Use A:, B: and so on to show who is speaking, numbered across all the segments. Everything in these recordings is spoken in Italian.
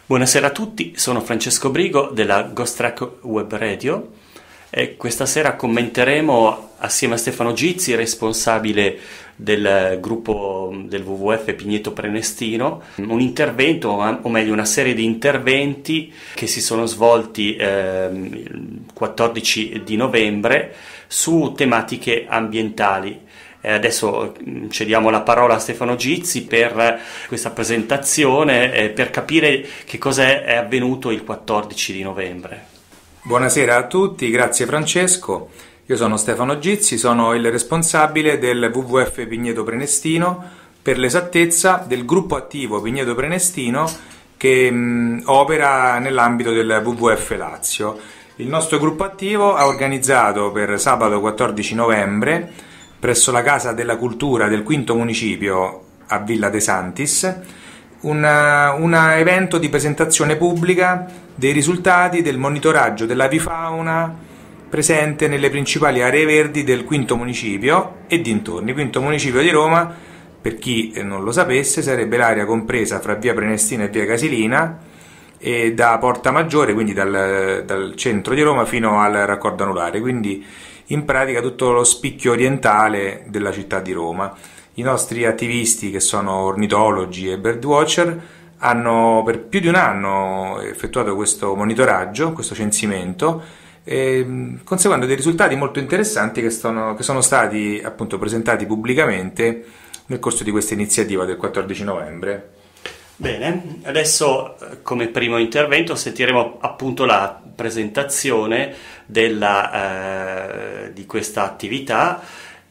A: Buonasera a tutti, sono Francesco Brigo della Ghost Track Web Radio e questa sera commenteremo assieme a Stefano Gizzi, responsabile del gruppo del WWF Pigneto Prenestino, un intervento, o meglio una serie di interventi che si sono svolti il 14 di novembre su tematiche ambientali. Adesso cediamo la parola a Stefano Gizzi per questa presentazione, per capire che cosa è avvenuto il 14 di novembre.
B: Buonasera a tutti, grazie Francesco. Io sono Stefano Gizzi, sono il responsabile del WWF Pigneto Prenestino, per l'esattezza del gruppo attivo Pigneto Prenestino che opera nell'ambito del WWF Lazio. Il nostro gruppo attivo ha organizzato per sabato 14 novembre presso la Casa della Cultura del quinto municipio a Villa De Santis un evento di presentazione pubblica dei risultati del monitoraggio dell'avifauna presente nelle principali aree verdi del quinto municipio e dintorni. Quinto municipio di Roma, per chi non lo sapesse, sarebbe l'area compresa fra via Prenestina e via Casilina e da Porta Maggiore, quindi dal centro di Roma fino al raccordo anulare, quindi in pratica tutto lo spicchio orientale della città di Roma. I nostri attivisti, che sono ornitologi e birdwatcher, hanno per più di un anno effettuato questo monitoraggio, questo censimento, conseguendo dei risultati molto interessanti che sono stati appunto presentati pubblicamente nel corso di questa iniziativa del 14 novembre.
A: Bene, adesso come primo intervento sentiremo appunto la presentazione di questa attività.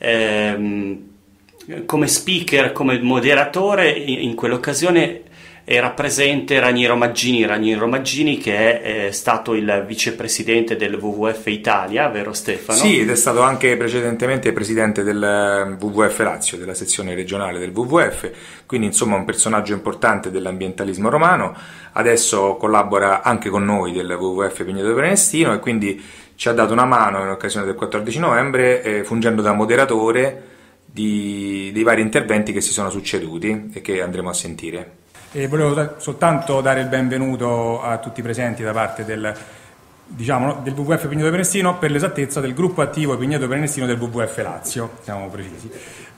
A: Come speaker, come moderatore, in quell'occasione era presente Raniero Maggini che è stato il vicepresidente del WWF Italia, vero Stefano?
B: Sì, ed è stato anche precedentemente presidente del WWF Lazio, della sezione regionale del WWF, quindi insomma un personaggio importante dell'ambientalismo romano. Adesso collabora anche con noi del WWF Pigneto Prenestino e quindi ci ha dato una mano in occasione del 14 novembre fungendo da moderatore dei vari interventi che si sono succeduti e che andremo a sentire.
C: E volevo soltanto dare il benvenuto a tutti i presenti da parte del WWF Pigneto Prenestino, per l'esattezza del gruppo attivo Pigneto Prenestino del WWF Lazio, siamo precisi.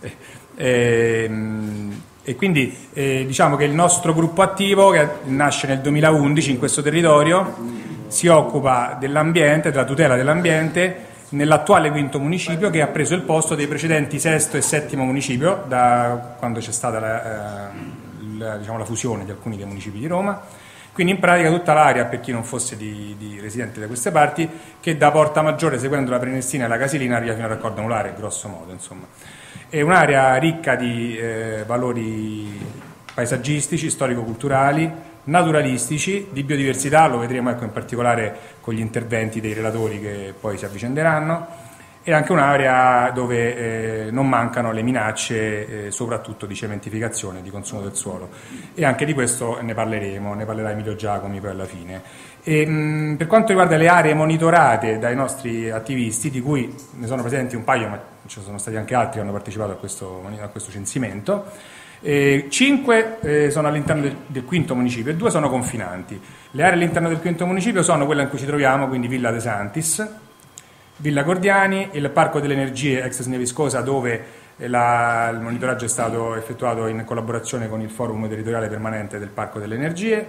C: E quindi diciamo che il nostro gruppo attivo, che nasce nel 2011 in questo territorio, si occupa dell'ambiente, della tutela dell'ambiente nell'attuale quinto municipio, che ha preso il posto dei precedenti sesto e settimo municipio da quando c'è stata la fusione di alcuni dei municipi di Roma. Quindi in pratica tutta l'area, per chi non fosse di residente da queste parti, che da Porta Maggiore, seguendo la Prenestina e la Casilina, arriva fino al raccordo anulare, grosso modo, insomma. È un'area ricca di valori paesaggistici, storico-culturali, naturalistici, di biodiversità, lo vedremo in particolare con gli interventi dei relatori che poi si avvicenderanno, e anche un'area dove non mancano le minacce, soprattutto di cementificazione, di consumo del suolo, e anche di questo ne parlerà Emilio Giacomi poi alla fine. E, per quanto riguarda le aree monitorate dai nostri attivisti, di cui ne sono presenti un paio, ma ci sono stati anche altri che hanno partecipato a questo censimento, 5 sono all'interno del quinto municipio e 2 sono confinanti. Le aree all'interno del quinto municipio sono quelle in cui ci troviamo, quindi Villa De Santis, Villa Gordiani, il Parco delle Energie ex Sneviscosa, dove il monitoraggio è stato effettuato in collaborazione con il Forum Territoriale Permanente del Parco delle Energie,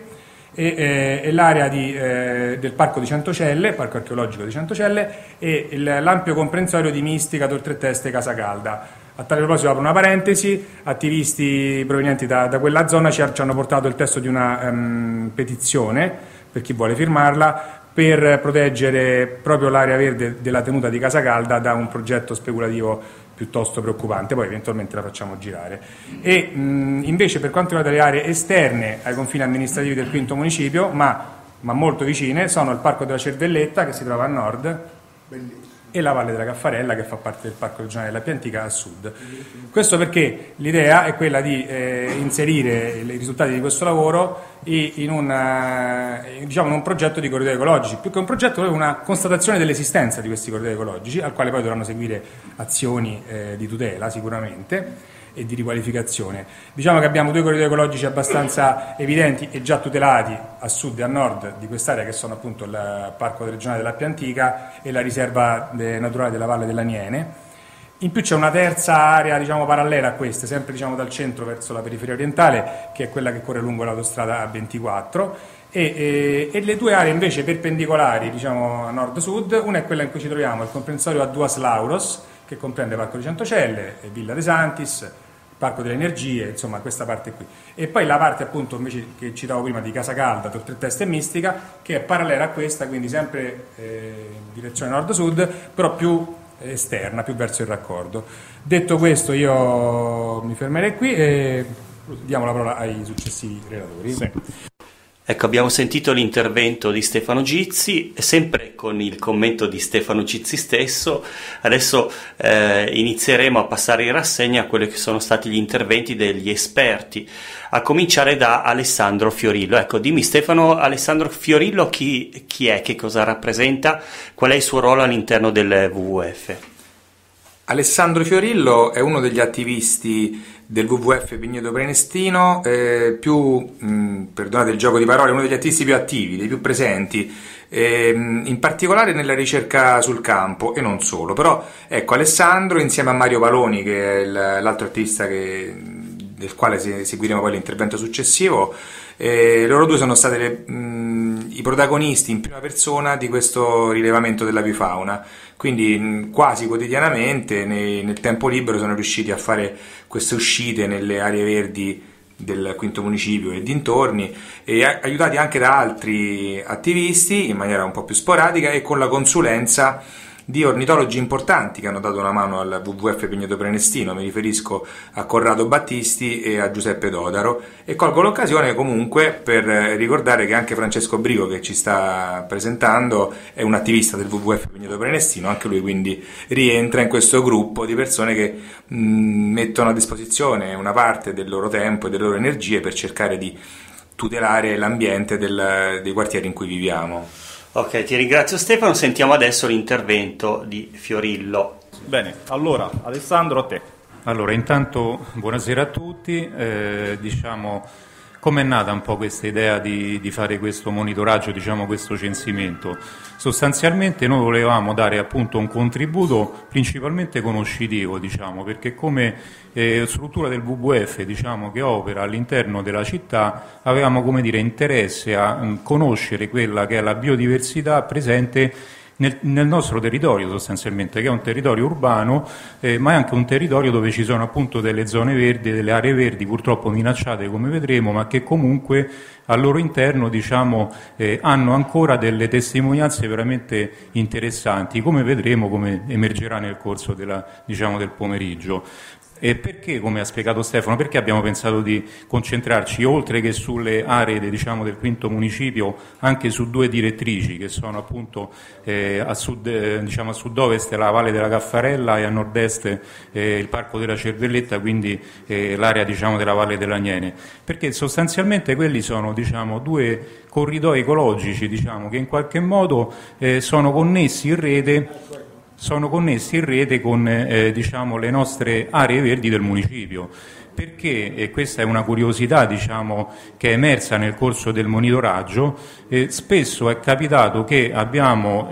C: e l'area del Parco di Centocelle, Parco Archeologico di Centocelle, e l'ampio comprensorio di Mistica, Tor Tre Teste e Casa Calda. A tale proposito apro una parentesi: attivisti provenienti da quella zona ci hanno portato il testo di una petizione, per chi vuole firmarla, per proteggere proprio l'area verde della tenuta di Casa Calda da un progetto speculativo piuttosto preoccupante. Poi eventualmente la facciamo girare. E invece per quanto riguarda le aree esterne ai confini amministrativi del quinto municipio, ma molto vicine, sono il Parco della Cervelletta, che si trova a nord, bellissimo, e la Valle della Caffarella, che fa parte del Parco regionale della Piantica, a sud. Questo perché l'idea è quella di inserire i risultati di questo lavoro in un progetto di corridoi ecologici, più che un progetto è una constatazione dell'esistenza di questi corridoi ecologici, al quale poi dovranno seguire azioni di tutela sicuramente, e di riqualificazione. Diciamo che abbiamo due corridoi ecologici abbastanza evidenti e già tutelati a sud e a nord di quest'area, che sono appunto il Parco regionale dell'Appia Antica e la riserva naturale della Valle dell'Aniene. In più c'è una terza area, diciamo, parallela a queste, sempre, diciamo, dal centro verso la periferia orientale, che è quella che corre lungo l'autostrada A24, e le due aree invece perpendicolari, diciamo, a nord-sud. Una è quella in cui ci troviamo, il comprensorio A2 Lauros, che comprende Parco di Centocelle, Villa De Santis, Parco delle Energie, insomma questa parte qui. E poi la parte, appunto, invece, che citavo prima, di Casa Calda, Tre Teste e Mistica, che è parallela a questa, quindi sempre in direzione nord-sud, però più esterna, più verso il raccordo. Detto questo, io mi fermerei qui e diamo la parola ai successivi relatori.
B: Sì.
A: Ecco, abbiamo sentito l'intervento di Stefano Gizzi, sempre con il commento di Stefano Gizzi stesso. Adesso inizieremo a passare in rassegna quelli che sono stati gli interventi degli esperti, a cominciare da Alessandro Fiorillo. Ecco, dimmi Stefano, Alessandro Fiorillo chi è, che cosa rappresenta, qual è il suo ruolo all'interno del WWF?
B: Alessandro Fiorillo è uno degli attivisti del WWF Vigneto Prenestino, perdonate il gioco di parole, uno degli attivisti più attivi, dei più presenti, in particolare nella ricerca sul campo e non solo. Però ecco, Alessandro insieme a Mario Paloni, che è l'altro attivista del quale seguiremo poi l'intervento successivo, loro due sono stati i protagonisti in prima persona di questo rilevamento dell'avifauna, quindi quasi quotidianamente nel tempo libero sono riusciti a fare queste uscite nelle aree verdi del quinto municipio e dintorni, e aiutati anche da altri attivisti in maniera un po' più sporadica e con la consulenza di ornitologi importanti che hanno dato una mano al WWF Vigneto Prenestino. Mi riferisco a Corrado Battisti e a Giuseppe Dodaro, e colgo l'occasione comunque per ricordare che anche Francesco Brigo, che ci sta presentando, è un attivista del WWF Vigneto Prenestino, anche lui quindi rientra in questo gruppo di persone che mettono a disposizione una parte del loro tempo e delle loro energie per cercare di tutelare l'ambiente dei quartieri in cui viviamo.
A: Ok, ti ringrazio Stefano, sentiamo adesso l'intervento di Fiorillo.
D: Bene, allora Alessandro, a te.
E: Allora, intanto buonasera a tutti, diciamo, com'è nata un po' questa idea di fare questo monitoraggio, diciamo questo censimento? Sostanzialmente noi volevamo dare appunto un contributo principalmente conoscitivo, diciamo, perché come struttura del WWF, diciamo, che opera all'interno della città, avevamo, come dire, interesse a conoscere quella che è la biodiversità presente nel nostro territorio, sostanzialmente, che è un territorio urbano, ma è anche un territorio dove ci sono appunto delle zone verdi, delle aree verdi purtroppo minacciate, come vedremo, ma che comunque al loro interno, diciamo, hanno ancora delle testimonianze veramente interessanti, come vedremo, come emergerà nel corso del pomeriggio. E perché, come ha spiegato Stefano, perché abbiamo pensato di concentrarci, oltre che sulle aree del quinto municipio, anche su due direttrici che sono appunto a sud-ovest la Valle della Caffarella e a nord-est il Parco della Cervelletta, quindi l'area della Valle dell'Aniene, perché sostanzialmente quelli sono due corridoi ecologici che in qualche modo sono connessi in rete con le nostre aree verdi del municipio. Perché, e questa è una curiosità che è emersa nel corso del monitoraggio, spesso è capitato che abbiamo,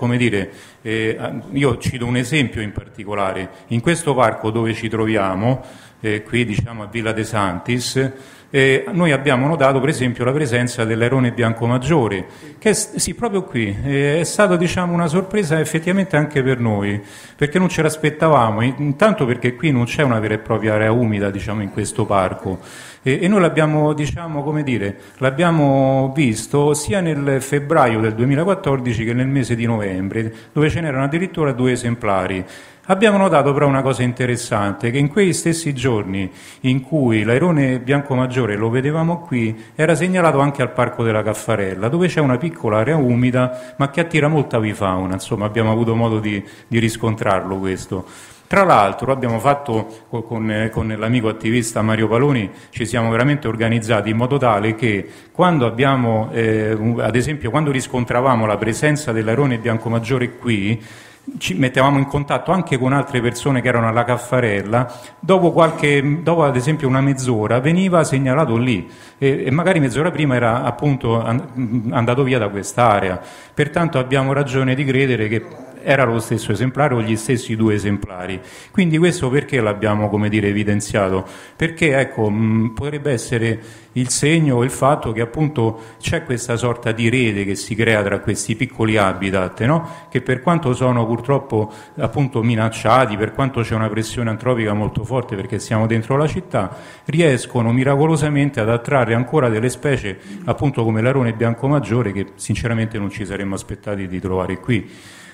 E: io cito un esempio in particolare, in questo parco dove ci troviamo, qui a Villa De Santis, noi abbiamo notato per esempio la presenza dell'airone bianco maggiore, che sì, proprio qui è stata una sorpresa effettivamente anche per noi, perché non ce l'aspettavamo, intanto perché qui non c'è una vera e propria area umida in questo parco, e noi l'abbiamo l'abbiamo visto sia nel febbraio del 2014 che nel mese di novembre, dove ce n'erano addirittura 2 esemplari. Abbiamo notato però una cosa interessante, che in quei stessi giorni in cui l'airone bianco maggiore lo vedevamo qui, era segnalato anche al Parco della Caffarella, dove c'è una piccola area umida ma che attira molta avifauna, insomma abbiamo avuto modo di riscontrarlo questo. Tra l'altro abbiamo fatto con l'amico attivista Mario Paloni, ci siamo veramente organizzati in modo tale che quando abbiamo, ad esempio quando riscontravamo la presenza dell'airone bianco maggiore qui, ci mettevamo in contatto anche con altre persone che erano alla Caffarella, dopo ad esempio una mezz'ora veniva segnalato lì e magari mezz'ora prima era appunto andato via da quest'area. Pertanto abbiamo ragione di credere che era lo stesso esemplare o gli stessi 2 esemplari. Quindi questo perché l'abbiamo, come dire, evidenziato? Perché ecco, potrebbe essere il segno, il fatto che appunto c'è questa sorta di rete che si crea tra questi piccoli habitat, no? Che per quanto sono purtroppo appunto minacciati, per quanto c'è una pressione antropica molto forte perché siamo dentro la città, riescono miracolosamente ad attrarre ancora delle specie appunto come l'arone bianco maggiore che sinceramente non ci saremmo aspettati di trovare qui.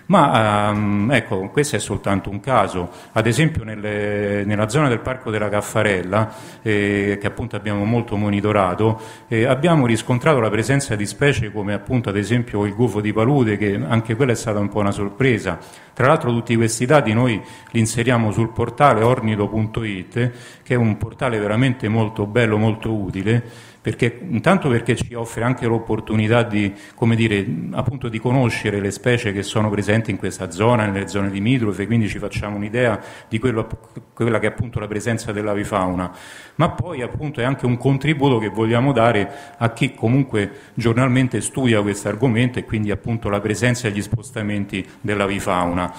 E: Ma ecco, questo è soltanto un caso. Ad esempio nella zona del Parco della Caffarella, che appunto abbiamo molto monitorato, abbiamo riscontrato la presenza di specie come appunto ad esempio il gufo di palude, che anche quella è stata un po' una sorpresa. Tra l'altro tutti questi dati noi li inseriamo sul portale ornido.it, che è un portale veramente molto bello, molto utile, intanto perché ci offre anche l'opportunità di, come dire, appunto di conoscere le specie che sono presenti in questa zona, nelle zone limitrofe, quindi ci facciamo un'idea di quella che è appunto la presenza dell'avifauna, ma poi appunto è anche un contributo che vogliamo dare a chi comunque giornalmente studia questo argomento e quindi appunto la presenza e gli spostamenti dell'avifauna.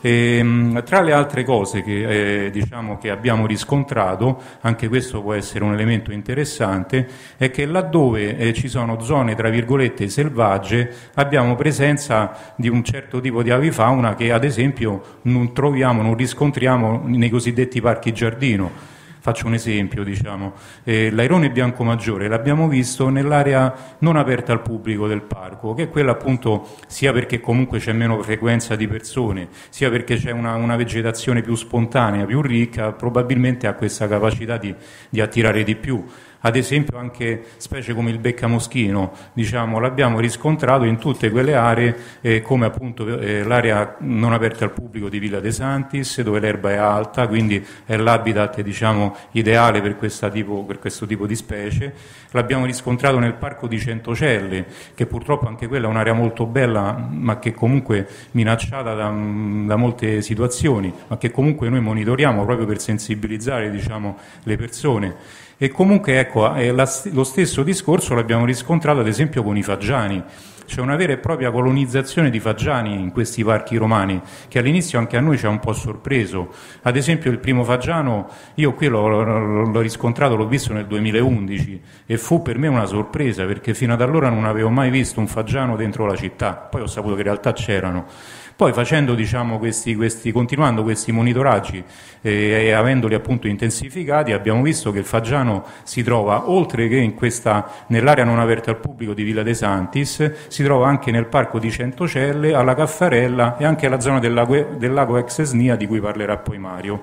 E: Tra le altre cose che, diciamo che abbiamo riscontrato, anche questo può essere un elemento interessante, è che laddove ci sono zone tra virgolette selvagge abbiamo presenza di un certo tipo di avifauna che ad esempio non riscontriamo nei cosiddetti parchi giardino. Faccio un esempio, diciamo, l'airone bianco maggiore l'abbiamo visto nell'area non aperta al pubblico del parco, che è quella appunto sia perché comunque c'è meno frequenza di persone, sia perché c'è una vegetazione più spontanea, più ricca, probabilmente ha questa capacità di attirare di più. Ad esempio anche specie come il beccamoschino, diciamo, l'abbiamo riscontrato in tutte quelle aree come appunto l'area non aperta al pubblico di Villa De Santis, dove l'erba è alta, quindi è l'habitat, diciamo, ideale per questo tipo di specie. L'abbiamo riscontrato nel parco di Centocelle, che purtroppo anche quella è un'area molto bella, ma che comunque minacciata da molte situazioni, ma che comunque noi monitoriamo proprio per sensibilizzare, diciamo, le persone. E comunque ecco, lo stesso discorso l'abbiamo riscontrato ad esempio con i fagiani. C'è una vera e propria colonizzazione di fagiani in questi parchi romani che all'inizio anche a noi ci ha un po' sorpreso. Ad esempio il primo fagiano io qui l'ho riscontrato, l'ho visto nel 2011 e fu per me una sorpresa perché fino ad allora non avevo mai visto un fagiano dentro la città, poi ho saputo che in realtà c'erano. Poi facendo, diciamo, continuando questi monitoraggi e avendoli appunto intensificati, abbiamo visto che il fagiano si trova, oltre che nell'area non aperta al pubblico di Villa De Santis, si trova anche nel parco di Centocelle, alla Caffarella e anche alla zona del lago ex Esnia, di cui parlerà poi Mario.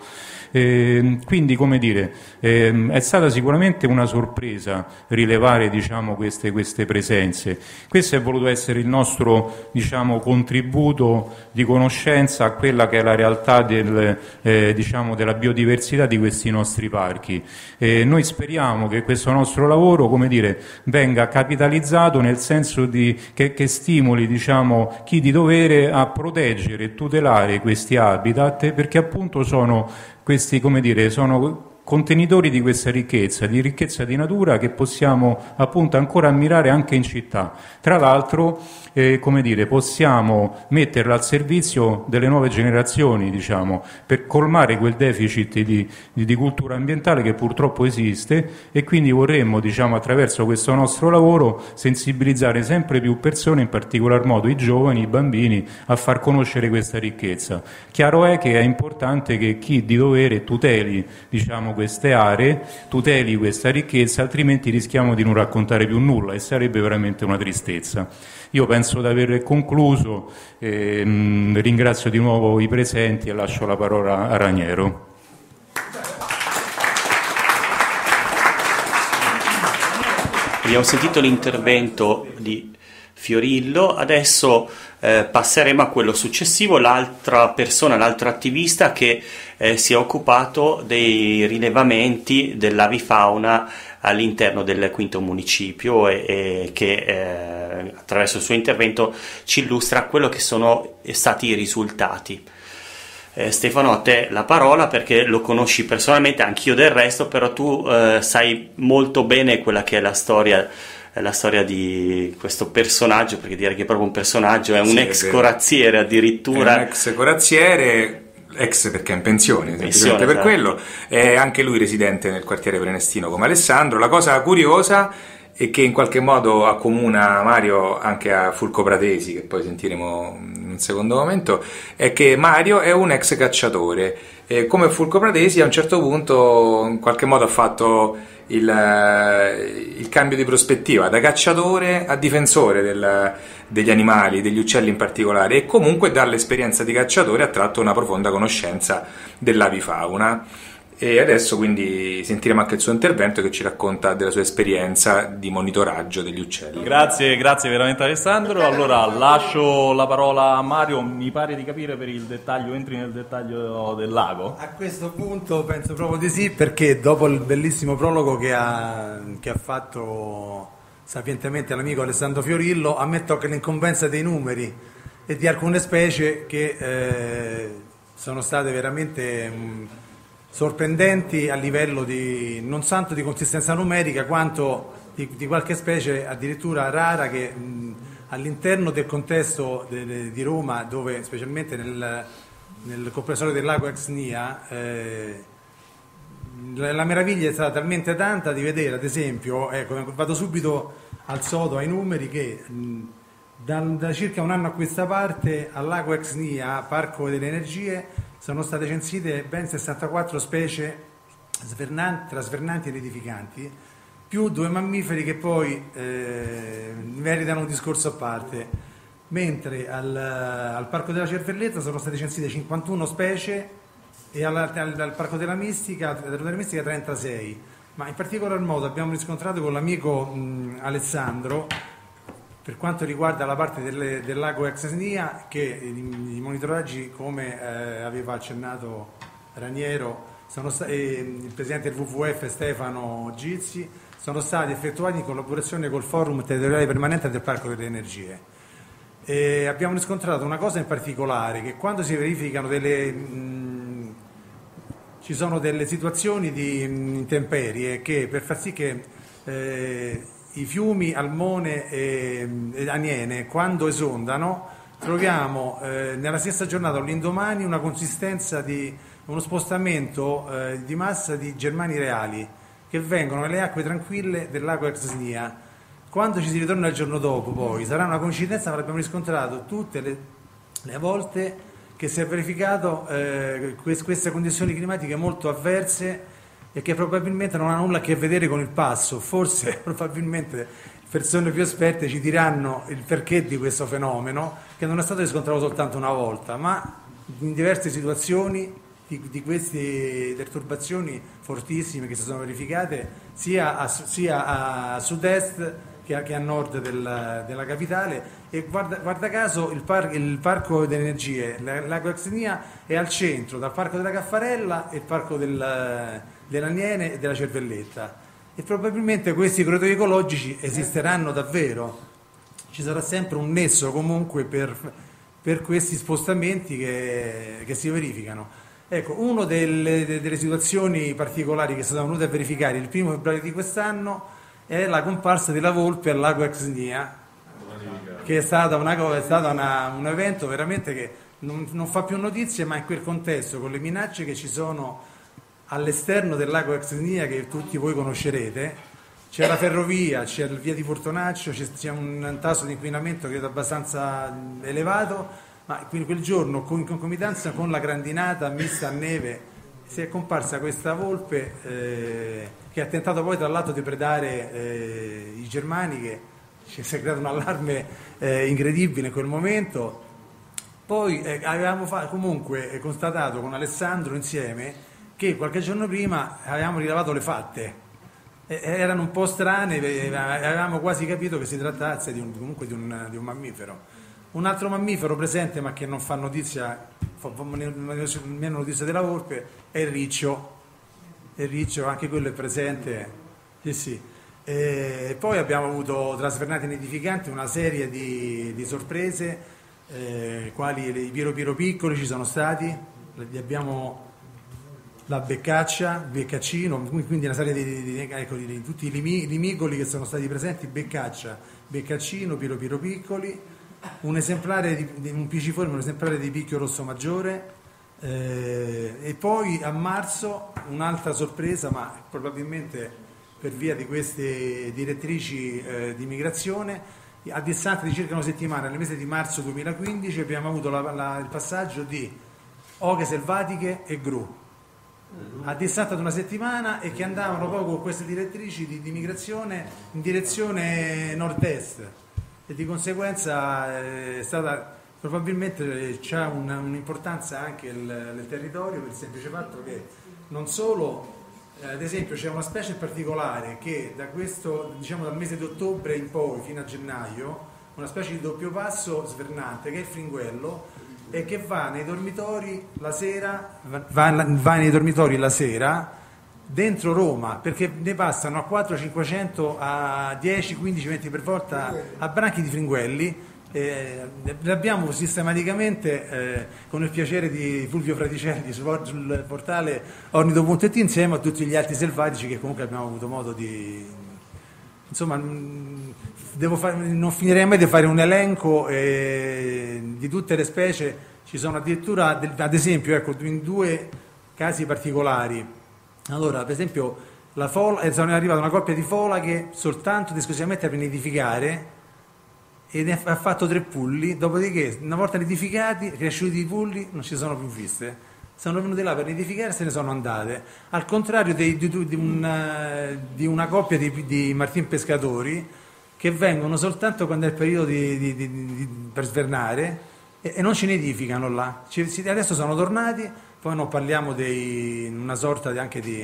E: Quindi, come dire, è stata sicuramente una sorpresa rilevare, diciamo, queste presenze. Questo è voluto essere il nostro, diciamo, contributo di conoscenza a quella che è la realtà diciamo, della biodiversità di questi nostri parchi. Noi speriamo che questo nostro lavoro, come dire, venga capitalizzato nel senso che stimoli, diciamo, chi di dovere a proteggere e tutelare questi habitat, perché appunto questi, come dire, sono contenitori di questa ricchezza di natura che possiamo appunto ancora ammirare anche in città. Tra l'altro, come dire, possiamo metterla al servizio delle nuove generazioni, diciamo, per colmare quel deficit di cultura ambientale che purtroppo esiste e quindi vorremmo, diciamo, attraverso questo nostro lavoro sensibilizzare sempre più persone, in particolar modo i giovani, i bambini, a far conoscere questa ricchezza. Chiaro è che è importante che chi di dovere tuteli, diciamo, queste aree, tuteli questa ricchezza, altrimenti rischiamo di non raccontare più nulla e sarebbe veramente una tristezza. Io penso di aver concluso, ringrazio di nuovo i presenti e lascio la parola a Raniero.
A: Abbiamo sentito l'intervento di Fiorillo. Adesso passeremo a quello successivo, l'altro attivista che si è occupato dei rilevamenti dell'avifauna all'interno del quinto municipio e che attraverso il suo intervento ci illustra quello che sono stati i risultati. Stefano, a te la parola perché lo conosci personalmente, anch'io del resto, però tu sai molto bene quella che è la storia di questo personaggio, perché direi che è proprio un personaggio, è un ex corazziere addirittura.
B: È un ex corazziere, ex perché è in pensione, semplicemente per
A: esatto.
B: Quello. È anche lui residente nel quartiere Prenestino come Alessandro. La cosa curiosa è che in qualche modo accomuna Mario anche a Fulco Pratesi, che poi sentiremo in un secondo momento, è che Mario è un ex cacciatore. Come Fulco Pratesi a un certo punto in qualche modo ha fatto il cambio di prospettiva da cacciatore a difensore degli animali, degli uccelli in particolare, e comunque dall'esperienza di cacciatore ha tratto una profonda conoscenza dell'avifauna. E adesso quindi sentiremo anche il suo intervento che ci racconta della sua esperienza di monitoraggio degli uccelli.
D: Grazie veramente Alessandro. Allora lascio la parola a Mario, mi pare di capire per il dettaglio, entri nel dettaglio del lago.
F: A questo punto penso proprio di sì, perché dopo il bellissimo prologo che ha fatto sapientemente l'amico Alessandro Fiorillo, a me tocca l'incombenza dei numeri e di alcune specie che sono state veramente sorprendenti a livello non tanto di consistenza numerica quanto di qualche specie addirittura rara che all'interno del contesto di Roma, dove specialmente nel comprensorio del lago Exnia la meraviglia è stata talmente tanta di vedere, ad esempio, ecco, vado subito al sodo ai numeri, che da circa un anno a questa parte al lago Exnia, Parco delle Energie, sono state censite ben 64 specie tra svernanti e nidificanti, più 2 mammiferi che poi meritano un discorso a parte, mentre al Parco della Cervelletta sono state censite 51 specie e al Parco della Mistica 36, ma in particolar modo abbiamo riscontrato con l'amico Alessandro, per quanto riguarda la parte del lago Exnia, che i monitoraggi, come aveva accennato Raniero, il presidente del WWF Stefano Gizzi, sono stati effettuati in collaborazione col Forum Territoriale Permanente del Parco delle Energie. E abbiamo riscontrato una cosa in particolare, che quando si verificano ci sono delle situazioni di intemperie che, per far sì che i fiumi Almone e Aniene, quando esondano, troviamo nella stessa giornata o l'indomani una consistenza di uno spostamento di massa di germani reali che vengono nelle acque tranquille del lago Exnia. Quando ci si ritorna il giorno dopo, poi sarà una coincidenza, ma l'abbiamo riscontrato tutte le volte che si è verificato queste condizioni climatiche molto avverse e che probabilmente non ha nulla a che vedere con il passo. Forse probabilmente persone più esperte ci diranno il perché di questo fenomeno, che non è stato riscontrato soltanto una volta, ma in diverse situazioni di queste perturbazioni fortissime che si sono verificate sia a sud-est che a nord della capitale. E guarda caso il Parco delle Energie, lago Exnia, è al centro, dal Parco della Caffarella e il Parco dell'Aniene e della Cervelletta, e probabilmente questi corridoi ecologici esisteranno davvero. Ci sarà sempre un nesso comunque per questi spostamenti che si verificano. Ecco, una delle situazioni particolari che sono venute a verificare il 1° febbraio di quest'anno è la comparsa della volpe al lago Exnia, che è stata un evento veramente che non fa più notizie, ma in quel contesto, con le minacce che ci sono all'esterno del lago Exnia, che tutti voi conoscerete, c'è la ferrovia, c'è il via di Portonaccio, c'è un tasso di inquinamento credo abbastanza elevato, ma quel giorno, in concomitanza con la grandinata mista a neve, si è comparsa questa volpe che ha tentato poi tra l'altro di predare i germani, che si è creato un allarme incredibile in quel momento. Poi avevamo comunque constatato con Alessandro insieme che qualche giorno prima avevamo rilevato le fatte, erano un po' strane, avevamo quasi capito che si trattasse comunque di un mammifero. Un altro mammifero presente ma che non fa notizia, meno notizia della volpe, è il riccio. Il riccio, anche quello è presente, sì. Poi abbiamo avuto tra svernati e nidificanti una serie di sorprese, quali i piro piccoli ci sono stati, abbiamo la beccaccia, il beccaccino, quindi una serie di tutti i limigoli che sono stati presenti, beccaccia, beccaccino, piro piccoli, un esemplare un piciforme, un esemplare di picchio rosso maggiore, e poi a marzo un'altra sorpresa, ma probabilmente per via di queste direttrici di migrazione, a distanza di circa una settimana, nel mese di marzo 2015, abbiamo avuto il passaggio di oche selvatiche e gru, a distanza di una settimana, e che andavano proprio con queste direttrici di migrazione in direzione nord-est, e di conseguenza è stata, probabilmente c'ha un'importanza anche il territorio, per il semplice fatto che non solo, ad esempio c'è una specie particolare che da questo, diciamo dal mese di ottobre in poi fino a gennaio, una specie di doppio passo svernante, che è il fringuello, e che va nei dormitori la sera, dentro Roma, perché ne passano a 400-500 a 10-15 metri per volta a branchi di fringuelli. L'abbiamo sistematicamente, con il piacere di Fulvio Fraticelli sul portale ornito.it, insieme a tutti gli altri selvatici che comunque abbiamo avuto modo di, insomma, non finirei mai di fare un elenco di tutte le specie. Ci sono addirittura ad esempio, ecco, in due casi particolari. Allora, per esempio, sono arrivata una coppia di folaghe soltanto ed esclusivamente per nidificare, e ne ha fatto 3 pulli, dopodiché una volta nidificati, cresciuti i pulli, non ci sono più viste, sono venute là per nidificare e se ne sono andate, al contrario di una coppia di martin pescatori che vengono soltanto quando è il periodo per svernare e non ci nidificano là. Adesso sono tornati, poi non parliamo di una sorta anche di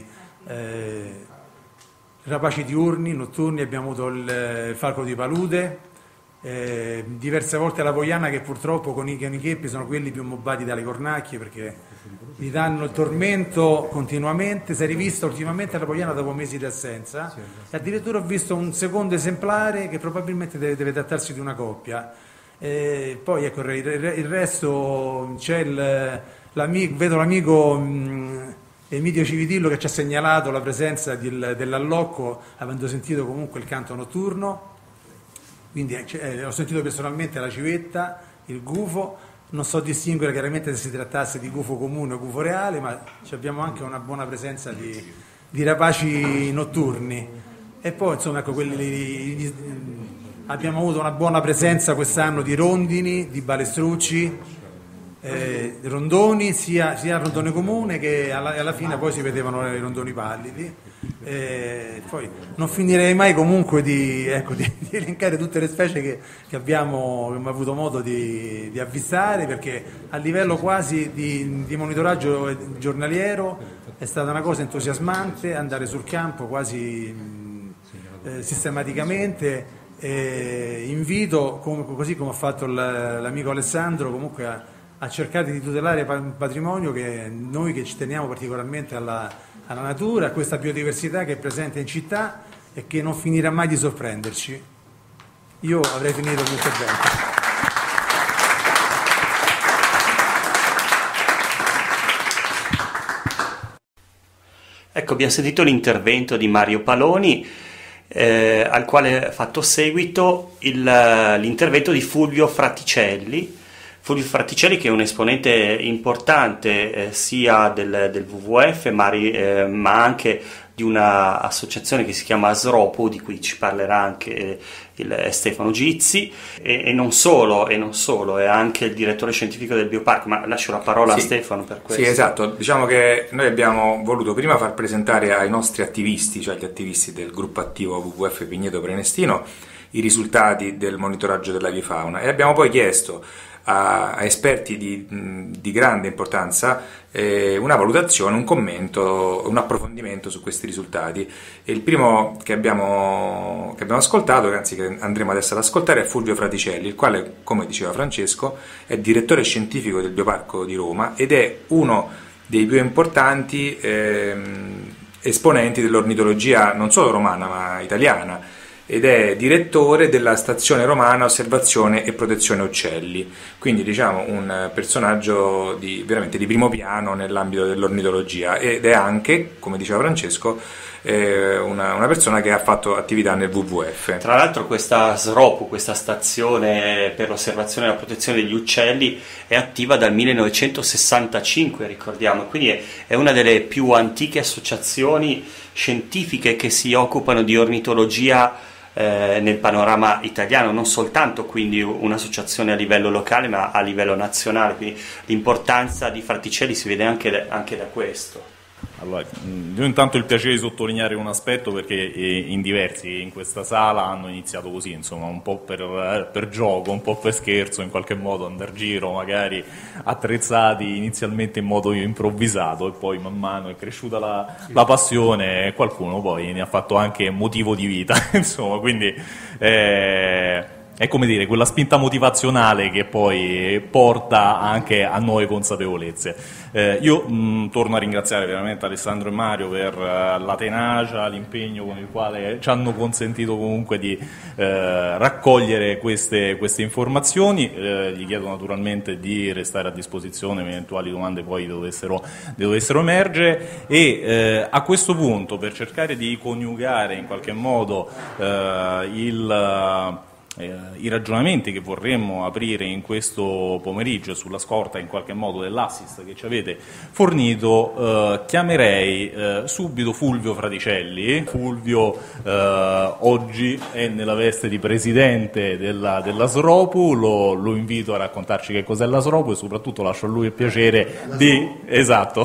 F: rapaci diurni, notturni, abbiamo avuto il falco di palude, diverse volte la poiana, che purtroppo con i cheppi sono quelli più mobbati dalle cornacchie perché gli danno il tormento continuamente. Si è rivista ultimamente la poiana dopo mesi di assenza, e addirittura ho visto un secondo esemplare che probabilmente deve trattarsi di una coppia. Poi ecco, il resto c'è vedo l'amico Emilio Civitillo che ci ha segnalato la presenza dell'allocco, avendo sentito comunque il canto notturno. Quindi ho sentito personalmente la civetta, il gufo, non so distinguere chiaramente se si trattasse di gufo comune o gufo reale, ma abbiamo anche una buona presenza di rapaci notturni. E poi insomma, ecco, abbiamo avuto una buona presenza quest'anno di rondini, di balestrucci, rondoni, sia rondone comune che alla fine poi si vedevano i rondoni pallidi. Poi non finirei mai comunque di elencare tutte le specie che abbiamo avuto modo di avvistare, perché a livello quasi di monitoraggio giornaliero è stata una cosa entusiasmante andare sul campo quasi sistematicamente. Invito, così come ha fatto l'amico Alessandro, comunque a cercare di tutelare un patrimonio che noi che ci teniamo particolarmente alla natura, a questa biodiversità che è presente in città e che non finirà mai di sorprenderci. Io avrei finito il mio intervento.
A: Ecco, abbiamo sentito l'intervento di Mario Paloni, al quale ha fatto seguito l'intervento di Fulvio Fraticelli. Fulvio Fraticelli, che è un esponente importante sia del WWF, ma anche di un'associazione che si chiama Asropo, di cui ci parlerà anche Stefano Gizzi, e non solo, è anche il direttore scientifico del Bioparco, ma lascio la parola a Stefano per questo.
B: Sì, esatto, diciamo che noi abbiamo voluto prima far presentare ai nostri attivisti, cioè gli attivisti del gruppo attivo WWF Vigneto Prenestino, i risultati del monitoraggio dell'avifauna, e abbiamo poi chiesto a esperti di grande importanza una valutazione, un commento, un approfondimento su questi risultati. E il primo che abbiamo ascoltato, anzi che andremo adesso ad ascoltare, è Fulvio Fraticelli, il quale, come diceva Francesco, è direttore scientifico del Bioparco di Roma ed è uno dei più importanti esponenti dell'ornitologia non solo romana ma italiana, ed è direttore della stazione romana Osservazione e Protezione Uccelli, quindi diciamo un personaggio veramente di primo piano nell'ambito dell'ornitologia, ed è anche, come diceva Francesco, una persona che ha fatto attività nel WWF.
A: Tra l'altro questa SROPU, questa stazione per l'osservazione e la protezione degli uccelli, è attiva dal 1965, ricordiamo, quindi è una delle più antiche associazioni scientifiche che si occupano di ornitologia nel panorama italiano, non soltanto quindi un'associazione a livello locale ma a livello nazionale, quindi l'importanza di Fraticelli si vede anche da questo.
D: Allora, io intanto ho il piacere di sottolineare un aspetto, perché in diversi in questa sala hanno iniziato così, insomma, un po' per gioco, un po' per scherzo, in qualche modo andare giro, magari attrezzati inizialmente in modo improvvisato, e poi man mano è cresciuta la passione e qualcuno poi ne ha fatto anche motivo di vita, insomma, quindi è come dire, quella spinta motivazionale che poi porta anche a nuove consapevolezze. Io torno a ringraziare veramente Alessandro e Mario per la tenacia, l'impegno con il quale ci hanno consentito comunque di raccogliere queste informazioni. Gli chiedo naturalmente di restare a disposizione per eventuali domande poi dovessero emergere, e a questo punto, per cercare di coniugare in qualche modo i ragionamenti che vorremmo aprire in questo pomeriggio sulla scorta in qualche modo dell'assist che ci avete fornito, chiamerei subito Fulvio Fraticelli. Fulvio oggi è nella veste di presidente della SROPU, lo invito a raccontarci che cos'è la SROPU e soprattutto lascio a lui il piacere di... Esatto.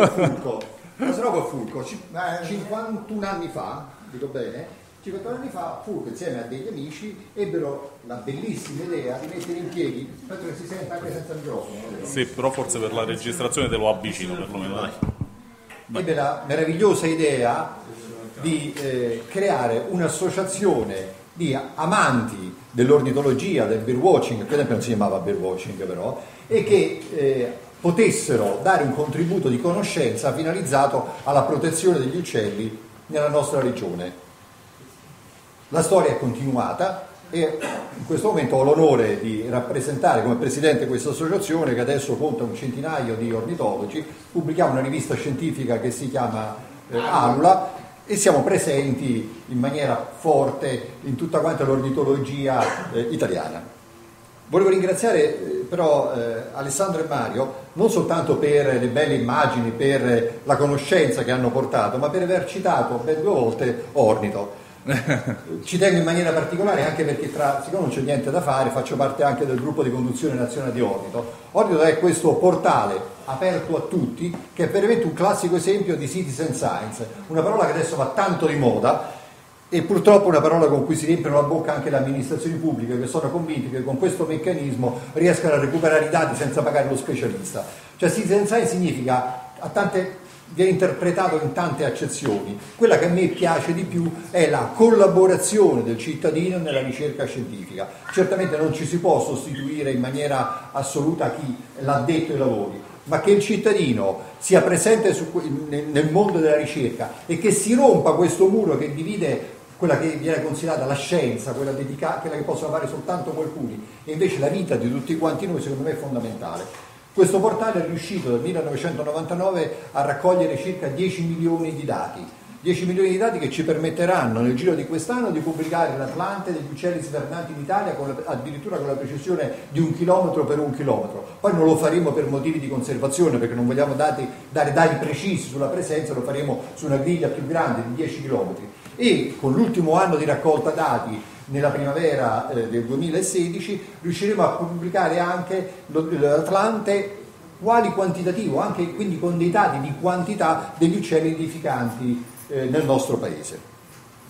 G: La SROPU è Fulco, 51 anni fa, dico bene? 50 anni fa Fulco insieme a degli amici ebbero la bellissima idea di mettere in piedi, penso che si senta anche senza microfono.
D: Sì, però forse per la registrazione te lo avvicino perlomeno. Dai.
G: Ebbe la meravigliosa idea di creare un'associazione di amanti dell'ornitologia, del birdwatching, che all'epoca non si chiamava birdwatching però, e che potessero dare un contributo di conoscenza finalizzato alla protezione degli uccelli nella nostra regione. La storia è continuata e in questo momento ho l'onore di rappresentare come presidente questa associazione, che adesso conta un centinaio di ornitologi. Pubblichiamo una rivista scientifica che si chiama Alula e siamo presenti in maniera forte in tutta quanta l'ornitologia italiana. Volevo ringraziare però Alessandro e Mario non soltanto per le belle immagini, per la conoscenza che hanno portato, ma per aver citato ben 2 volte Ornito. Ci tengo in maniera particolare anche perché siccome non c'è niente da fare, faccio parte anche del gruppo di conduzione nazionale di Ornito. Ornito è questo portale aperto a tutti che è veramente un classico esempio di citizen science, una parola che adesso va tanto di moda e purtroppo una parola con cui si riempiono la bocca anche le amministrazioni pubbliche, che sono convinti che con questo meccanismo riescano a recuperare i dati senza pagare lo specialista. Cioè citizen science significa viene interpretato in tante accezioni. Quella che a me piace di più è la collaborazione del cittadino nella ricerca scientifica. Certamente non ci si può sostituire in maniera assoluta chi l'ha detto ai lavori, ma che il cittadino sia presente nel mondo della ricerca e che si rompa questo muro che divide quella che viene considerata la scienza, quella che possono fare soltanto qualcuno, e invece la vita di tutti quanti noi secondo me è fondamentale. Questo portale è riuscito dal 1999 a raccogliere circa 10 milioni di dati. 10 milioni di dati che ci permetteranno nel giro di quest'anno di pubblicare l'Atlante degli uccelli svernanti in Italia addirittura con la precisione di 1 chilometro per 1 chilometro. Poi non lo faremo per motivi di conservazione, perché non vogliamo dare dati precisi sulla presenza, lo faremo su una griglia più grande di 10 chilometri. E con l'ultimo anno di raccolta dati nella primavera del 2016 riusciremo a pubblicare anche l'Atlante quali quantitativo, anche quindi con dei dati di quantità degli uccelli nidificanti nel nostro paese.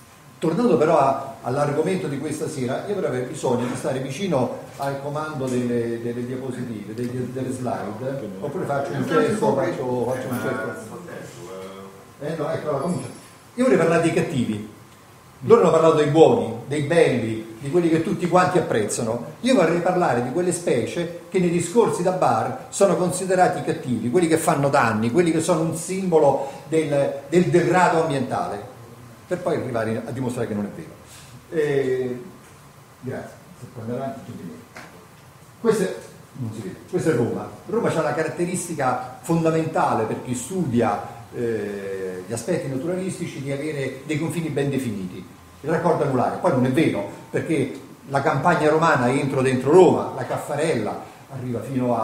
G: Tornando però all'argomento di questa sera, io avrei bisogno di stare vicino al comando delle diapositive, delle slide, oppure faccio un gesto, faccio un gesto. No, ecco, comincia. Io vorrei parlare dei cattivi. Loro hanno parlato dei buoni, dei belli, di quelli che tutti quanti apprezzano. Io vorrei parlare di quelle specie che nei discorsi da bar sono considerati cattivi, quelli che fanno danni, quelli che sono un simbolo del degrado ambientale, per poi arrivare a dimostrare che non è vero. Grazie. Questa è Roma. Roma ha la caratteristica fondamentale per chi studia gli aspetti naturalistici di avere dei confini ben definiti. Il raccordo anulare, poi non è vero, perché la campagna romana entro dentro Roma, la Caffarella arriva fino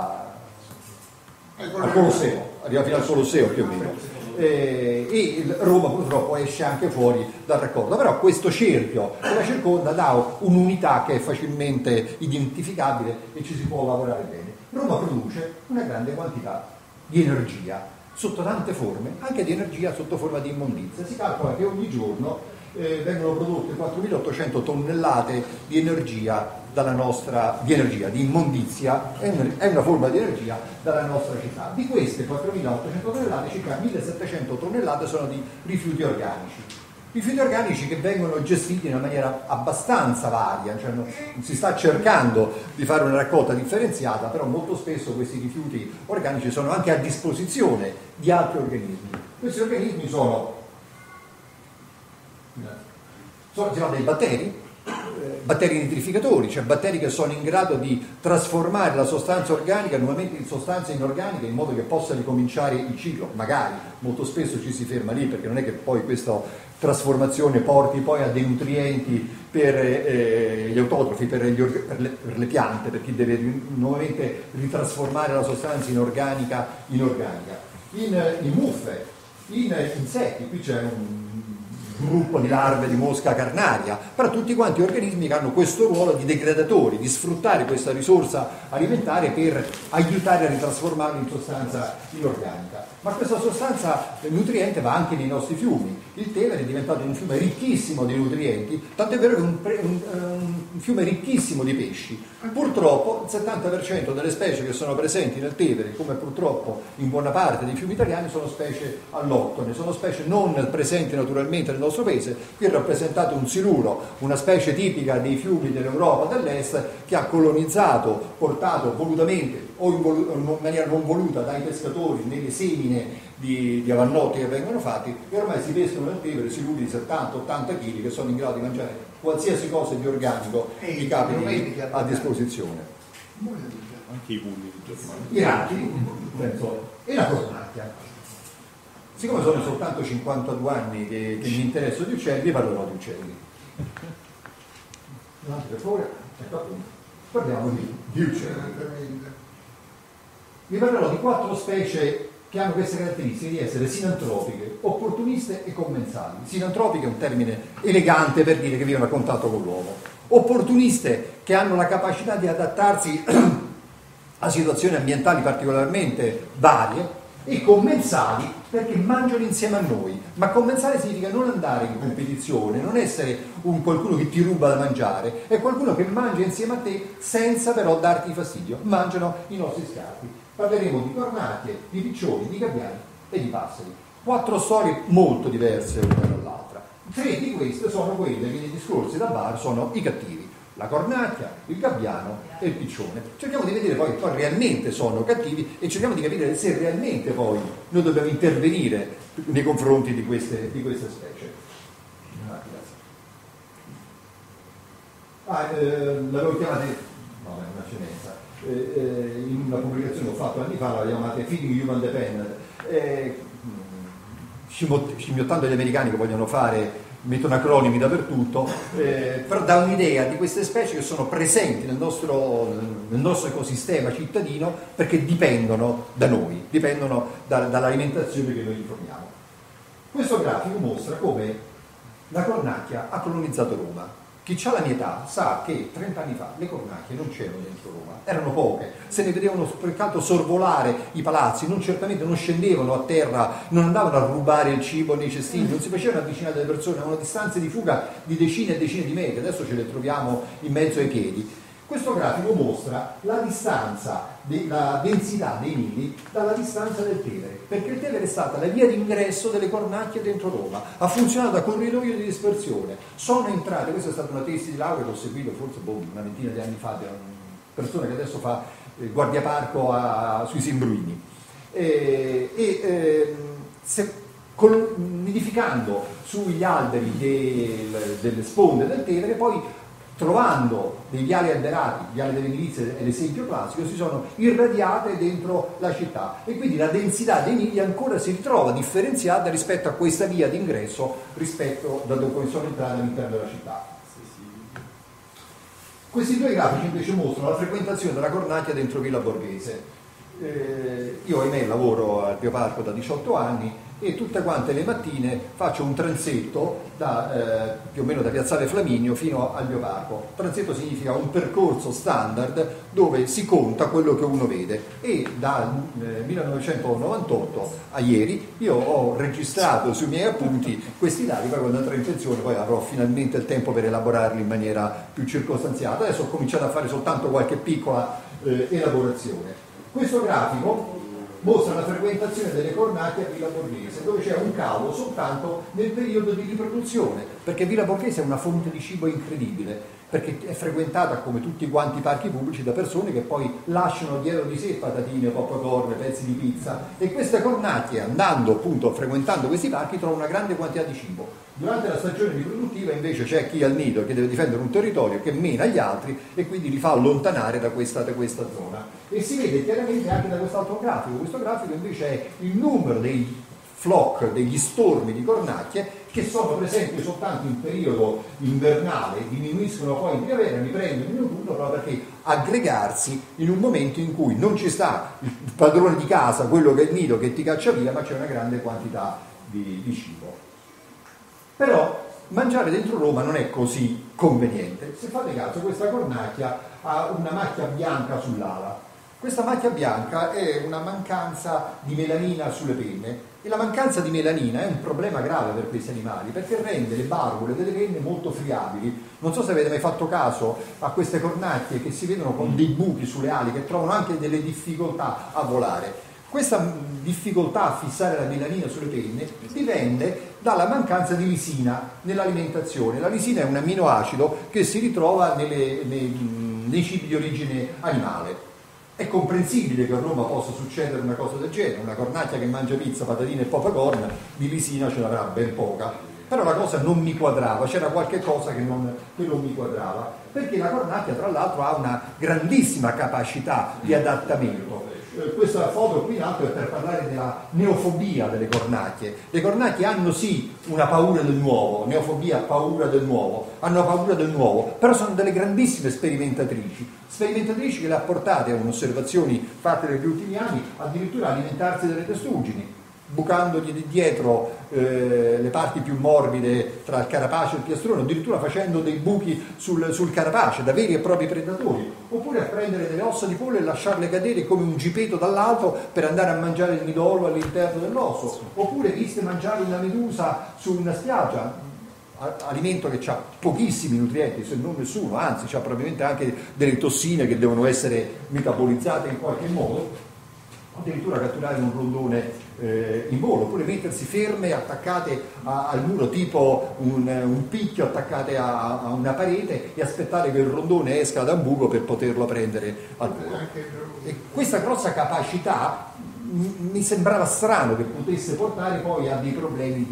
G: al Colosseo, arriva fino al Colosseo più o meno, e Roma purtroppo esce anche fuori dal raccordo, però questo cerchio che la circonda dà un'unità che è facilmente identificabile e ci si può lavorare bene. Roma produce una grande quantità di energia sotto tante forme, anche di energia sotto forma di immondizia. Si calcola che ogni giorno vengono prodotte 4.800 tonnellate di energia di immondizia, è una forma di energia dalla nostra città. Di queste 4.800 tonnellate, circa 1.700 tonnellate sono di rifiuti organici. Rifiuti organici che vengono gestiti in una maniera abbastanza varia, cioè non si sta cercando di fare una raccolta differenziata, però molto spesso questi rifiuti organici sono anche a disposizione di altri organismi. Questi organismi sono dei batteri nitrificatori, cioè batteri che sono in grado di trasformare la sostanza organica nuovamente in sostanza inorganica in modo che possa ricominciare il ciclo. Magari, molto spesso ci si ferma lì, perché non è che poi questa trasformazione porti poi a dei nutrienti per gli autotrofi, per le piante, per chi deve nuovamente ritrasformare la sostanza inorganica in muffe, in insetti. Qui c'è un gruppo di larve di mosca carnaria, però tutti quanti organismi che hanno questo ruolo di degradatori, di sfruttare questa risorsa alimentare per aiutare a ritrasformarla in sostanza inorganica. Ma questa sostanza nutriente va anche nei nostri fiumi. Il Tevere è diventato un fiume ricchissimo di nutrienti, tant'è vero che è un fiume ricchissimo di pesci. Purtroppo il 70% delle specie che sono presenti nel Tevere, come purtroppo in buona parte dei fiumi italiani, sono specie alloctone, sono specie non presenti naturalmente nel nostro paese. Qui è rappresentato un siluro, una specie tipica dei fiumi dell'Europa dell'Est, che ha colonizzato, portato volutamente o in maniera non voluta dai pescatori nelle semine di avannotti che vengono fatti, e ormai si pescano nel Tevere siluri di 70-80 kg che sono in grado di mangiare qualsiasi cosa di organico gli capiti a disposizione.
D: Anche i pulli di Germania.
G: I rati, penso, e la cornacchia. Siccome sono soltanto 52 anni che mi interesso di uccelli, parlerò di uccelli. Per favore, ecco appunto, parliamo di uccelli. Vi parlerò di 4 specie che hanno queste caratteristiche di essere sinantropiche, opportuniste e commensali. Sinantropiche è un termine elegante per dire che vivono a contatto con l'uomo. Opportuniste, che hanno la capacità di adattarsi a situazioni ambientali particolarmente varie, e commensali perché mangiano insieme a noi. Ma commensale significa non andare in competizione, non essere qualcuno che ti ruba da mangiare, è qualcuno che mangia insieme a te senza però darti fastidio. Mangiano i nostri scarti. Parleremo di cornacchie, di piccioni, di gabbiani e di passeri. 4 storie molto diverse l'una dall'altra. 3 di queste sono quelle che nei discorsi da bar sono i cattivi: la cornacchia, il gabbiano e il piccione. Cerchiamo di vedere poi che realmente sono cattivi e cerchiamo di capire se realmente poi noi dobbiamo intervenire nei confronti di queste specie. L'avevo chiamata, no, è una scemenza, in una pubblicazione che ho fatto anni fa, la chiamata Feeding Human Dependent, scimmiottando gli americani che vogliono mettono acronimi dappertutto, però dà un'idea di queste specie che sono presenti nel nostro ecosistema cittadino, perché dipendono da noi, dipendono dall'alimentazione che noi gli forniamo. Questo grafico mostra come la cornacchia ha colonizzato Roma. Chi ha la mia età sa che 30 anni fa le cornacchie non c'erano dentro Roma, erano poche, se ne vedevano soltanto sorvolare i palazzi, certamente non scendevano a terra, non andavano a rubare il cibo nei cestini, non si facevano avvicinare alle persone, avevano distanze di fuga di decine e decine di metri, adesso ce le troviamo in mezzo ai piedi. Questo grafico mostra la distanza, la densità dei nidi dalla distanza del Tevere, perché il Tevere è stata la via d'ingresso delle cornacchie dentro Roma, ha funzionato da corridoio di dispersione, sono entrate, questa è stata una tesi di laurea che ho seguito forse una ventina di anni fa, di una persona che adesso fa guardiaparco sui Simbruini, nidificando sugli alberi delle sponde del Tevere, poi trovando dei viali alberati, Viale delle Milizie è l'esempio classico, si sono irradiate dentro la città e quindi la densità dei nidi ancora si ritrova differenziata rispetto a questa via d'ingresso rispetto da dove sono entrate all'interno della città. Questi due grafici invece mostrano la frequentazione della cornacchia dentro Villa Borghese. Io ahimè lavoro al Bioparco da 18 anni e tutte quante le mattine faccio un transetto più o meno da Piazzale Flaminio fino al Bioparco. Transetto significa un percorso standard dove si conta quello che uno vede e dal 1998 a ieri io ho registrato sui miei appunti questi dati, poi quando andrò in pensione poi avrò finalmente il tempo per elaborarli in maniera più circostanziata. Adesso ho cominciato a fare soltanto qualche piccola elaborazione. Questo grafico mostra la frequentazione delle cornacchie a Villa Borghese, dove c'è un calo soltanto nel periodo di riproduzione, perché Villa Borghese è una fonte di cibo incredibile, perché è frequentata come tutti quanti i parchi pubblici da persone che poi lasciano dietro di sé patatine, popcorn, pezzi di pizza, e queste cornacchie, andando appunto frequentando questi parchi, trovano una grande quantità di cibo. Durante la stagione riproduttiva invece c'è chi al nido che deve difendere un territorio che mena gli altri e quindi li fa allontanare da questa zona, e si vede chiaramente anche da quest'altro grafico. Questo grafico invece è il numero dei flock, degli stormi di cornacchie che sono presenti soltanto in periodo invernale, diminuiscono poi in primavera, riprendono in autunno, proprio perché aggregarsi in un momento in cui non ci sta il padrone di casa, quello che è il nido che ti caccia via, ma c'è una grande quantità di cibo. Però mangiare dentro Roma non è così conveniente. Se fate caso, questa cornacchia ha una macchia bianca sull'ala. Questa macchia bianca è una mancanza di melanina sulle penne, e la mancanza di melanina è un problema grave per questi animali perché rende le barbole delle penne molto friabili. Non so se avete mai fatto caso a queste cornacchie che si vedono con dei buchi sulle ali, che trovano anche delle difficoltà a volare. Questa difficoltà a fissare la melanina sulle penne dipende dalla mancanza di lisina nell'alimentazione. La lisina è un amminoacido che si ritrova nei cibi di origine animale. È comprensibile che a Roma possa succedere una cosa del genere, una cornacchia che mangia pizza, patatine e popcorn, di lisina ce l'avrà ben poca, però la cosa non mi quadrava, c'era qualche cosa che non mi quadrava, perché la cornacchia tra l'altro ha una grandissima capacità di adattamento. Questa foto qui in alto è per parlare della neofobia delle cornacchie. Le cornacchie hanno sì una paura del nuovo, neofobia, paura del nuovo, hanno paura del nuovo, però sono delle grandissime sperimentatrici che le ha portate a osservazioni fatte negli ultimi anni addirittura a alimentarsi delle testuggini, bucandogli dietro le parti più morbide tra il carapace e il piastrone, addirittura facendo dei buchi sul carapace da veri e propri predatori, oppure a prendere delle ossa di pollo e lasciarle cadere come un gipeto dall'alto per andare a mangiare il midollo all'interno dell'osso, oppure viste mangiare una medusa su una spiaggia, alimento che ha pochissimi nutrienti, se non nessuno, anzi ha probabilmente anche delle tossine che devono essere metabolizzate in qualche modo, addirittura catturare un rondone in volo, oppure mettersi ferme attaccate al muro tipo un picchio attaccate a una parete e aspettare che il rondone esca da un buco per poterlo prendere al volo. E questa grossa capacità mi sembrava strano che potesse portare poi a dei problemi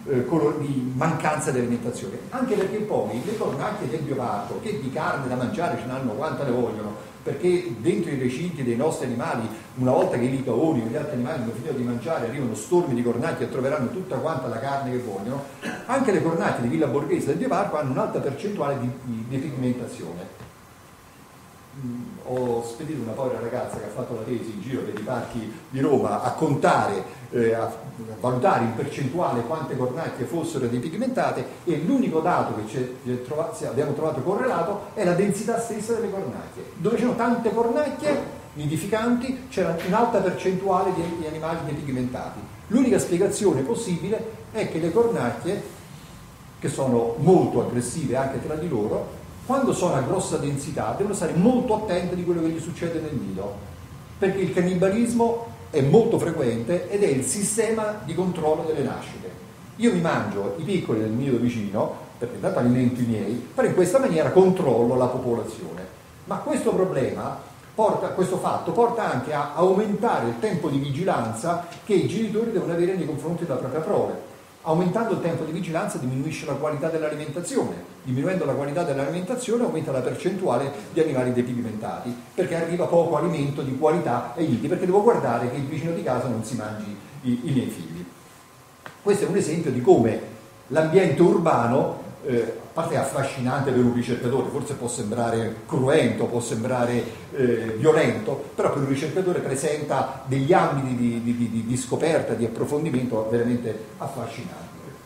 G: di mancanza di alimentazione, anche perché poi le cornacchie del Bioparco, che di carne da mangiare ce n'hanno quanta ne vogliono, perché dentro i recinti dei nostri animali, una volta che i licaoni o gli altri animali hanno finito di mangiare, arrivano stormi di cornacchie e troveranno tutta quanta la carne che vogliono, anche le cornacchie di Villa Borghese del Bioparco hanno un'alta percentuale di pigmentazione. ho spedito una povera ragazza che ha fatto la tesi in giro per i parchi di Roma a contare, a valutare in percentuale quante cornacchie fossero depigmentate, e l'unico dato che abbiamo trovato correlato è la densità stessa delle cornacchie. Dove c'erano tante cornacchie nidificanti c'era un'alta percentuale di animali depigmentati. L'unica spiegazione possibile è che le cornacchie, che sono molto aggressive anche tra di loro, quando sono a grossa densità devono stare molto attente di quello che gli succede nel nido, perché il cannibalismo è molto frequente ed è il sistema di controllo delle nascite. Io mi mangio i piccoli del nido vicino, perché intanto alimento i miei, però in questa maniera controllo la popolazione. Ma questo problema questo fatto porta anche a aumentare il tempo di vigilanza che i genitori devono avere nei confronti della propria prole. Aumentando il tempo di vigilanza diminuisce la qualità dell'alimentazione, diminuendo la qualità dell'alimentazione aumenta la percentuale di animali depigmentati, perché arriva poco alimento di qualità ai nidi, perché devo guardare che il vicino di casa non si mangi i miei figli. Questo è un esempio di come l'ambiente urbano, a parte è affascinante per un ricercatore, forse può sembrare cruento, può sembrare violento, però per un ricercatore presenta degli ambiti di scoperta, di approfondimento veramente affascinanti.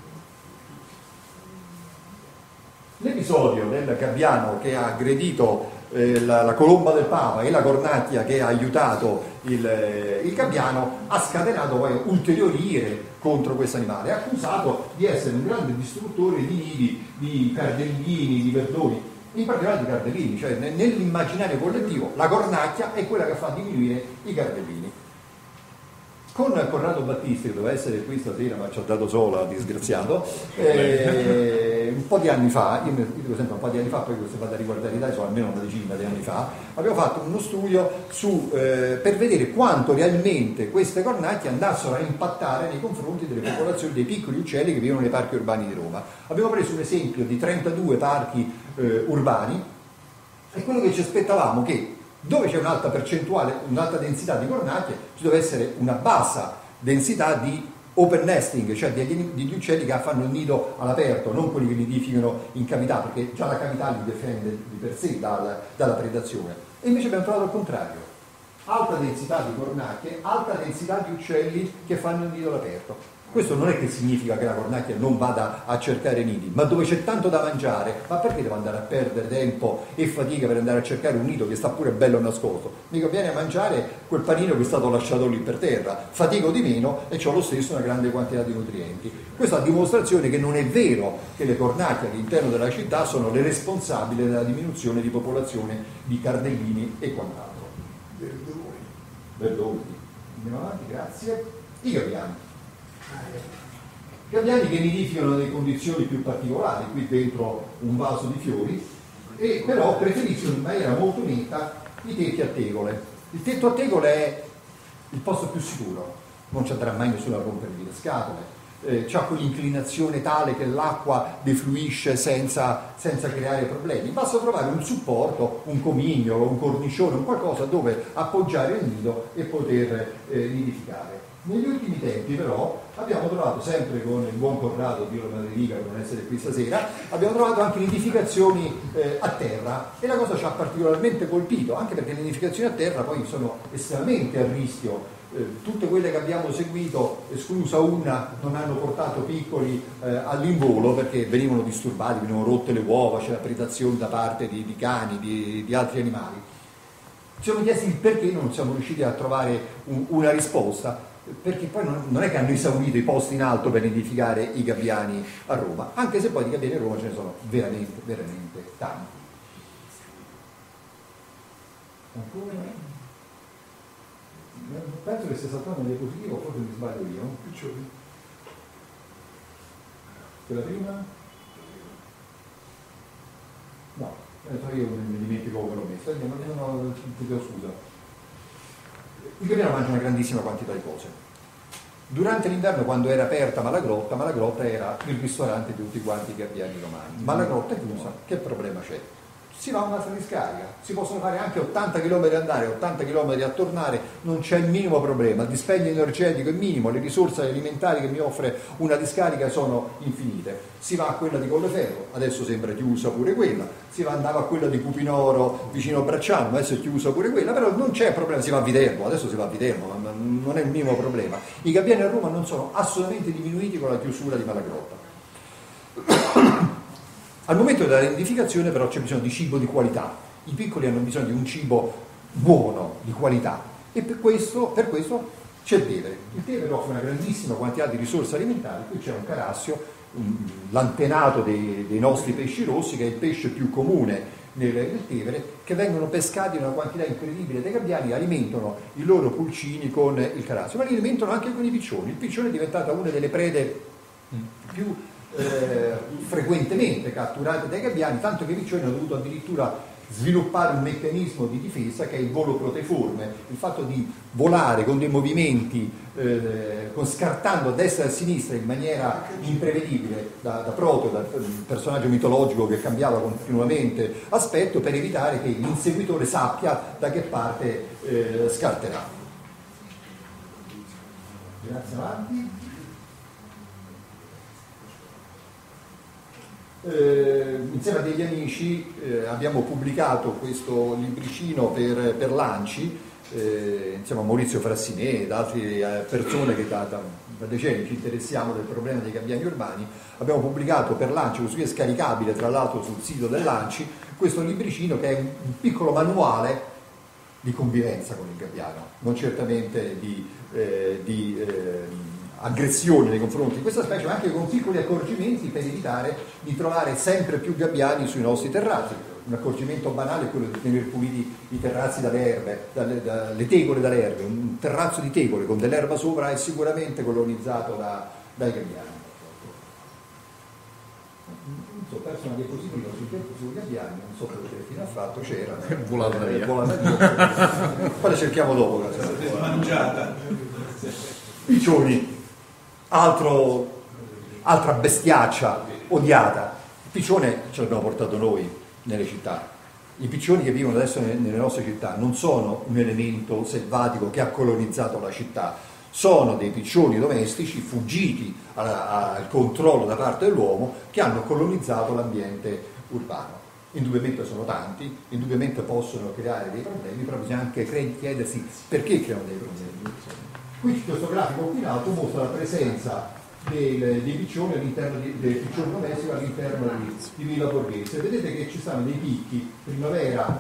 G: L'episodio del gabbiano che ha aggredito la colomba del Papa e la cornacchia che ha aiutato il gabbiano ha scatenato poi ulteriori ire contro questo animale, è accusato di essere un grande distruttore di nidi, di cardellini, di verdoni, in particolare di cardellini, cioè nell'immaginario collettivo la cornacchia è quella che fa diminuire i cardellini. Con Corrado Battisti, che doveva essere qui stasera ma ci ha dato sola, disgraziato, un po' di anni fa, io dico sempre un po' di anni fa, poi se vado a riguardare i dati sono almeno una decina di anni fa, abbiamo fatto uno studio per vedere quanto realmente queste cornacchie andassero a impattare nei confronti delle popolazioni dei piccoli uccelli che vivono nei parchi urbani di Roma. Abbiamo preso un esempio di 32 parchi urbani e quello che ci aspettavamo che dove c'è un'alta percentuale, un'alta densità di cornacchie, ci deve essere una bassa densità di open nesting, cioè degli uccelli che fanno il nido all'aperto, non quelli che nidificano in cavità, perché già la cavità li difende di per sé dalla predazione. E invece abbiamo trovato il contrario: alta densità di cornacchie, alta densità di uccelli che fanno il nido all'aperto. Questo non è che significa che la cornacchia non vada a cercare nidi, ma dove c'è tanto da mangiare, ma perché devo andare a perdere tempo e fatica per andare a cercare un nido che sta pure bello nascosto? Mica viene a mangiare quel panino che è stato lasciato lì per terra, fatico di meno e ho lo stesso una grande quantità di nutrienti. Questa è la dimostrazione che non è vero che le cornacchie all'interno della città sono le responsabili della diminuzione di popolazione di cardellini e quant'altro. Verdoni. Andiamo avanti, grazie. I gabbiani. Gabbiani che nidificano nelle condizioni più particolari, qui dentro un vaso di fiori, e però preferiscono in maniera molto netta i tetti a tegole. Il tetto a tegole è il posto più sicuro, non ci andrà mai nessuno a rompergli le scatole, c'ha quell'inclinazione tale che l'acqua defluisce senza creare problemi. Basta trovare un supporto, un comignolo, un cornicione, un qualcosa dove appoggiare il nido e poter nidificare. Negli ultimi tempi però abbiamo trovato, sempre con il buon Corrado, Dio lo benedica per non essere qui stasera, abbiamo trovato anche nidificazioni a terra, e la cosa ci ha particolarmente colpito, anche perché le nidificazioni a terra poi sono estremamente a rischio. Tutte quelle che abbiamo seguito, esclusa una, non hanno portato piccoli all'involo perché venivano disturbati, venivano rotte le uova, c'era predazione da parte di cani, di altri animali. Ci siamo chiesti il perché, non siamo riusciti a trovare una risposta, perché poi non è che hanno esaurito i posti in alto per nidificare i gabbiani a Roma, anche se poi di gabbiani a Roma ce ne sono veramente, veramente tanti. Ancora? Penso che stia saltando una diapositiva, forse mi sbaglio io. Quella prima? No, io mi dimentico come l'ho messa, no, scusa. Il gabbiano mangia una grandissima quantità di cose. Durante l'inverno, quando era aperta Malagrotta era il ristorante di tutti quanti i gabbiani romani. Malagrotta è chiusa, che problema c'è? si va a un'altra discarica, si possono fare anche 80 km andare, 80 km a tornare, non c'è il minimo problema, il dispendio energetico è minimo, le risorse alimentari che mi offre una discarica sono infinite. Si va a quella di Colleferro, adesso sembra chiusa pure quella, andava a quella di Cupinoro vicino a Bracciano, adesso è chiusa pure quella, però non c'è problema, si va a Viterbo, adesso si va a Viterbo, ma non è il minimo problema. I gabbiani a Roma non sono assolutamente diminuiti con la chiusura di Malagrotta. Al momento della nidificazione però c'è bisogno di cibo di qualità, i piccoli hanno bisogno di un cibo buono, di qualità, e per questo c'è il tevere. Il tevere offre una grandissima quantità di risorse alimentari, qui c'è un carassio, l'antenato dei nostri pesci rossi, che è il pesce più comune nel Tevere, che vengono pescati in una quantità incredibile dai gabbiani, alimentano i loro pulcini con il carassio, ma li alimentano anche con i piccioni. Il piccione è diventata una delle prede più frequentemente catturate dai gabbiani, tanto che i piccioni hanno dovuto addirittura sviluppare un meccanismo di difesa che è il volo proteiforme, il fatto di volare con dei movimenti scartando a destra e a sinistra in maniera imprevedibile, da Proto, dal personaggio mitologico che cambiava continuamente aspetto, per evitare che l'inseguitore sappia da che parte scarterà. Grazie, avanti. Insieme a degli amici abbiamo pubblicato questo libricino per l'ANCI, insieme a Maurizio Frassinè ed altre persone che da decenni ci interessiamo del problema dei gabbiani urbani. Abbiamo pubblicato per l'ANCI, così è scaricabile tra l'altro sul sito dell'ANCI, questo libricino che è un piccolo manuale di convivenza con il gabbiano, non certamente di aggressione nei confronti di questa specie, ma anche con piccoli accorgimenti per evitare di trovare sempre più gabbiani sui nostri terrazzi. Un accorgimento banale è quello di tenere puliti i terrazzi dalle erbe, dalle tegole dalle erbe. Un terrazzo di tegole con dell'erba sopra è sicuramente colonizzato dai gabbiani. Ho perso una diapositiva sui gabbiani, non so che fine ha fatto, c'era.
D: È volata via.
G: Poi la cerchiamo dopo.
F: Mangiata.
G: Piccioni. Altra bestiaccia odiata. Il piccione ce l'abbiamo portato noi nelle città. I piccioni che vivono adesso nelle nostre città non sono un elemento selvatico che ha colonizzato la città, sono dei piccioni domestici fuggiti al controllo da parte dell'uomo che hanno colonizzato l'ambiente urbano. Indubbiamente sono tanti, indubbiamente possono creare dei problemi, però bisogna anche chiedersi perché creano dei problemi. Qui questo grafico qui in alto mostra la presenza dei piccioni all'interno del piccione domestico all'interno di Villa Borghese. Vedete che ci stanno dei picchi primavera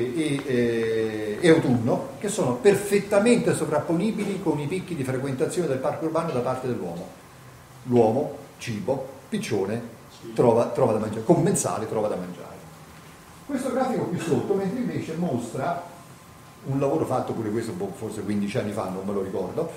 G: e autunno che sono perfettamente sovrapponibili con i picchi di frequentazione del parco urbano da parte dell'uomo. L'uomo, cibo, piccione, trova da mangiare, commensale trova da mangiare. Questo grafico qui sotto, mentre invece mostra un lavoro fatto pure questo forse 15 anni fa, non me lo ricordo,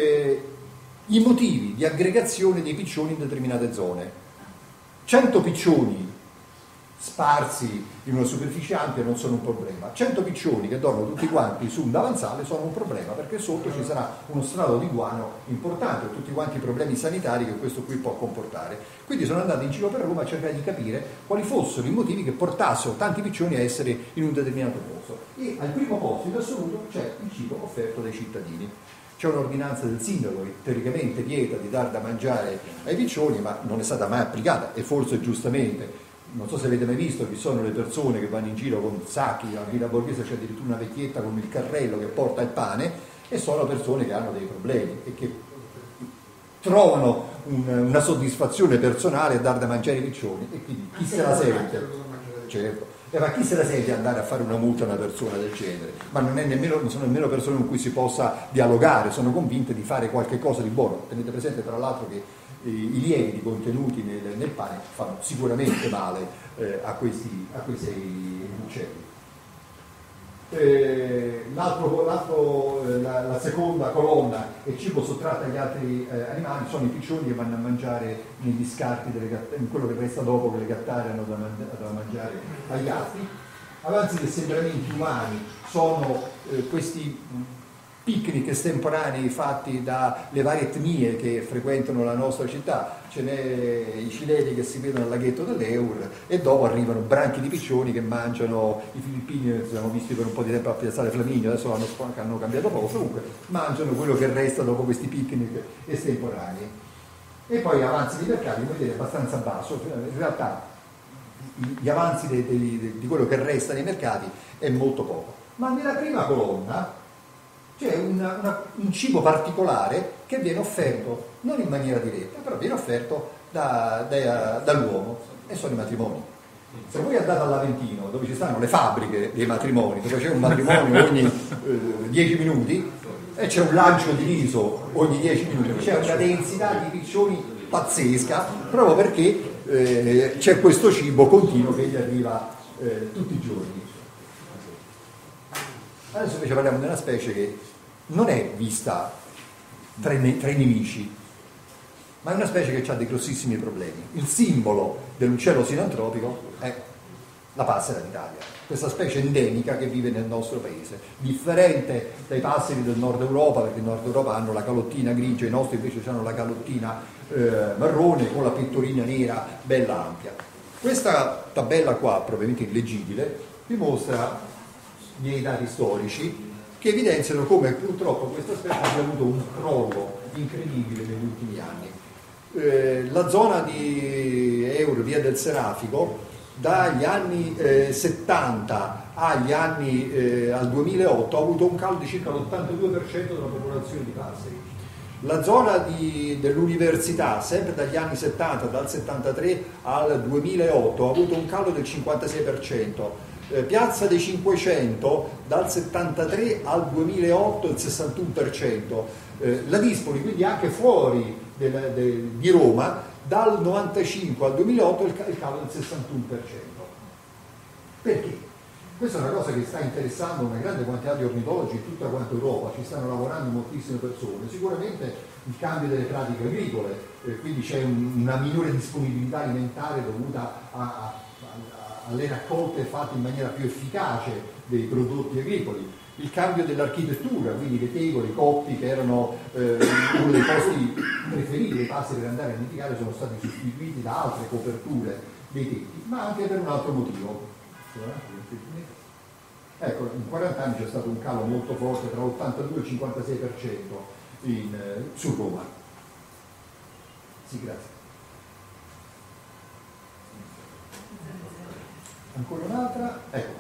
G: i motivi di aggregazione dei piccioni in determinate zone. 100 piccioni sparsi in una superficie ampia non sono un problema, 100 piccioni che dormono tutti quanti su un davanzale sono un problema, perché sotto ci sarà uno strato di guano importante, tutti quanti i problemi sanitari che questo qui può comportare. Quindi sono andato in giro per Roma a cercare di capire quali fossero i motivi che portassero tanti piccioni a essere in un determinato posto, e al primo posto in assoluto c'è il cibo offerto dai cittadini. C'è un'ordinanza del sindaco che teoricamente vieta di dar da mangiare ai piccioni, ma non è stata mai applicata, e forse giustamente. Non so se avete mai visto, ci sono le persone che vanno in giro con sacchi, a Villa Borghese c'è addirittura una vecchietta con il carrello che porta il pane, e sono persone che hanno dei problemi e che trovano una soddisfazione personale a dar da mangiare ai piccioni, e quindi chi se la sente? Certo. Ma chi se la sente andare a fare una multa a una persona del genere? Ma non sono nemmeno persone con cui si possa dialogare, sono convinte di fare qualche cosa di buono. Tenete presente tra l'altro che i lieviti contenuti nel pane fanno sicuramente male a questi uccelli. La seconda colonna è cibo sottratto agli altri animali, sono i piccioni che vanno a mangiare negli scarti, in quello che resta dopo che le gattare hanno da mangiare agli altri. Avanzi di assembramenti umani sono questi picnic estemporanei fatti dalle varie etnie che frequentano la nostra città, ce n'è i cileni che si vedono al laghetto dell'Eur e dopo arrivano branchi di piccioni che mangiano, i filippini li abbiamo visti per un po' di tempo a Piazzale Flaminio, adesso hanno cambiato poco, comunque mangiano quello che resta dopo questi picnic estemporanei. E poi avanzi di mercati, come vedete, abbastanza basso, in realtà gli avanzi di quello che resta nei mercati è molto poco. Ma nella prima colonna c'è un cibo particolare che viene offerto non in maniera diretta, però viene offerto dall'uomo, e sono i matrimoni. Se voi andate all'Aventino, dove ci stanno le fabbriche dei matrimoni, dove c'è un matrimonio ogni 10 minuti e c'è un lancio di riso ogni 10 minuti, c'è una densità di piccioni pazzesca, proprio perché c'è questo cibo continuo che gli arriva tutti i giorni. Adesso invece parliamo di una specie che non è vista tra i nemici, ma è una specie che ha dei grossissimi problemi. Il simbolo dell'uccello sinantropico è la passera d'Italia, questa specie endemica che vive nel nostro paese, differente dai passeri del nord Europa, perché il nord Europa hanno la calottina grigia, i nostri invece hanno la calottina marrone con la pettorina nera bella ampia. Questa tabella qua, probabilmente illeggibile, dimostra dei dati storici che evidenziano come purtroppo questa specie abbia avuto un crollo incredibile negli ultimi anni. La zona di Eur, via del Serafico, dagli anni 70 al 2008 ha avuto un calo di circa l'82% della popolazione di passeri. La zona dell'università, sempre dagli anni 70, dal 73 al 2008, ha avuto un calo del 56%. Piazza dei 500 dal 73 al 2008 il 61%, la Dispoli, quindi anche fuori di Roma, dal 95 al 2008 il calo del 61%. Perché? Questa è una cosa che sta interessando una grande quantità di ornitologi in tutta quanta Europa, ci stanno lavorando moltissime persone. Sicuramente il cambio delle pratiche agricole, quindi c'è una minore disponibilità alimentare dovuta alle raccolte fatte in maniera più efficace dei prodotti agricoli, il cambio dell'architettura, quindi le tegole, i coppi che erano uno dei posti preferiti dei passeri per andare a nidificare sono stati sostituiti da altre coperture dei tetti, ma anche per un altro motivo. Ecco, in 40 anni c'è stato un calo molto forte tra l'82 e il 56% su Roma. Sì, grazie. Ancora un'altra, ecco.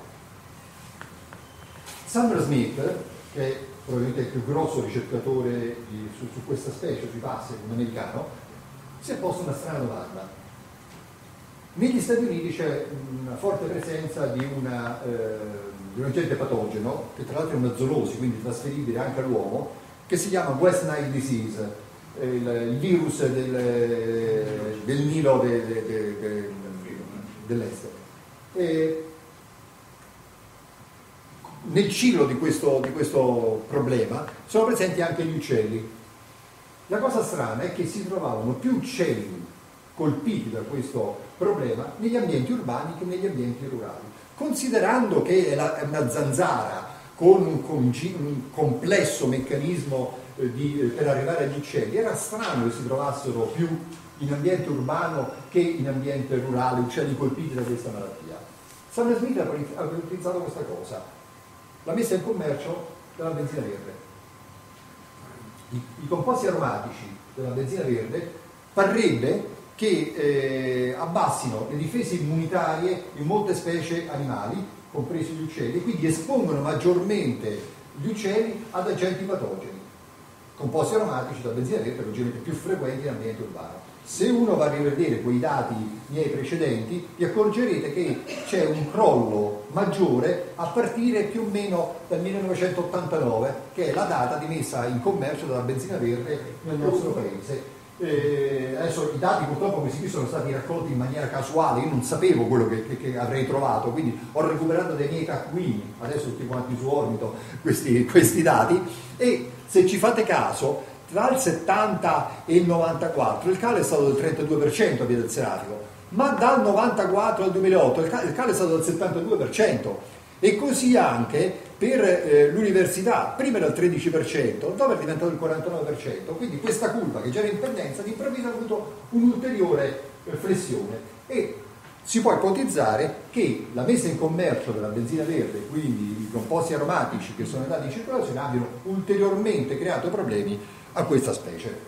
G: Sumner Smith, che è probabilmente il più grosso ricercatore su questa specie, sui passeri, un americano, si è posto una strana domanda. Negli Stati Uniti c'è una forte presenza di un agente patogeno, che tra l'altro è una zoonosi, quindi trasferibile anche all'uomo, che si chiama West Nile Disease, il virus del Nilo dell'est. Nel ciclo di questo problema sono presenti anche gli uccelli. La cosa strana è che si trovavano più uccelli colpiti da questo problema negli ambienti urbani che negli ambienti rurali. Considerando che è una zanzara con un complesso meccanismo per arrivare agli uccelli, era strano che si trovassero più in ambiente urbano che in ambiente rurale uccelli colpiti da questa malattia. Sumner Smith ha utilizzato questa cosa, la messa in commercio della benzina verde. I composti aromatici della benzina verde parrebbe che abbassino le difese immunitarie in molte specie animali, compresi gli uccelli, e quindi espongono maggiormente gli uccelli ad agenti patogeni. Composti aromatici da benzina verde logicamente più frequenti in ambiente urbano. Se uno va a rivedere quei dati miei precedenti, vi accorgerete che c'è un crollo maggiore a partire più o meno dal 1989, che è la data di messa in commercio della benzina verde nel nostro paese. Adesso i dati purtroppo questi qui sono stati raccolti in maniera casuale, io non sapevo quello che avrei trovato, quindi ho recuperato dai miei taccuini, adesso tutti quanti su Ornito questi dati, e se ci fate caso tra il 70 e il 94 il calo è stato del 32% a Via del Serafico, ma dal 94 al 2008 il calo è stato del 72%. E così anche per l'università, prima era il 13%, dopo è diventato il 49%, quindi questa curva che già era in pendenza all'improvviso ha avuto un'ulteriore flessione e si può ipotizzare che la messa in commercio della benzina verde, quindi i composti aromatici che sono andati in circolazione, abbiano ulteriormente creato problemi a questa specie.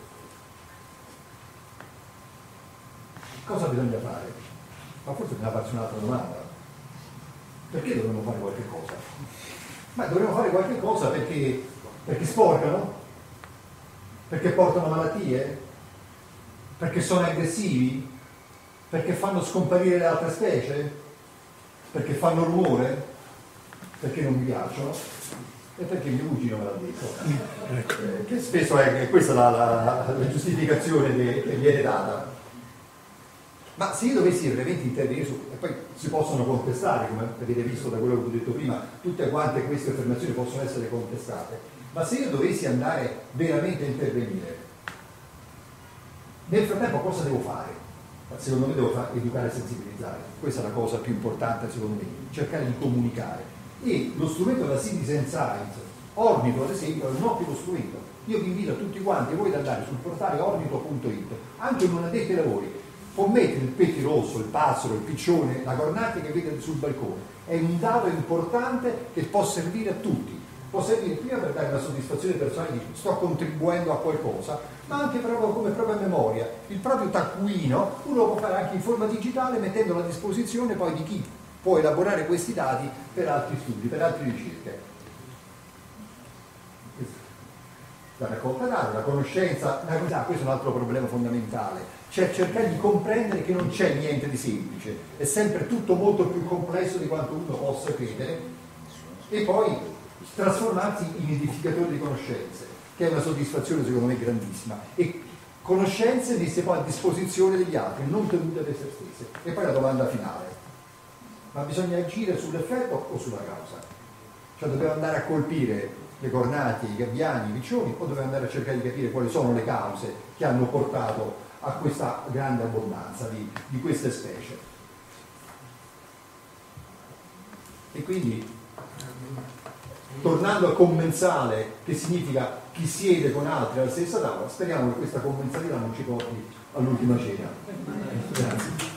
G: Cosa bisogna fare? Ma forse bisogna farsi un'altra domanda. Perché dovremmo fare qualche cosa? Ma dovremmo fare qualche cosa perché sporcano? Perché portano malattie? Perché sono aggressivi? Perché fanno scomparire le altre specie? Perché fanno rumore? Perché non mi piacciono? E perché mio cugino me l'ha detto. Che spesso è questa la giustificazione che viene data. Ma se io dovessi veramente intervenire su, e poi si possono contestare, come avete visto da quello che ho detto prima, tutte quante queste affermazioni possono essere contestate, ma se io dovessi andare veramente a intervenire, nel frattempo cosa devo fare? Secondo me devo educare e sensibilizzare, questa è la cosa più importante secondo me, cercare di comunicare. E lo strumento della citizen science, Ornito ad esempio, è un ottimo strumento. Io vi invito a tutti quanti voi ad andare sul portale ornito.it, anche non addetti ai lavori, può mettere il pettirosso, il passero, il piccione, la cornacchia che vedete sul balcone. È un dato importante che può servire a tutti. Può servire prima per dare una soddisfazione personale di sto contribuendo a qualcosa, ma anche proprio come propria memoria. Il proprio taccuino uno lo può fare anche in forma digitale mettendolo a disposizione poi di chi può elaborare questi dati per altri studi, per altre ricerche. La raccolta dati, la conoscenza, questo è un altro problema fondamentale. Cioè cercare di comprendere che non c'è niente di semplice, è sempre tutto molto più complesso di quanto uno possa credere, e poi trasformarsi in edificatore di conoscenze, che è una soddisfazione secondo me grandissima, e conoscenze messe poi a disposizione degli altri, non tenute per se stesse. E poi la domanda finale: ma bisogna agire sull'effetto o sulla causa? Cioè dobbiamo andare a colpire le cornacchie, i gabbiani, i piccioni, o dobbiamo andare a cercare di capire quali sono le cause che hanno portato a questa grande abbondanza di queste specie? E quindi, tornando al commensale, che significa chi siede con altri alla stessa tavola, speriamo che questa commensalità non ci porti all'ultima cena. Grazie.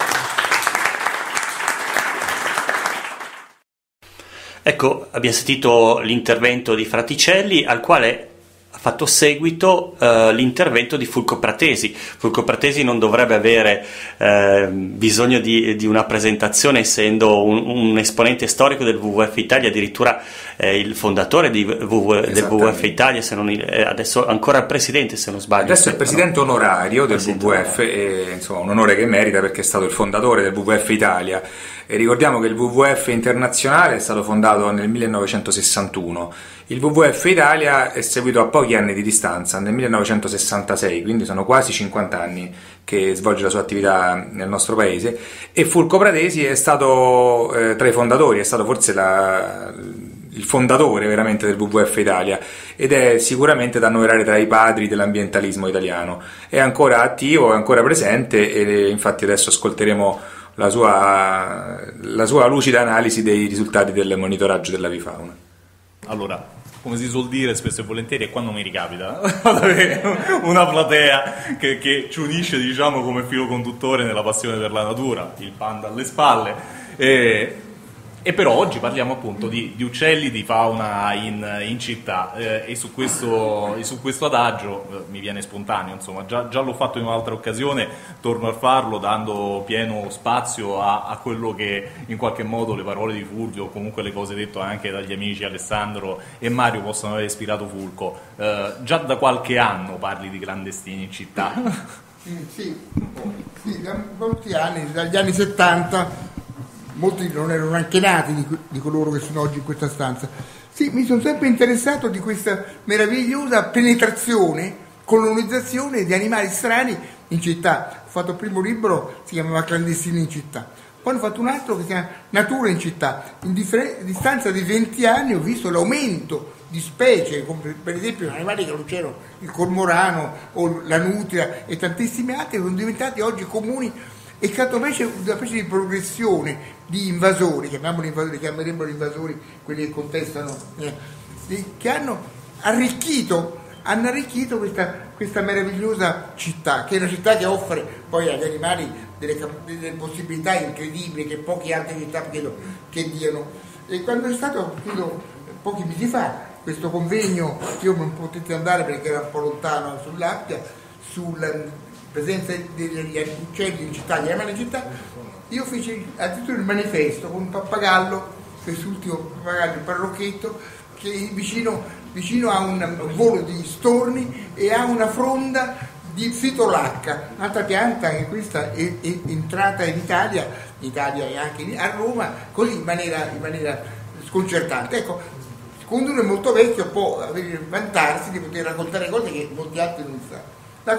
A: Ecco, abbiamo sentito l'intervento di Fraticelli, al quale ha fatto seguito l'intervento di Fulco Pratesi. Fulco Pratesi non dovrebbe avere bisogno di una presentazione, essendo un esponente storico del WWF Italia, addirittura il fondatore del WWF Italia, se non adesso ancora il presidente, se non sbaglio.
B: Adesso è il presidente onorario del WWF, e insomma un onore che merita perché è stato il fondatore del WWF Italia. E ricordiamo che il WWF internazionale è stato fondato nel 1961, il WWF Italia è seguito a pochi anni di distanza, nel 1966, quindi sono quasi 50 anni che svolge la sua attività nel nostro paese, e Fulco Pratesi è stato tra i fondatori, è stato forse il fondatore veramente del WWF Italia, ed è sicuramente da annoverare tra i padri dell'ambientalismo italiano. È ancora attivo, è ancora presente, e infatti adesso ascolteremo la sua lucida analisi dei risultati del monitoraggio dell'avifauna.
D: Allora, come si suol dire spesso e volentieri, è quando mi ricapita ad avere una platea che ci unisce, diciamo, come filo conduttore nella passione per la natura, il panda alle spalle. E però oggi parliamo appunto di uccelli, di fauna in città, e su questo adagio mi viene spontaneo, insomma, già l'ho fatto in un'altra occasione, torno a farlo dando pieno spazio a quello che in qualche modo le parole di Fulvio, o comunque le cose dette anche dagli amici Alessandro e Mario, possono aver ispirato Fulco. Già da qualche anno parli di clandestini in città.
H: Sì, da molti anni, dagli anni 70. Molti non erano neanche nati di coloro che sono oggi in questa stanza. Sì, mi sono sempre interessato di questa meravigliosa penetrazione, colonizzazione di animali strani in città. Ho fatto il primo libro, si chiamava Clandestini in città. Poi ho fatto un altro che si chiama Natura in città. In distanza di 20 anni ho visto l'aumento di specie, come per esempio animali che non c'erano, il cormorano o la nutria e tantissimi altri, che sono diventati oggi comuni è stato invece una specie di progressione di invasori, chiameremmo invasori quelli che contestano, che hanno arricchito questa meravigliosa città, che è una città che offre poi agli animali delle possibilità incredibili che poche altre città credo che diano. E quando è stato, credo, pochi mesi fa, questo convegno, io non potete andare perché era un po' lontano sull'Appia, sulla presenza degli uccelli in città, gli animali in città, io feci addirittura il manifesto con un pappagallo, quest'ultimo pappagallo, il parrocchetto, che è vicino a un volo di storni e a una fronda di fitolacca, un'altra pianta che questa è entrata in Italia e anche a Roma, così in maniera sconcertante. Ecco, quando uno è molto vecchio può vantarsi di poter raccontare cose che molti altri non sanno. La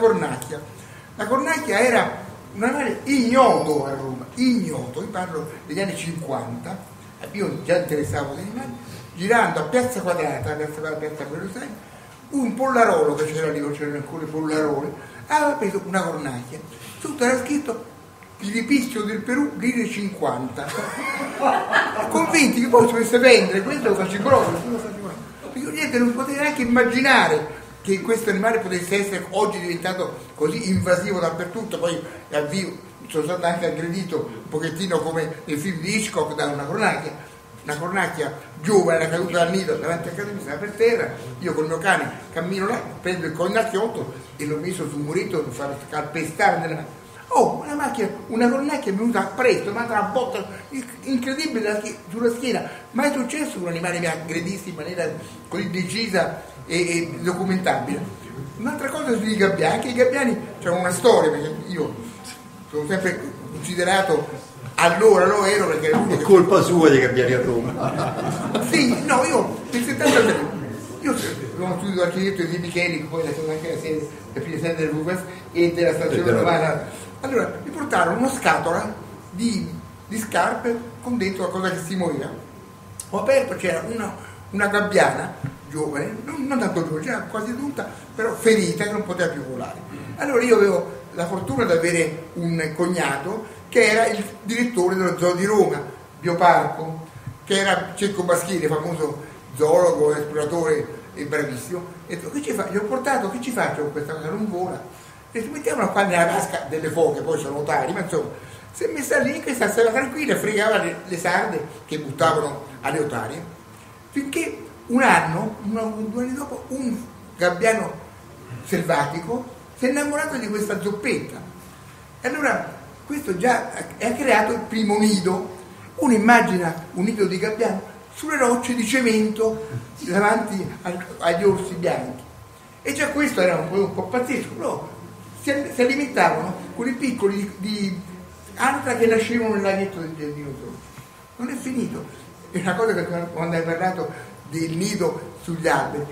H: cornacchia era un animale ignoto a Roma, ignoto, io parlo degli anni 50, io già interessavo degli animali, girando a Piazza Quadrata, Piazza Buenos Aires, un pollarolo che c'era lì, c'erano ancora i pollaroli, aveva preso una cornacchia, sotto era scritto Filipistio del Perù, lire 50, convinti che poi si potesse vendere, questo lo faccio proprio, perché niente, non potete neanche immaginare che questo animale potesse essere oggi diventato così invasivo dappertutto. Poi sono stato anche aggredito un pochettino come nel film di Hitchcock da una cornacchia giovane, era caduta dal nido davanti a casa mia, stava per terra, io col mio cane cammino là, prendo il cornacchiotto e l'ho messo sul muretto per far calpestare nella mano. Una cornacchia è venuta presto, ma una botta incredibile sulla schiena. Mai è successo che un animale mi aggredisse in maniera così decisa e documentabile. Un'altra cosa sui gabbiani, anche i gabbiani c'è una storia, perché io sono sempre considerato, allora lo ero perché era l'unico.
G: È colpa sua dei gabbiani a Roma.
H: Sì, no, io nel 73 io sono studio architetto di Micheli, poi sono anche la prima sede del WWF e della stazione romana. Allora mi portarono una scatola di scarpe con dentro qualcosa che si muoveva. Ho aperto, c'era una gabbiana giovane, non tanto giovane, già quasi adulta, però ferita, che non poteva più volare. Allora io avevo la fortuna di avere un cognato che era il direttore dello zoo di Roma, Bioparco, che era Cecco Baschieri, famoso zoologo, esploratore e bravissimo. E detto, gli ho portato, che ci faccio con questa cosa? Non vola. E mettiamola qua nella vasca delle foche, poi sono notari, ma insomma, si è messa lì, questa stava tranquilla, fregava le sarde che buttavano alle otarie, finché un anno, 2 anni dopo, un gabbiano selvatico si è innamorato di questa zoppetta. E allora questo già ha creato il primo nido. Uno immagina un nido di gabbiano sulle rocce di cemento davanti agli orsi bianchi. E già questo era un po' pazzesco, però si alimentavano con i piccoli di anatra che nascevano nel laghetto del dinosauro. Non è finito. È una cosa che quando hai parlato del nido sugli alberi,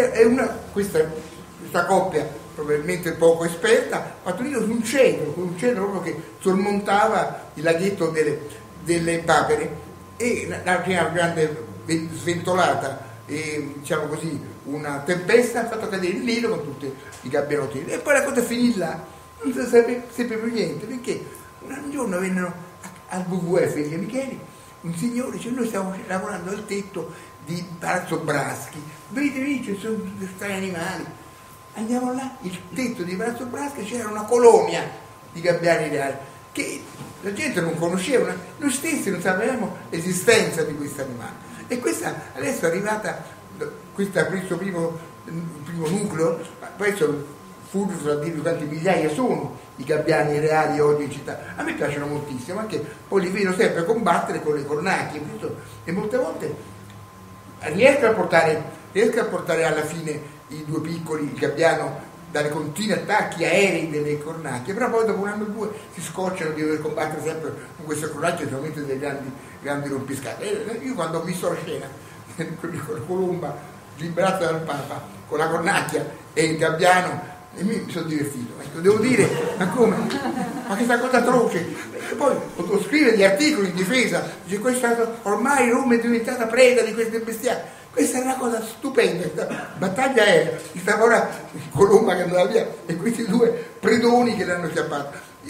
H: questa coppia probabilmente poco esperta ha fatto nido su un cedro proprio che sormontava il laghetto delle papere, e la prima grande sventolata e diciamo così una tempesta ha fatto cadere il nido con tutti i gabbianotti, e poi la cosa finì là, non si sapeva più niente, perché un giorno vennero al WWF di Micheli un signore dice: noi stiamo lavorando al tetto di Palazzo Braschi, vedete, ci sono tutti questi animali, andiamo là, il tetto di Palazzo Braschi, c'era una colonia di gabbiani reali che la gente non conosceva, noi stessi non sapevamo l'esistenza di questi animali. E questa adesso è arrivata, questo primo nucleo, adesso Fulvio a dirvi quanti migliaia sono i gabbiani reali oggi in città. A me piacciono moltissimo, anche poi li vedo sempre combattere con le cornacchie, e molte volte riesco a portare alla fine i due piccoli, il gabbiano, dalle continui attacchi aerei delle cornacchie, però poi dopo un anno o due si scocciano di dover combattere sempre con queste cornacchie, solamente dei grandi rompiscatole. Io quando ho visto la scena con Colomba liberata dal Papa con la cornacchia e il gabbiano, e mi sono divertito, ecco, devo dire, ma come? Ma questa cosa atroce. E poi potevo scrivere gli articoli in difesa, dice ormai Roma è diventata preda di queste bestiali. Questa è una cosa stupenda, questa battaglia aerea, stava ora Colomba che andava via e questi due predoni che l'hanno chiappato. Io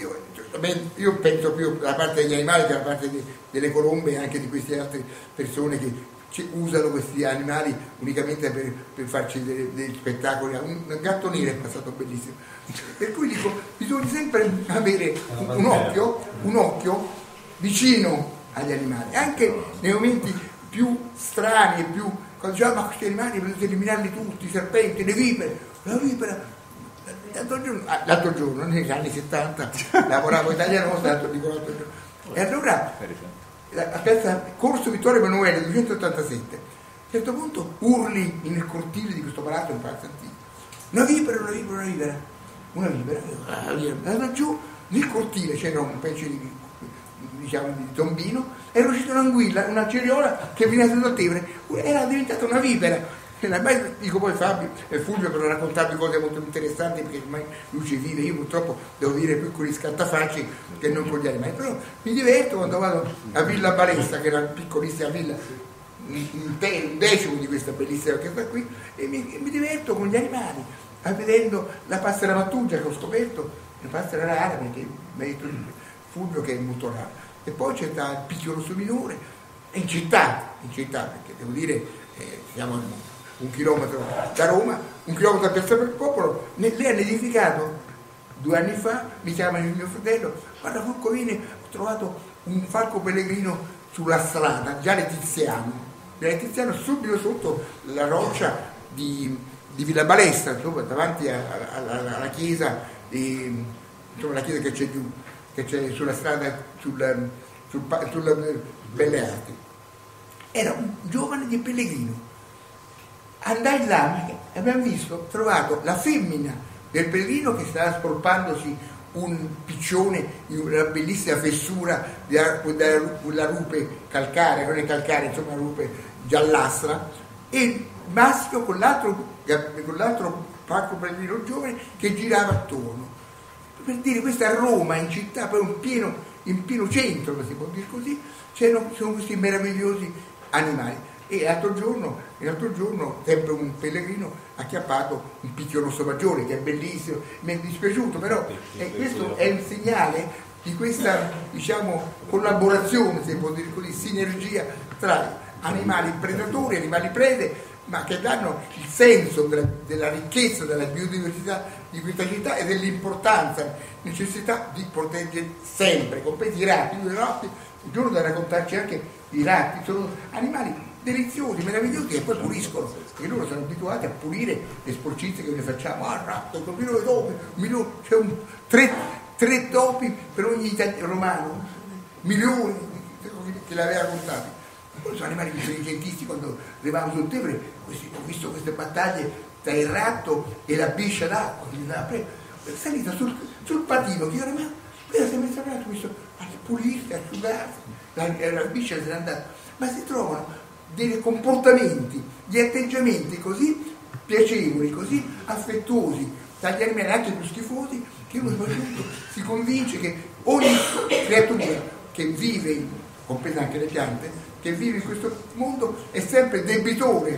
H: io penso più alla parte degli animali che alla parte delle colombe e anche di queste altre persone che usano questi animali unicamente per farci degli spettacoli. Un gatto nero è passato bellissimo, per cui dico, bisogna sempre avere un occhio vicino agli animali, anche nei momenti più strani e più, quando diciamo ma questi animali potete eliminarli tutti, i serpenti, le vipere, la vipera. L'altro giorno, negli anni 70, lavoravo a Italia Nostra, e allora a piazza Corso Vittorio Emanuele 287, a un certo punto urli nel cortile di questo palazzo, un palazzo antico, una vipera, andò giù nel cortile, c'era un pezzo di tombino, era uscita un'anguilla, una ceriola che veniva dal Tevere, era diventata una vipera. Dico poi Fabio e Fulvio per raccontarvi cose molto interessanti, perché ormai lui ci vive, io purtroppo devo dire più con gli scattafacci che non con gli animali, però mi diverto quando vado a Villa Balesta, che è una piccolissima villa, un decimo di questa bellissima che sta qui, e mi diverto con gli animali, vedendo la passera mattugia che ho scoperto, la passera rara, perché mi ha detto Fulvio che è molto rara, e poi c'è il picchio rosso minore, e in città, perché devo dire siamo 1 chilometro da Roma, 1 chilometro da Piazza del Popolo, lei hanno edificato 2 anni fa, mi chiama il mio fratello, guarda Fulcovini, ho trovato un falco pellegrino sulla strada, già Tiziano, subito sotto la roccia di Villa Balestra, davanti alla chiesa, insomma la chiesa che c'è giù, che c'è sulla strada, sulla Belle Arti. Era un giovane di pellegrino. Andai là e abbiamo trovato la femmina del pellegrino che stava spolpandosi un piccione in una bellissima fessura della rupe calcarea, non è calcarea, insomma rupe giallastra, e il maschio con l'altro falco pellegrino giovane che girava attorno. Per dire, questa a Roma, in città, poi in pieno centro, si può dire così, sono questi meravigliosi animali. E l'altro giorno sempre un pellegrino ha acchiappato un picchio rosso maggiore che è bellissimo, mi è dispiaciuto, però questo è un segnale di questa, diciamo, collaborazione, se può dire così, sinergia tra animali predatori e animali prede, ma che danno il senso della ricchezza, della biodiversità di questa città e dell'importanza, necessità di proteggere sempre, compresi i ratti. Un giorno da raccontarci anche i ratti, sono animali deliziosi, meravigliosi, e poi puliscono, perché loro sono abituati a pulire le sporcizie che noi facciamo. Il ratto, il milione di topi, c'è tre topi per ogni romano, milioni che l'aveva contati. Poi sono animali intelligentissimi. Quando arrivavamo sul Tevere ho visto queste battaglie tra il ratto e la biscia d'acqua, è salita sul patino, che era sempre strappato, ho visto pulirsi, asciugarsi, la biscia se n'è andata, ma si trovano dei comportamenti, di atteggiamenti così piacevoli, così affettuosi dagli animali anche più schifosi, che uno si convince che ogni creatura che vive, compresa anche le piante, che vive in questo mondo è sempre debitore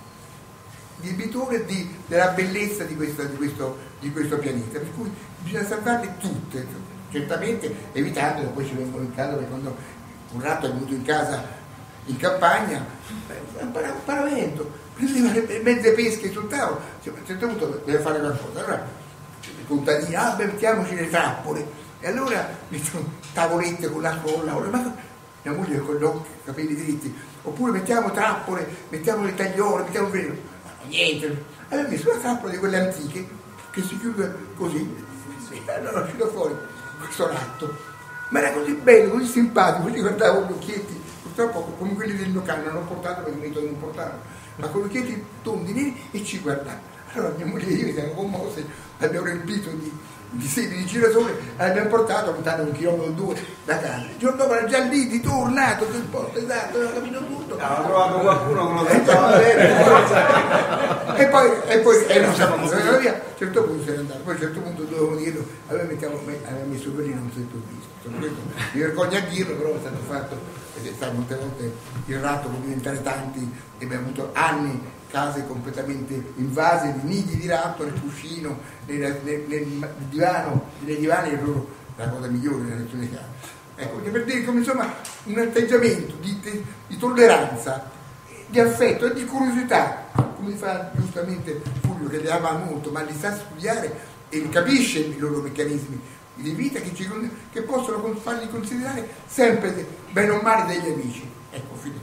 H: della bellezza di questo pianeta, per cui bisogna salvarle tutte, certamente evitando che poi ci vengono in casa, perché quando un ratto è venuto in casa in campagna, un paravento, prendeva mezze pesche sul tavolo, a un certo punto deve fare qualcosa, allora contadina, mettiamoci le trappole, e allora mettono tavolette con l'acqua, ma mia moglie con gli occhi, capelli dritti, oppure mettiamo trappole, mettiamo le tagliole, mettiamo il veleno, niente, aveva messo una trappola di quelle antiche che si chiude così, e allora è uscito fuori questo ratto, ma era così bello, così simpatico, io guardavo gli occhietti, purtroppo come quelli del mio cane non l'ho portato perché mi non portarlo, ma con gli occhietti tondi neri, e ci guardava. Allora mia moglie e io siamo commossi, l'abbiamo riempito di semi di girasole, l'abbiamo portato lontano 1 chilometro o 2 da casa. Il giorno dopo era già lì, ritornato sul posto esatto, aveva capito tutto.
I: Aveva trovato qualcuno che lo pensava
H: e poi non sapeva via. A un certo punto se ne andava, poi a un certo punto dovevamo dirlo, aveva messo il veleno, non si è più visto. Mi vergogno a dirlo, però è stato fatto, perché sai, molte volte il ratto può diventare tanti, e abbiamo avuto anni case completamente invase di nidi di ratto nel cuscino, nei divani, le loro la cosa migliore nella lezione di canto. Ecco, per dire come insomma un atteggiamento di tolleranza, di affetto e di curiosità, come fa giustamente Fulvio, che le ama molto, ma li sa studiare e capisce i loro meccanismi di vita che possono farli considerare sempre, bene o male, degli amici. Ecco, finito.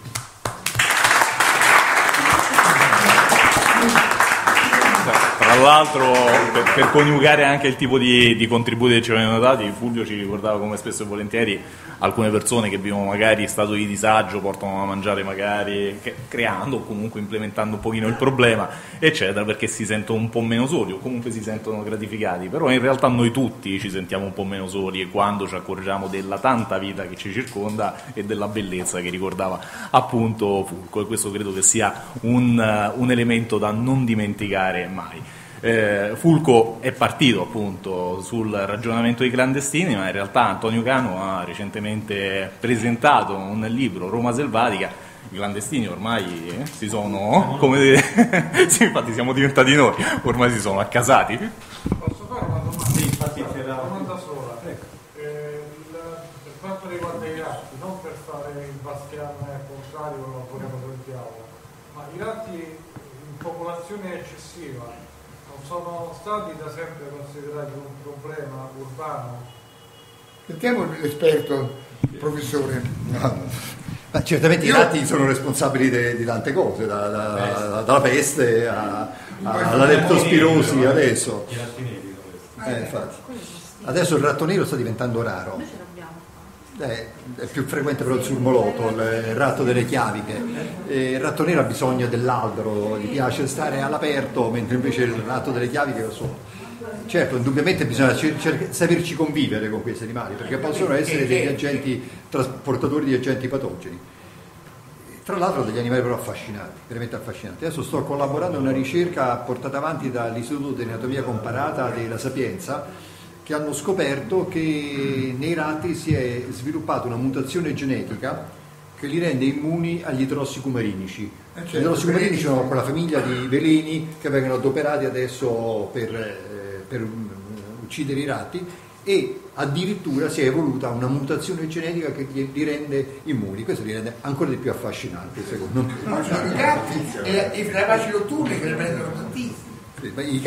D: Tra l'altro, per coniugare anche il tipo di contributi che ci vengono dati, Fulvio ci ricordava come spesso e volentieri alcune persone che vivono magari in stato di disagio portano a mangiare magari creando o comunque implementando un pochino il problema, eccetera, perché si sentono un po' meno soli o comunque si sentono gratificati. Però in realtà noi tutti ci sentiamo un po' meno soli e quando ci accorgiamo della tanta vita che ci circonda e della bellezza che ricordava appunto Fulco, e questo credo che sia un elemento da non dimenticare mai. Fulco è partito appunto sul ragionamento dei clandestini, ma in realtà Antonio Canu ha recentemente presentato un libro, Roma selvatica. I clandestini ormai si sono, come dire, sì, infatti siamo diventati noi, ormai si sono accasati.
I: Posso fare una domanda? Sì, infatti c'era una domanda sola. Ecco. Per quanto riguarda i ratti, non per fare il bastian contrario, lo vorremmo sentiamo, ma i ratti in popolazione eccessiva sono stati da sempre considerati un problema urbano?
H: Sentiamo l'esperto, il professore.
G: Ma certamente i ratti sono responsabili di tante cose, dalla peste alla leptospirosi adesso. Infatti. Adesso il ratto nero sta diventando raro. È più frequente però il surmoloto, il ratto delle chiaviche. Il ratto nero ha bisogno dell'albero, gli piace stare all'aperto, mentre invece il ratto delle chiaviche lo so. Certo, indubbiamente bisogna saperci convivere con questi animali, perché possono essere degli agenti trasportatori di agenti patogeni. Tra l'altro degli animali però affascinanti, veramente affascinanti. Adesso sto collaborando a una ricerca portata avanti dall'Istituto di Anatomia Comparata della Sapienza, che hanno scoperto che nei ratti si è sviluppata una mutazione genetica che li rende immuni agli idrossicumarinici. Gli idrossicumarinici sono quella famiglia di veleni che vengono adoperati adesso per uccidere i ratti, e addirittura si è evoluta una mutazione genetica che li rende immuni. Questo li rende ancora di più affascinanti, secondo me.
H: No, sono i gatti e i rapaci notturni che ne prendono tantissimi.
G: Il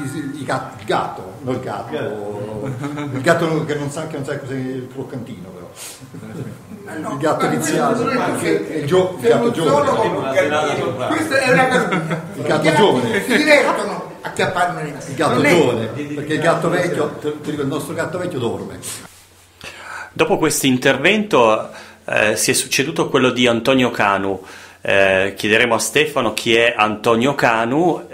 G: gatto, non il gatto che non sa cos'è il croccantino, però il gatto iniziale, il gatto giovane,
H: questa è una cosa,
G: il gatto giovane,
H: si divertono a chiapparne
G: il gatto giovane, perché il gatto vecchio, ti dico, il nostro gatto vecchio dorme.
A: Dopo questo intervento si è succeduto quello di Antonio Canu. Chiederemo a Stefano chi è Antonio Canu,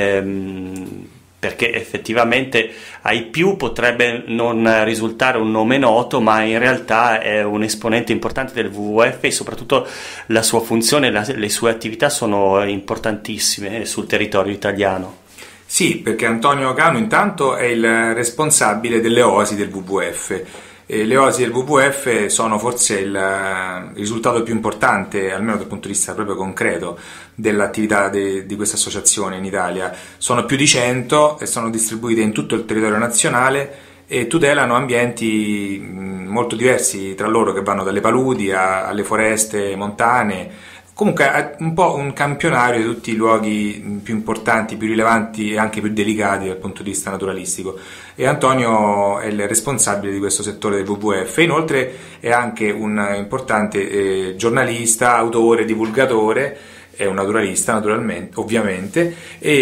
A: perché effettivamente ai più potrebbe non risultare un nome noto, ma in realtà è un esponente importante del WWF e soprattutto la sua funzione, le sue attività sono importantissime sul territorio italiano.
B: Sì, perché Antonio Canu intanto è il responsabile delle oasi del WWF. Le oasi del WWF sono forse il risultato più importante, almeno dal punto di vista proprio concreto, dell'attività di questa associazione in Italia. Sono più di 100 e sono distribuite in tutto il territorio nazionale e tutelano ambienti molto diversi tra loro, che vanno dalle paludi alle foreste montane. Comunque è un po' un campionario di tutti i luoghi più importanti, più rilevanti e anche più delicati dal punto di vista naturalistico. E Antonio è il responsabile di questo settore del WWF. Inoltre è anche un importante giornalista, autore, divulgatore, è un naturalista naturalmente, ovviamente,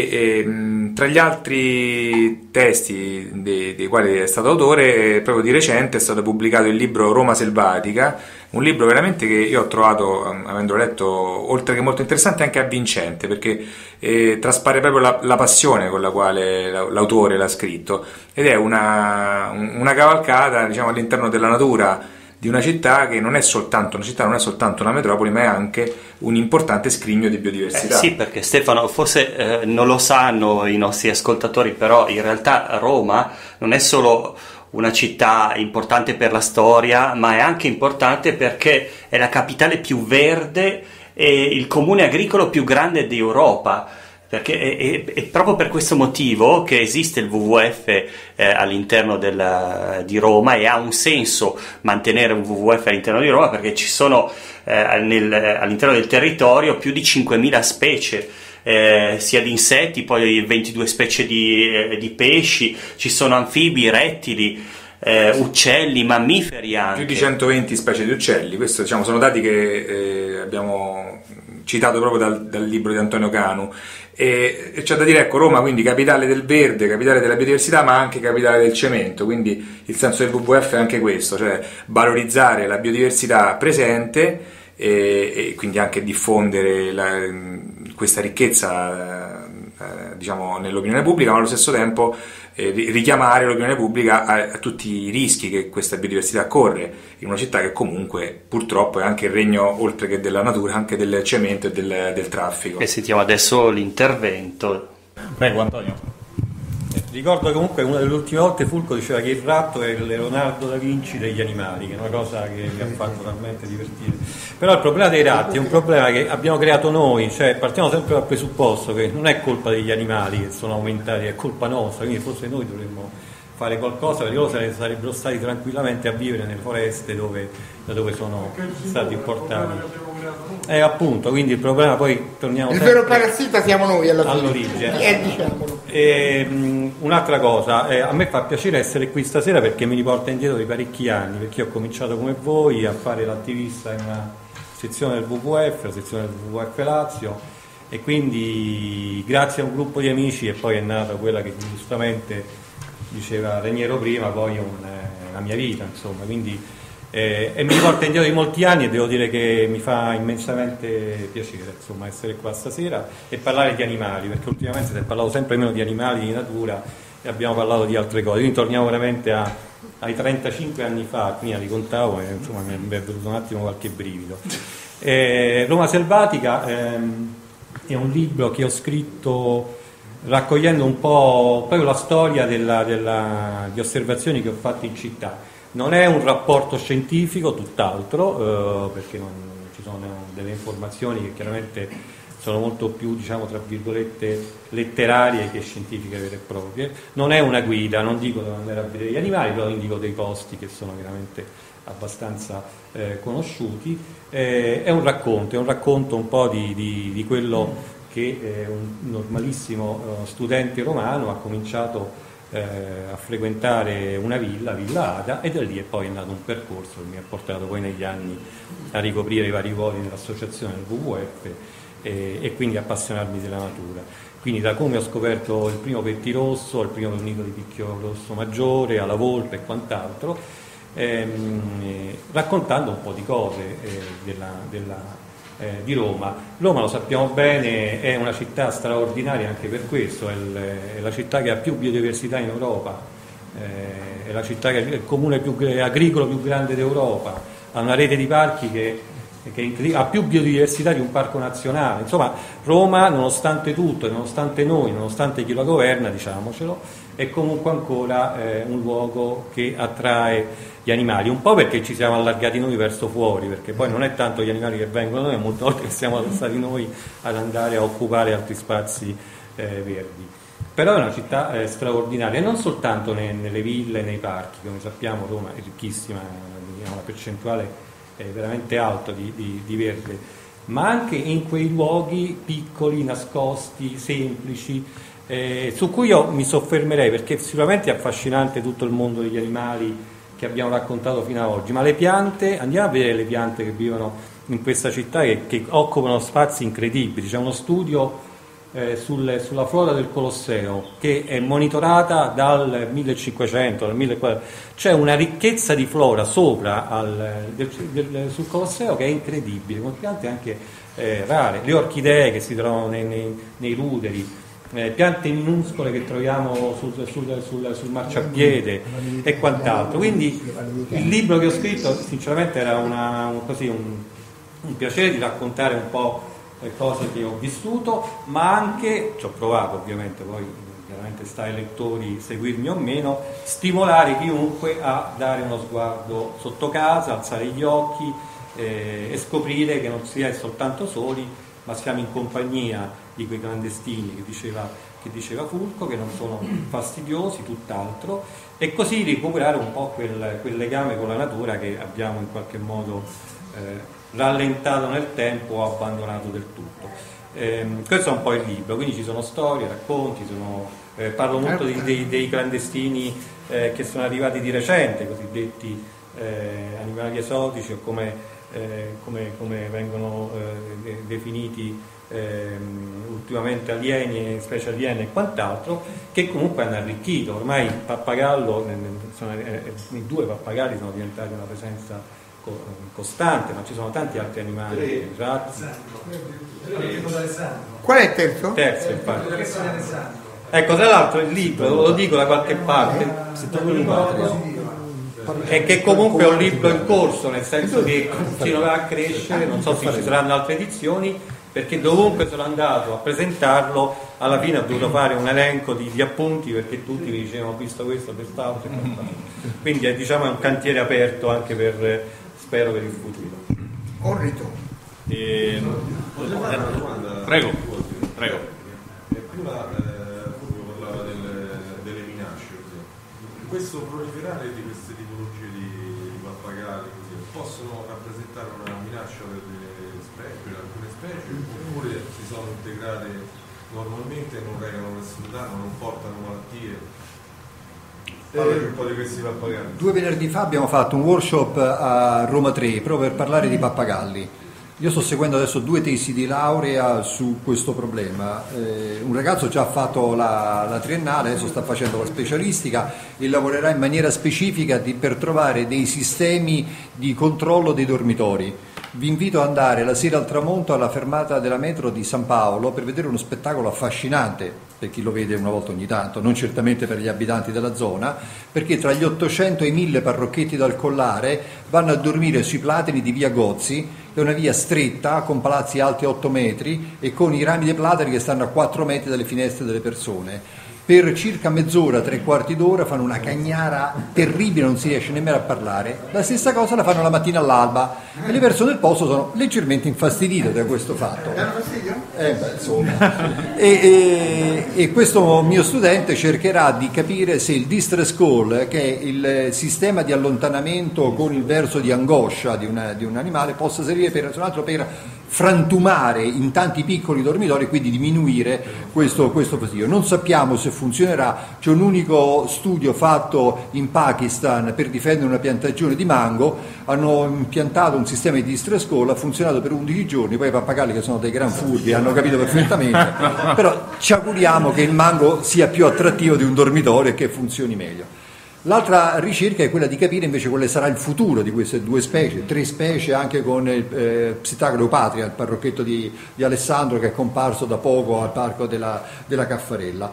B: e tra gli altri testi dei quali è stato autore, proprio di recente è stato pubblicato il libro Roma selvatica, un libro veramente che io ho trovato, avendolo letto, oltre che molto interessante, anche avvincente, perché traspare proprio la passione con la quale l'autore l'ha scritto, ed è una cavalcata, diciamo, all'interno della natura di una città che non è soltanto una città, non è soltanto una metropoli, ma è anche un importante scrigno di biodiversità.
A: Sì, perché Stefano, forse non lo sanno i nostri ascoltatori, però in realtà Roma non è solo una città importante per la storia, ma è anche importante perché è la capitale più verde e il comune agricolo più grande d'Europa. perché è proprio per questo motivo che esiste il WWF all'interno di Roma, e ha un senso mantenere un WWF all'interno di Roma, perché ci sono all'interno del territorio più di 5.000 specie, sia di insetti, poi 22 specie di pesci, ci sono anfibi, rettili, uccelli, mammiferi anche.
B: Più di 120 specie di uccelli. Questo, diciamo, sono dati che abbiamo citato proprio dal libro di Antonio Canu. E c'è da dire, ecco, Roma quindi capitale del verde, capitale della biodiversità, ma anche capitale del cemento, quindi il senso del WWF è anche questo, cioè valorizzare la biodiversità presente e quindi anche diffondere questa ricchezza diciamo nell'opinione pubblica, ma allo stesso tempo richiamare l'opinione pubblica a tutti i rischi che questa biodiversità corre in una città che comunque purtroppo è anche il regno, oltre che della natura, anche del cemento e del traffico.
A: E sentiamo adesso l'intervento.
J: Prego Antonio. Ricordo che comunque una delle ultime volte Fulco diceva che il ratto è il Leonardo da Vinci degli animali, che è una cosa che mi ha fatto talmente divertire. Però il problema dei ratti è un problema che abbiamo creato noi, cioè partiamo sempre dal presupposto che non è colpa degli animali che sono aumentati, è colpa nostra, quindi forse noi dovremmo fare qualcosa, perché loro sarebbero stati tranquillamente a vivere nelle foreste da dove sono stati portati. Appunto, quindi il problema, poi torniamo
H: il vero parassita siamo noi
J: all'origine.
H: Diciamolo.
J: Un'altra cosa, a me fa piacere essere qui stasera perché mi riporta indietro di parecchi anni, perché ho cominciato come voi a fare l'attivista in una sezione del WWF, la sezione del WWF Lazio, e quindi grazie a un gruppo di amici e poi è nata quella che giustamente diceva Raniero prima, poi la mia vita, insomma, quindi e mi riporta indietro di molti anni, e devo dire che mi fa immensamente piacere, insomma, essere qua stasera e parlare di animali, perché ultimamente si è parlato sempre meno di animali, di natura, e abbiamo parlato di altre cose, quindi torniamo veramente ai 35 anni fa, prima li contavo e insomma mi è venuto un attimo qualche brivido. Roma Selvatica è un libro che ho scritto raccogliendo un po' proprio la storia di osservazioni che ho fatto in città. Non è un rapporto scientifico, tutt'altro, perché ci sono delle informazioni che chiaramente sono molto più, diciamo, tra virgolette, letterarie che scientifiche vere e proprie. Non è una guida, non dico dove andare a vedere gli animali, però indico dei posti che sono veramente abbastanza conosciuti. È un racconto un po' di quello che un normalissimo studente romano ha cominciato a frequentare una Villa Ada, e da lì è poi nato un percorso che mi ha portato poi negli anni a ricoprire i vari ruoli nell'associazione del WWF e quindi appassionarmi della natura. Quindi da come ho scoperto il primo pettirosso, il primo nido di picchio rosso maggiore, alla volpe e quant'altro, raccontando un po' di cose di Roma. Roma, lo sappiamo bene, è una città straordinaria anche per questo, è la città che ha più biodiversità in Europa, è la città che è il comune agricolo più grande d'Europa, ha una rete di parchi che ha più biodiversità di un parco nazionale. Insomma, Roma, nonostante tutto e nonostante noi, nonostante chi la governa, diciamocelo, è comunque ancora un luogo che attrae gli animali, un po' perché ci siamo allargati noi verso fuori, perché poi non è tanto gli animali che vengono da noi, molte volte che siamo stati noi ad andare a occupare altri spazi verdi. Però è una città straordinaria, e non soltanto nelle ville, nei parchi. Come sappiamo Roma è ricchissima, ha una percentuale veramente alta di verde, ma anche in quei luoghi piccoli, nascosti, semplici, su cui io mi soffermerei, perché sicuramente è affascinante tutto il mondo degli animali che abbiamo raccontato fino ad oggi, ma le piante, andiamo a vedere le piante che vivono in questa città, che occupano spazi incredibili. C'è uno studio sulla flora del Colosseo che è monitorata dal 1500, dal 1400, c'è una ricchezza di flora sopra sul Colosseo che è incredibile, con piante anche rare, le orchidee che si trovano nei ruderi, piante minuscole che troviamo sul marciapiede e quant'altro. Quindi il libro che ho scritto sinceramente era un piacere di raccontare un po' le cose che ho vissuto, ma anche, ci ho provato ovviamente, poi chiaramente sta ai lettori seguirmi o meno, stimolare chiunque a dare uno sguardo sotto casa, alzare gli occhi e scoprire che non si è soltanto soli, ma siamo in compagnia di quei clandestini che diceva Fulco, che non sono fastidiosi, tutt'altro, e così recuperare un po' quel legame con la natura che abbiamo in qualche modo rallentato nel tempo o abbandonato del tutto. Questo è un po' il libro, quindi ci sono storie, racconti, parlo molto dei clandestini che sono arrivati di recente, cosiddetti animali esotici, o come vengono definiti ultimamente alieni, specie aliene e quant'altro, che comunque hanno arricchito. Ormai il pappagallo, i 2 pappagalli sono diventati una presenza costante, ma ci sono tanti altri animali, ratti.
H: Qual è il terzo?
J: Terzo, infatti. Ecco, tra l'altro il libro, lo dico da qualche parte, è che comunque è un libro in corso, nel senso che continuerà a crescere, non so se ci saranno altre edizioni, perché dovunque sono andato a presentarlo, alla fine ho dovuto fare un elenco di appunti, perché tutti mi dicevano ho visto questo, quest'altro, quindi è un cantiere aperto anche spero per il futuro.
H: Orrito.
D: Prego.
K: Prima Fulvio parlava delle minacce, così. Questo proliferare di queste tipologie di pappagalli così, possono rappresentare una minaccia per alcune specie, oppure si sono integrate normalmente, non recano nessun danno, non portano malattie? Parlaci un po' di questi pappagalli.
G: 2 venerdì fa abbiamo fatto un workshop a Roma 3 proprio per parlare di pappagalli. Io sto seguendo adesso 2 tesi di laurea su questo problema. Un ragazzo già ha fatto la triennale, adesso sta facendo la specialistica e lavorerà in maniera specifica per trovare dei sistemi di controllo dei dormitori. Vi invito ad andare la sera al tramonto alla fermata della metro di San Paolo per vedere uno spettacolo affascinante, per chi lo vede una volta ogni tanto, non certamente per gli abitanti della zona, perché tra gli 800 e i 1000 parrocchetti dal Collare vanno a dormire sui platani di via Gozzi, che è una via stretta con palazzi alti 8 metri e con i rami dei platani che stanno a 4 metri dalle finestre delle persone. Per circa mezz'ora, 3/4 d'ora fanno una cagnara terribile, non si riesce nemmeno a parlare. La stessa cosa la fanno la mattina all'alba e le persone del posto sono leggermente infastidite da questo fatto. Insomma. E questo mio studente cercherà di capire se il distress call, che è il sistema di allontanamento con il verso di angoscia di un animale, possa servire per frantumare in tanti piccoli dormitori e quindi diminuire questo fastidio. Non sappiamo se funzionerà, c'è un unico studio fatto in Pakistan per difendere una piantagione di mango, hanno impiantato un sistema di distress call, ha funzionato per 11 giorni, poi i pappagalli che sono dei gran furbi hanno capito perfettamente, però ci auguriamo che il mango sia più attrattivo di un dormitorio e che funzioni meglio. L'altra ricerca è quella di capire invece quale sarà il futuro di queste 2 specie, 3 specie anche con il Psittacleopatria, il parrocchetto di Alessandro che è comparso da poco al parco della Caffarella.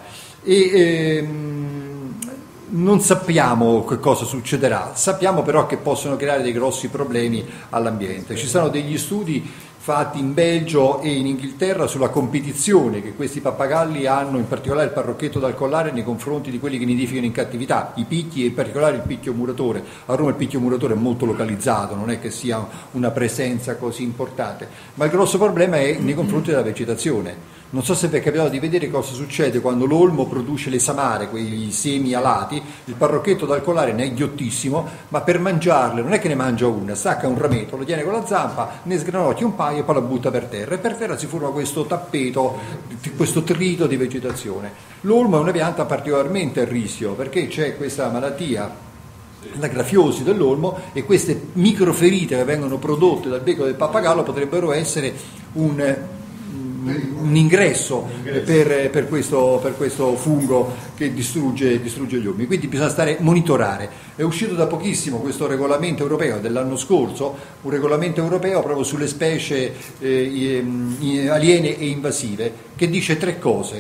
G: Non sappiamo che cosa succederà, sappiamo però che possono creare dei grossi problemi all'ambiente. Ci sono degli studi fatti in Belgio e in Inghilterra sulla competizione che questi pappagalli hanno, in particolare il parrocchetto dal Collare, nei confronti di quelli che nidificano in cattività, i picchi e in particolare il picchio muratore. A Roma il picchio muratore è molto localizzato, non è che sia una presenza così importante, ma il grosso problema è nei confronti della vegetazione. Non so se vi è capitato di vedere cosa succede quando l'olmo produce le samare, quei semi alati. Il parrocchetto dal Collare ne è ghiottissimo, ma per mangiarle non è che ne mangia una, stacca un rametto, lo tiene con la zampa, ne sgranocchia un paio e poi la butta per terra, e per terra si forma questo tappeto, questo trito di vegetazione. L'olmo è una pianta particolarmente a rischio perché c'è questa malattia, la grafiosi dell'olmo, e queste microferite che vengono prodotte dal becco del pappagallo potrebbero essere un ingresso per questo fungo che distrugge gli olmi. Quindi bisogna monitorare. È uscito da pochissimo questo regolamento europeo dell'anno scorso, un regolamento europeo proprio sulle specie aliene e invasive, che dice 3 cose: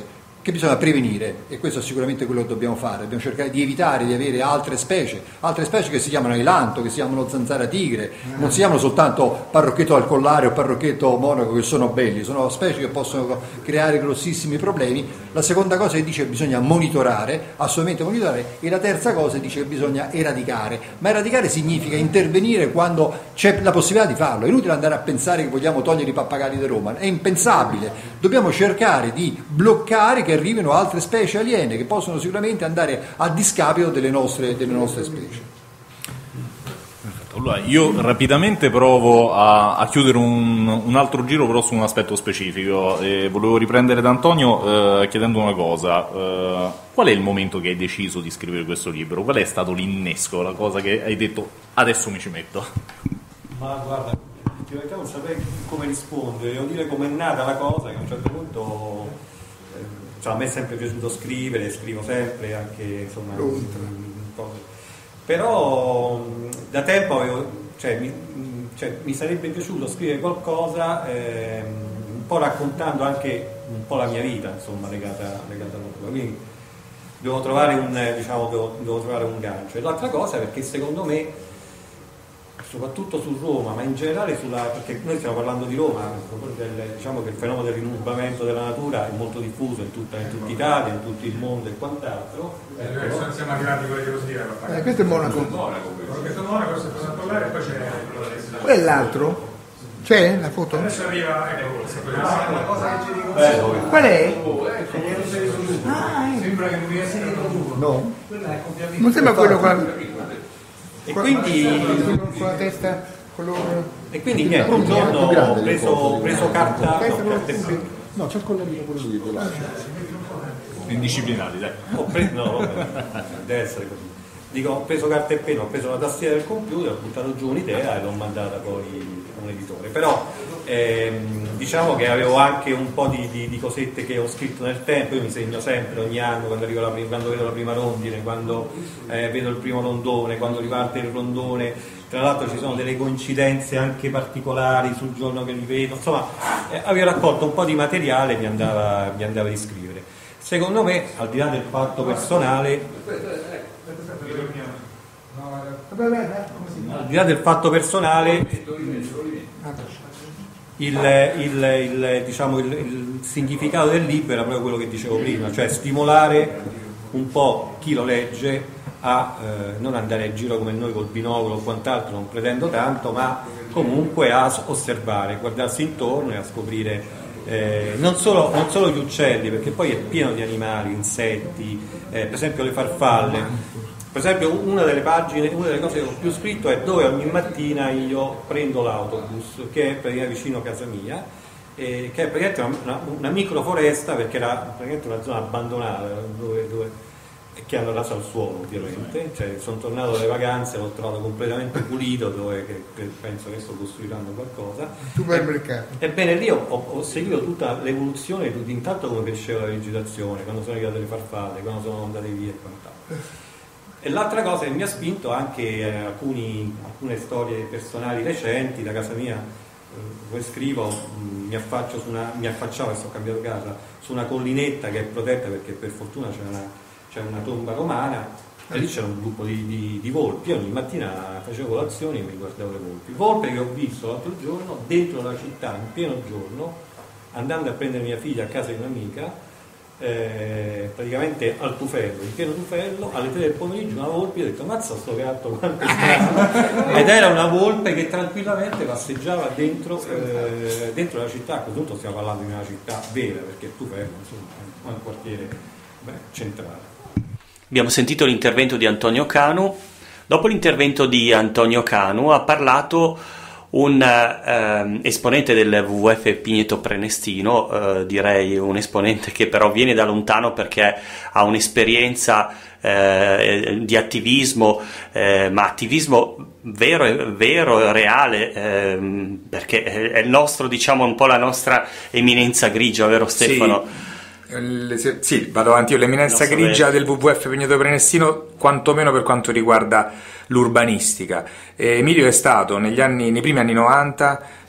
G: che bisogna prevenire, e questo è sicuramente quello che dobbiamo fare. Dobbiamo cercare di evitare di avere altre specie che si chiamano elanto, che si chiamano zanzara tigre, non si chiamano soltanto parrocchetto al collare o parrocchetto monaco, che sono belli, sono specie che possono creare grossissimi problemi. La seconda cosa che dice che bisogna monitorare, assolutamente monitorare, e la terza cosa dice che bisogna eradicare, ma eradicare significa intervenire quando c'è la possibilità di farlo. È inutile andare a pensare che vogliamo togliere i pappagalli di Roma, è impensabile. Dobbiamo cercare di bloccare che arrivino altre specie aliene che possono sicuramente andare a discapito delle nostre specie.
D: Allora, io rapidamente provo a chiudere un altro giro, però su un aspetto specifico. Volevo riprendere da Antonio chiedendo una cosa. Qual è il momento che hai deciso di scrivere questo libro? Qual è stato l'innesco, la cosa che hai detto adesso mi ci metto?
J: Ma guarda, in realtà non saprei come rispondere, devo dire com'è nata la cosa, che a un certo punto a me è sempre piaciuto scrivere, scrivo sempre anche insomma però da tempo avevo, mi sarebbe piaciuto scrivere qualcosa un po' raccontando anche un po' la mia vita, insomma, legata a quindi devo trovare un gancio. E l'altra cosa perché secondo me, soprattutto su Roma, ma in generale perché noi stiamo parlando di Roma, diciamo che il fenomeno del rinubamento della natura è molto diffuso in tutta Italia, in tutto il mondo e quant'altro.
C: Siamo arrivati con le cose
H: questo è Monaco.
C: Questo è Monaco, questo è Parlare, e poi c'è
H: Qual è l'altro? C'è la foto?
C: adesso arriva, ecco,
H: Qual è?
C: sembra che non vi sia
G: No?
H: Non sembra quello qua.
J: E quindi
H: Con la testa colore.
J: E quindi niente, un giorno ho preso carta e penna.
G: No, c'è il collarino quello lì.
D: Indisciplinati, dai.
J: Deve essere così. Dico, ho preso carta e penna, ho preso la tastiera del computer, ho buttato giù un'idea e l'ho mandata poi a un editore. Però diciamo che avevo anche un po' di cosette che ho scritto nel tempo. Io mi segno sempre ogni anno quando vedo la prima rondine, quando vedo il primo rondone, quando riparte il rondone. Tra l'altro ci sono delle coincidenze anche particolari sul giorno che li vedo. Insomma, avevo raccolto un po' di materiale e mi andava di scrivere. Secondo me, al di là del fatto personale, il significato del libro era proprio quello che dicevo prima, cioè stimolare un po' chi lo legge a non andare in giro come noi col binocolo o quant'altro, non pretendo tanto, ma comunque a osservare, guardarsi intorno e a scoprire non solo gli uccelli, perché poi è pieno di animali, insetti, per esempio le farfalle. Per esempio una delle cose che ho più scritto è dove ogni mattina io prendo l'autobus, che è praticamente vicino a casa mia, che è praticamente una microforesta, perché era praticamente una zona abbandonata dove che hanno raso al suolo, ovviamente. Cioè, sono tornato dalle vacanze, l'ho trovato completamente pulito, dove penso che adesso costruiranno qualcosa.
H: Supermercato.
J: Ebbene lì ho seguito tutta l'evoluzione, intanto come cresceva la vegetazione, quando sono arrivate le farfalle, quando sono andate via e quant'altro. E l'altra cosa che mi ha spinto anche alcune storie personali recenti. Da casa mia, dove scrivo, mi affacciavo, e sto cambiando casa, su una collinetta che è protetta perché per fortuna c'è una tomba romana, e lì c'era un gruppo di volpi. Io ogni mattina facevo colazione e mi guardavo le volpi. Volpe che ho visto l'altro giorno dentro la città, in pieno giorno, andando a prendere mia figlia a casa di un'amica, praticamente al Tufello, in pieno Tufello, alle 3 del pomeriggio una volpe. Io ho detto, mazza sto gatto quanto è strano. Ed era una volpe che tranquillamente passeggiava dentro la città. A questo punto stiamo parlando di una città vera, perché Tufello insomma è un quartiere centrale.
A: Abbiamo sentito l'intervento di Antonio Canu. Dopo l'intervento di Antonio Canu ha parlato un esponente del WWF Pigneto Prenestino, direi un esponente che però viene da lontano perché ha un'esperienza di attivismo, ma attivismo vero, reale, perché è il nostro, diciamo, un po' la nostra eminenza grigia, vero Stefano?
B: Sì, vado avanti io. L'eminenza grigia del WWF Pigneto Prenestino, quantomeno per quanto riguarda l'urbanistica. Emilio è stato nei primi anni 90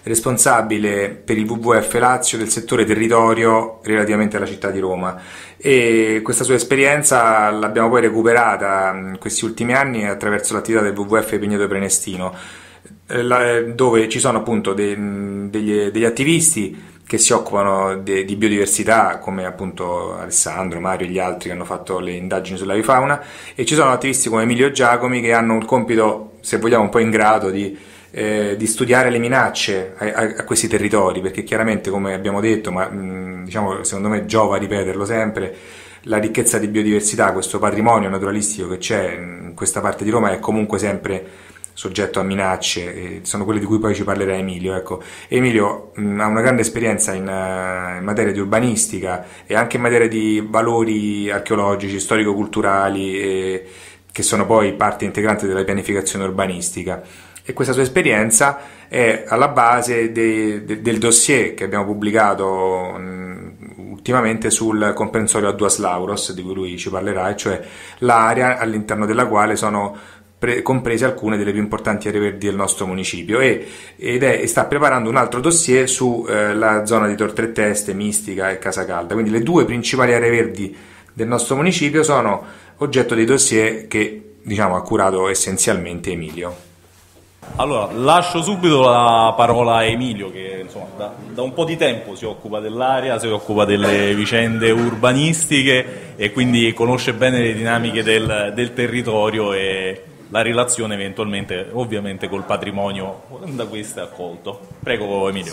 B: responsabile per il WWF Lazio del settore territorio relativamente alla città di Roma, e questa sua esperienza l'abbiamo poi recuperata in questi ultimi anni attraverso l'attività del WWF Pigneto Prenestino, dove ci sono appunto degli attivisti che si occupano di biodiversità, come appunto Alessandro, Mario e gli altri che hanno fatto le indagini sull'avifauna, e ci sono attivisti come Emilio Giacomi che hanno il compito, se vogliamo un po' ingrato, di studiare le minacce a questi territori, perché chiaramente, come abbiamo detto, ma diciamo secondo me giova ripeterlo sempre, la ricchezza di biodiversità, questo patrimonio naturalistico che c'è in questa parte di Roma è comunque sempre soggetto a minacce, e sono quelle di cui poi ci parlerà Emilio. Ecco, Emilio ha una grande esperienza in materia di urbanistica e anche in materia di valori archeologici, storico-culturali, che sono poi parte integrante della pianificazione urbanistica, e questa sua esperienza è alla base del dossier che abbiamo pubblicato ultimamente sul comprensorio a Duas Lauros, di cui lui ci parlerà, e cioè l'area all'interno della quale sono comprese alcune delle più importanti aree verdi del nostro municipio, e sta preparando un altro dossier sulla zona di Tor Tre Teste, Mistica e Casacalda. Quindi le due principali aree verdi del nostro municipio sono oggetto dei dossier che, diciamo, ha curato essenzialmente Emilio.
D: Allora, lascio subito la parola a Emilio, che insomma da un po' di tempo si occupa dell'area, si occupa delle vicende urbanistiche e quindi conosce bene le dinamiche del territorio e la relazione eventualmente ovviamente col patrimonio da questo è accolto. Prego Emilio.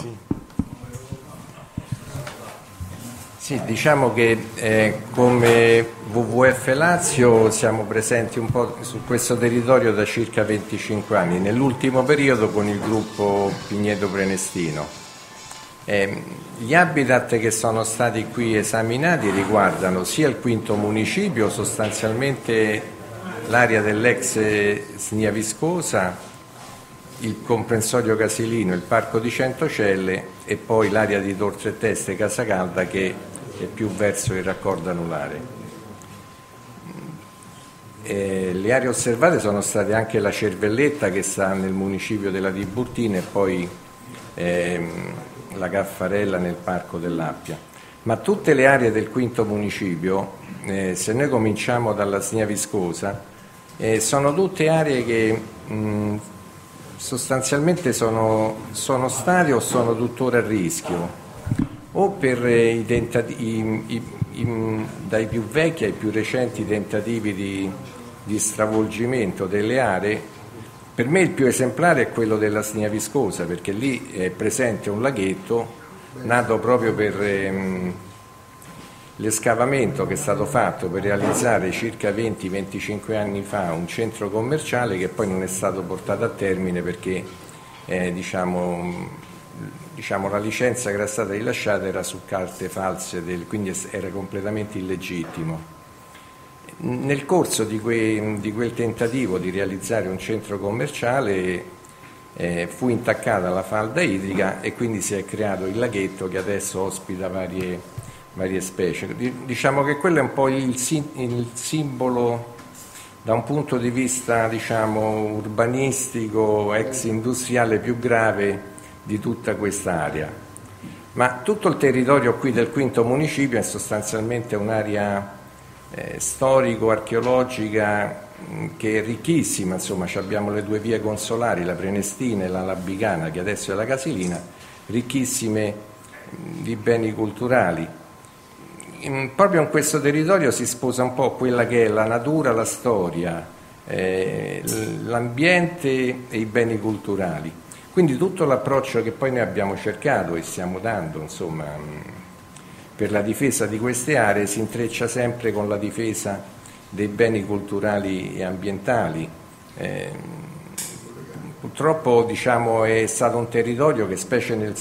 L: Sì, diciamo che come WWF Lazio siamo presenti un po' su questo territorio da circa 25 anni, nell'ultimo periodo con il gruppo Pigneto Prenestino. Gli habitat che sono stati qui esaminati riguardano sia il quinto municipio, sostanzialmente l'area dell'ex Snia Viscosa, il comprensorio casilino, il parco di Centocelle e poi l'area di Tor Tre Teste, Casacalda, che è più verso il raccordo anulare. Le aree osservate sono state anche la Cervelletta, che sta nel municipio della Tiburtina, e poi la Caffarella nel parco dell'Appia. Ma tutte le aree del quinto municipio, se noi cominciamo dalla Snia Viscosa, sono tutte aree che sostanzialmente sono state o sono tuttora a rischio, o per dai più vecchi ai più recenti tentativi di stravolgimento delle aree. Per me il più esemplare è quello della Snia Viscosa, perché lì è presente un laghetto nato proprio per l'escavamento che è stato fatto per realizzare circa 20-25 anni fa un centro commerciale, che poi non è stato portato a termine perché diciamo la licenza che era stata rilasciata era su carte false, quindi era completamente illegittimo. Nel corso di quel tentativo di realizzare un centro commerciale fu intaccata la falda idrica e quindi si è creato il laghetto, che adesso ospita varie specie. Diciamo che quello è un po' il simbolo da un punto di vista, diciamo, urbanistico, ex industriale più grave di tutta quest'area. Ma tutto il territorio qui del quinto municipio è sostanzialmente un'area storico-archeologica che è ricchissima, insomma abbiamo le due vie consolari, la Prenestina e la Labicana, che adesso è la Casilina, ricchissime di beni culturali. Proprio in questo territorio si sposa un po' quella che è la natura, la storia, l'ambiente e i beni culturali. Quindi tutto l'approccio che poi noi abbiamo cercato e stiamo dando, insomma, per la difesa di queste aree si intreccia sempre con la difesa dei beni culturali e ambientali. Purtroppo, diciamo, è stato un territorio che, specie nel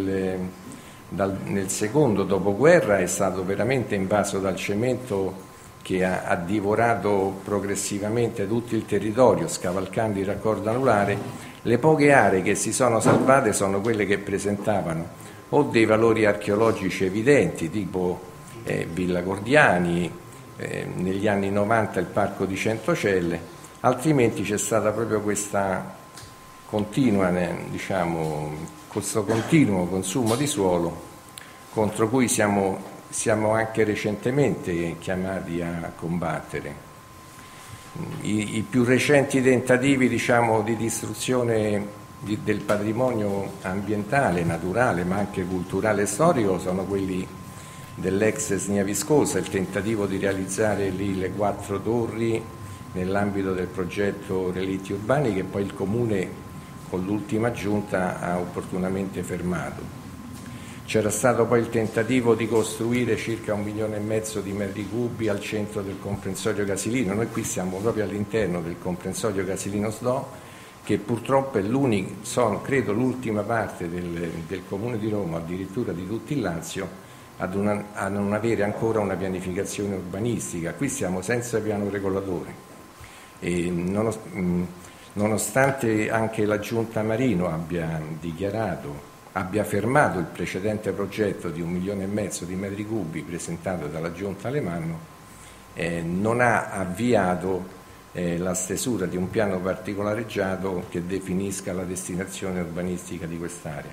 L: secondo dopoguerra, è stato veramente invaso dal cemento, che ha divorato progressivamente tutto il territorio, scavalcando il raccordo anulare. Le poche aree che si sono salvate sono quelle che presentavano o dei valori archeologici evidenti, tipo Villa Gordiani, negli anni 90 il parco di Centocelle, altrimenti c'è stata proprio questa continua, questo continuo consumo di suolo contro cui siamo anche recentemente chiamati a combattere. I più recenti tentativi di distruzione del patrimonio ambientale, naturale, ma anche culturale e storico sono quelli dell'ex Snia Viscosa, il tentativo di realizzare lì le 4 torri nell'ambito del progetto Relitti Urbani, che poi il Comune con l'ultima giunta ha opportunamente fermato. C'era stato poi il tentativo di costruire circa 1,5 milioni di metri cubi al centro del comprensorio Casilino. Noi qui siamo proprio all'interno del comprensorio Casilino SDO, che purtroppo è credo l'ultima parte del Comune di Roma, addirittura di tutto il Lazio, a non avere ancora una pianificazione urbanistica. Qui siamo senza piano regolatore. E nonostante anche la Giunta Marino abbia fermato il precedente progetto di 1,5 milioni di metri cubi presentato dalla Giunta Alemanno, non ha avviato la stesura di un piano particolareggiato che definisca la destinazione urbanistica di quest'area.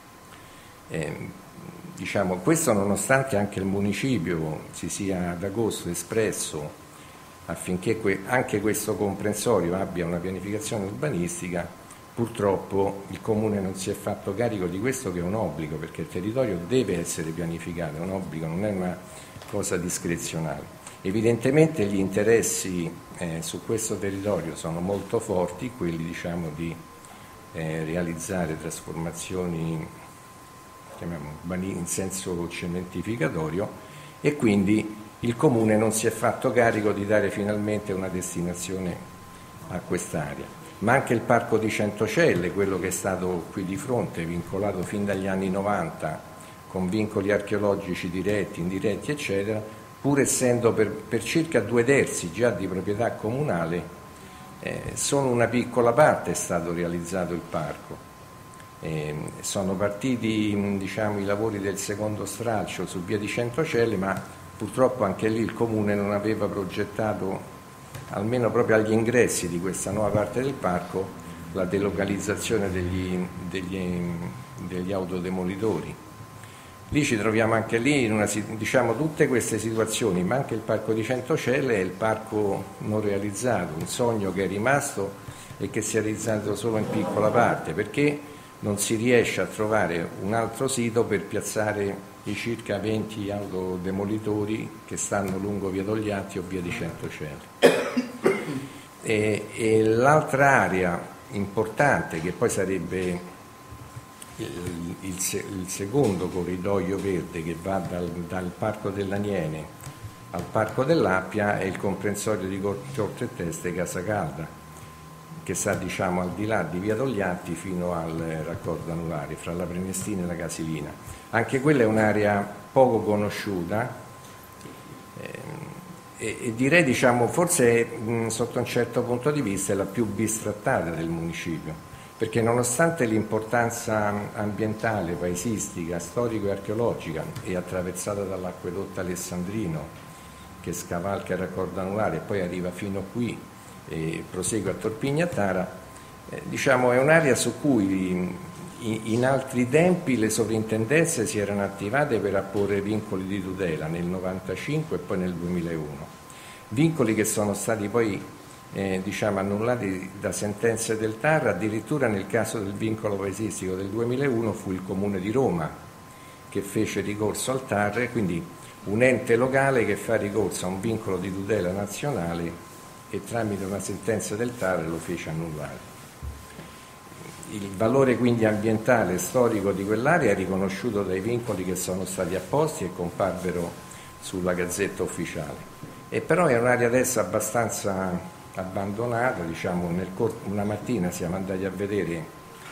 L: Questo nonostante anche il municipio si sia ad agosto espresso affinché anche questo comprensorio abbia una pianificazione urbanistica. Purtroppo il Comune non si è fatto carico di questo, che è un obbligo, perché il territorio deve essere pianificato, è un obbligo, non è una cosa discrezionale. Evidentemente gli interessi su questo territorio sono molto forti, quelli di realizzare trasformazioni in senso cementificatorio, e quindi il Comune non si è fatto carico di dare finalmente una destinazione a quest'area. Ma anche il Parco di Centocelle, quello che è stato qui di fronte, vincolato fin dagli anni 90 con vincoli archeologici diretti, indiretti, eccetera, pur essendo per circa 2/3 già di proprietà comunale, solo una piccola parte è stato realizzato il parco. Sono partiti i lavori del secondo stralcio su via di Centocelle, ma purtroppo anche lì il Comune non aveva progettato, almeno proprio agli ingressi di questa nuova parte del parco, la delocalizzazione degli autodemolitori. Lì ci troviamo anche lì in tutte queste situazioni, ma anche il Parco di Centocelle è il parco non realizzato, un sogno che è rimasto e che si è realizzato solo in piccola parte, perché non si riesce a trovare un altro sito per piazzare i circa 20 autodemolitori che stanno lungo via Togliatti o via di Centocelle. E l'altra area importante, che poi sarebbe il secondo corridoio verde che va dal Parco dell'Aniene al Parco dell'Appia, è il comprensorio di Corte Teste Casa Calda, che sta al di là di via Togliatti fino al raccordo anulare fra la Prenestina e la Casilina. Anche quella è un'area poco conosciuta e direi forse sotto un certo punto di vista è la più bistrattata del municipio, perché nonostante l'importanza ambientale, paesistica, storico e archeologica, è attraversata dall'acquedotto alessandrino che scavalca il raccordo anulare e poi arriva fino qui e prosegue a Torpignatara, è un'area su cui in altri tempi le sovrintendenze si erano attivate per apporre vincoli di tutela nel 1995 e poi nel 2001, vincoli che sono stati poi annullati da sentenze del TAR. Addirittura nel caso del vincolo paesistico del 2001 fu il Comune di Roma che fece ricorso al TAR, quindi un ente locale che fa ricorso a un vincolo di tutela nazionale e tramite una sentenza del TAR lo fece annullare. Il valore quindi ambientale e storico di quell'area è riconosciuto dai vincoli che sono stati apposti e comparvero sulla Gazzetta Ufficiale. E però è un'area adesso abbastanza abbandonata, una mattina siamo andati a vedere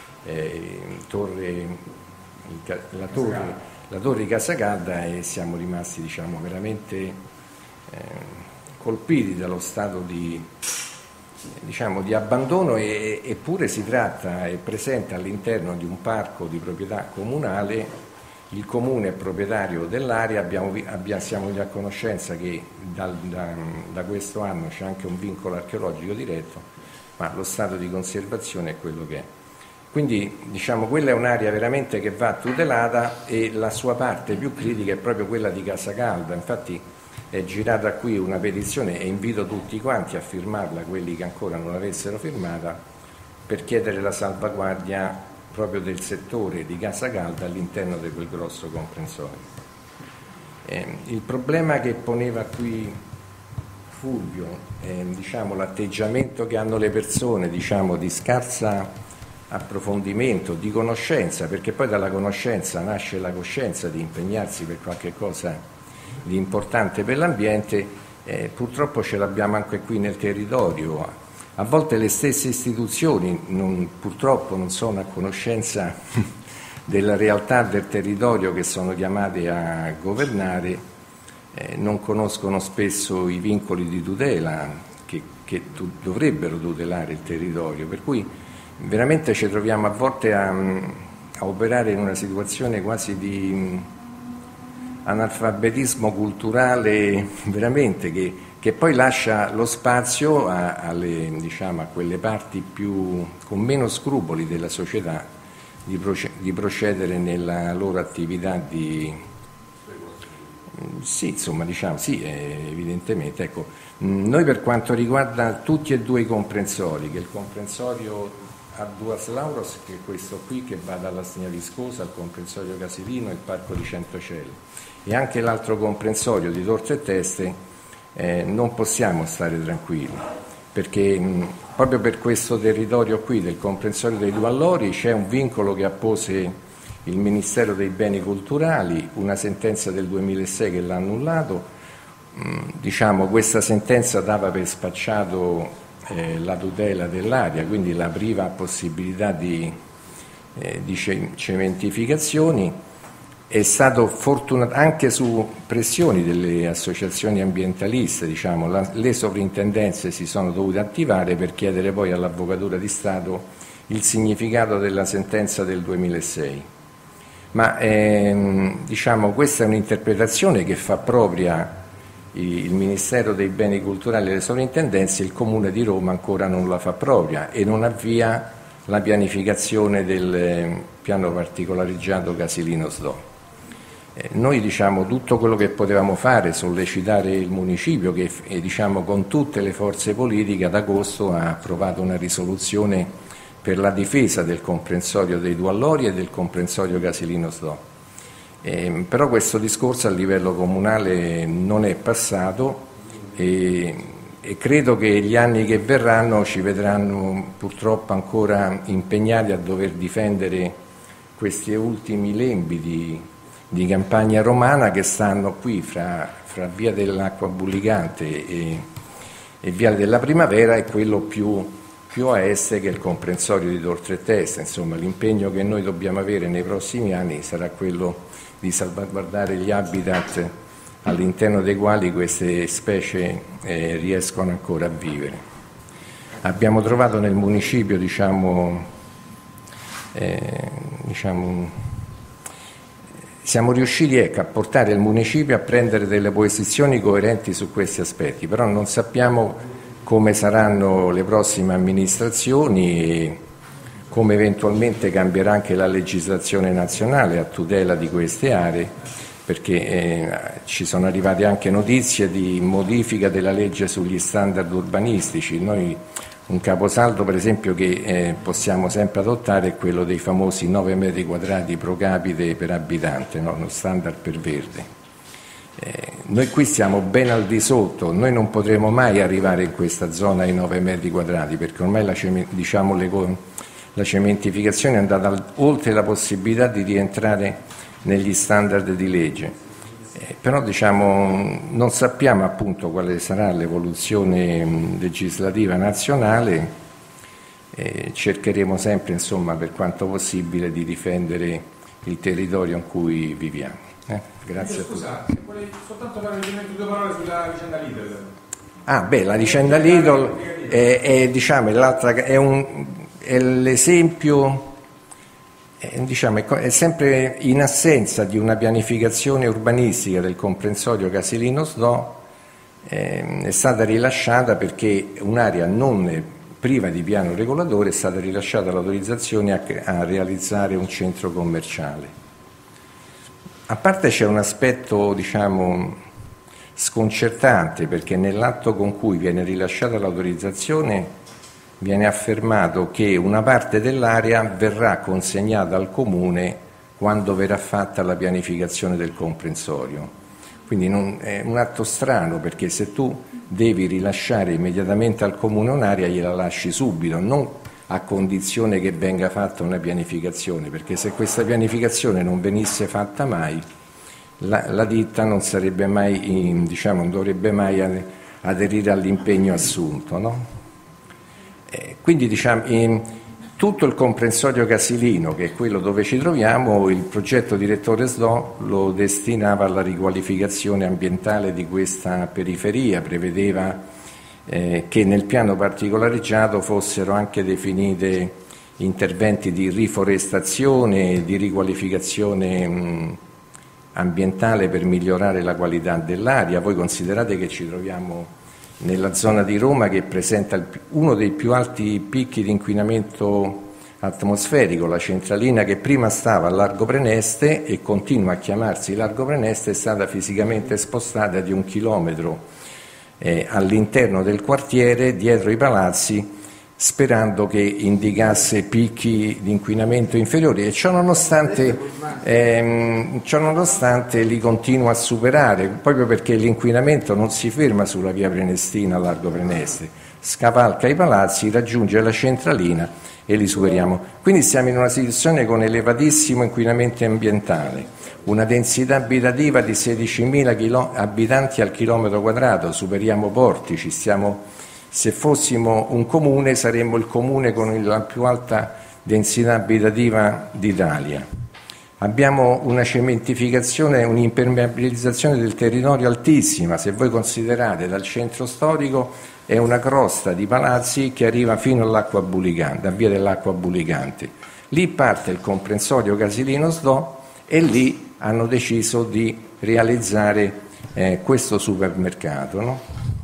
L: la torre di Casa Calda e siamo rimasti veramente colpiti dallo stato di abbandono, eppure si tratta, è presente all'interno di un parco di proprietà comunale. Il Comune è proprietario dell'area, siamo venuti a conoscenza che da questo anno c'è anche un vincolo archeologico diretto, ma lo stato di conservazione è quello che è. quindi diciamo quella è un'area veramente che va tutelata, e la sua parte più critica è proprio quella di Casa Calda. Infatti è girata qui una petizione, e invito tutti quanti a firmarla, quelli che ancora non l'avessero firmata, per chiedere la salvaguardia proprio del settore di Casa Calda all'interno di quel grosso comprensorio. Il problema che poneva qui Fulvio è diciamo, l'atteggiamento che hanno le persone, diciamo, di scarsa approfondimento, di conoscenza, perché poi dalla conoscenza nasce la coscienza di impegnarsi per qualche cosa di importante per l'ambiente. Purtroppo ce l'abbiamo anche qui nel territorio. A volte le stesse istituzioni purtroppo non sono a conoscenza della realtà del territorio che sono chiamate a governare, non conoscono spesso i vincoli di tutela che dovrebbero tutelare il territorio, per cui veramente ci troviamo a volte a operare in una situazione quasi di analfabetismo culturale, veramente, che poi lascia lo spazio a quelle parti con meno scrupoli della società di procedere nella loro attività evidentemente. Ecco, noi per quanto riguarda tutti e due i comprensori, che il comprensorio a Duas Lauros, che è questo qui che va dalla Stigna Viscosa al comprensorio Casilino e il Parco di Centocelle, e anche l'altro comprensorio di Tor Tre Teste, non possiamo stare tranquilli, perché proprio per questo territorio qui del comprensorio dei Due Allori c'è un vincolo che appose il Ministero dei Beni Culturali, una sentenza del 2006 che l'ha annullato. Questa sentenza dava per spacciato la tutela dell'area, quindi la priva possibilità di cementificazioni. È stato fortunato anche su pressioni delle associazioni ambientaliste, le sovrintendenze si sono dovute attivare per chiedere poi all'Avvocatura di Stato il significato della sentenza del 2006. Ma questa è un'interpretazione che fa propria il Ministero dei Beni Culturali e le sovrintendenze. Il Comune di Roma ancora non la fa propria e non avvia la pianificazione del piano particolareggiato Casilino-Sdo. Noi tutto quello che potevamo fare, sollecitare il municipio che con tutte le forze politiche ad agosto ha approvato una risoluzione per la difesa del comprensorio dei Due Allori e del comprensorio Casilino-Sdo. Però questo discorso a livello comunale non è passato e credo che gli anni che verranno ci vedranno purtroppo ancora impegnati a dover difendere questi ultimi lembi di campagna romana che stanno qui fra via dell'Acqua Bullicante e via della Primavera, e quello più a est che è il comprensorio di Tor Tre Teste. Insomma, l'impegno che noi dobbiamo avere nei prossimi anni sarà quello di salvaguardare gli habitat all'interno dei quali queste specie riescono ancora a vivere. Abbiamo trovato nel municipio siamo riusciti a portare il municipio a prendere delle posizioni coerenti su questi aspetti, però non sappiamo come saranno le prossime amministrazioni e come eventualmente cambierà anche la legislazione nazionale a tutela di queste aree, perché ci sono arrivate anche notizie di modifica della legge sugli standard urbanistici. Noi un caposaldo per esempio che possiamo sempre adottare è quello dei famosi 9 metri quadrati pro capite per abitante, no? Uno standard per verde. Noi qui stiamo ben al di sotto, noi non potremo mai arrivare in questa zona ai 9 metri quadrati perché ormai la cementificazione è andata oltre la possibilità di rientrare negli standard di legge. Però non sappiamo appunto quale sarà l'evoluzione legislativa nazionale, cercheremo sempre per quanto possibile di difendere il territorio in cui viviamo. Grazie a tutti.
C: Scusa, se vuoi soltanto fare due parole sulla vicenda Lidl.
L: La vicenda Lidl è l'esempio. È sempre in assenza di una pianificazione urbanistica del comprensorio Casilino-Sdo, è stata rilasciata perché un'area non priva di piano regolatore, è stata rilasciata l'autorizzazione a realizzare un centro commerciale. A parte c'è un aspetto, diciamo, sconcertante, perché nell'atto con cui viene rilasciata l'autorizzazione viene affermato che una parte dell'area verrà consegnata al Comune quando verrà fatta la pianificazione del comprensorio. Quindi è un atto strano, perché se tu devi rilasciare immediatamente al Comune un'area, gliela lasci subito, non a condizione che venga fatta una pianificazione, perché se questa pianificazione non venisse fatta mai, la ditta non sarebbe mai, diciamo, non dovrebbe mai aderire all'impegno assunto, no? Quindi, diciamo, tutto il comprensorio casilino, che è quello dove ci troviamo, il progetto direttore SDO lo destinava alla riqualificazione ambientale di questa periferia, prevedeva che nel piano particolareggiato fossero anche definite interventi di riforestazione, di riqualificazione ambientale per migliorare la qualità dell'aria. Voi considerate che ci troviamo nella zona di Roma che presenta uno dei più alti picchi di inquinamento atmosferico. La centralina, che prima stava a Largo Preneste e continua a chiamarsi Largo Preneste, è stata fisicamente spostata di 1 chilometro all'interno del quartiere, dietro i palazzi, sperando che indicasse picchi di inquinamento inferiori, e ciò nonostante li continua a superare, proprio perché l'inquinamento non si ferma sulla via Prenestina a Largo Preneste, scavalca i palazzi, raggiunge la centralina e li superiamo. Quindi siamo in una situazione con elevatissimo inquinamento ambientale, una densità abitativa di 16.000 abitanti al chilometro quadrato, superiamo Portici, se fossimo un comune saremmo il comune con la più alta densità abitativa d'Italia. Abbiamo una cementificazione, un'impermeabilizzazione del territorio altissima. Se voi considerate, dal centro storico è una crosta di palazzi che arriva fino all'acqua bulicante, a via dell'acqua bulicante. Lì parte il comprensorio casilino SDO e lì hanno deciso di realizzare questo supermercato, no?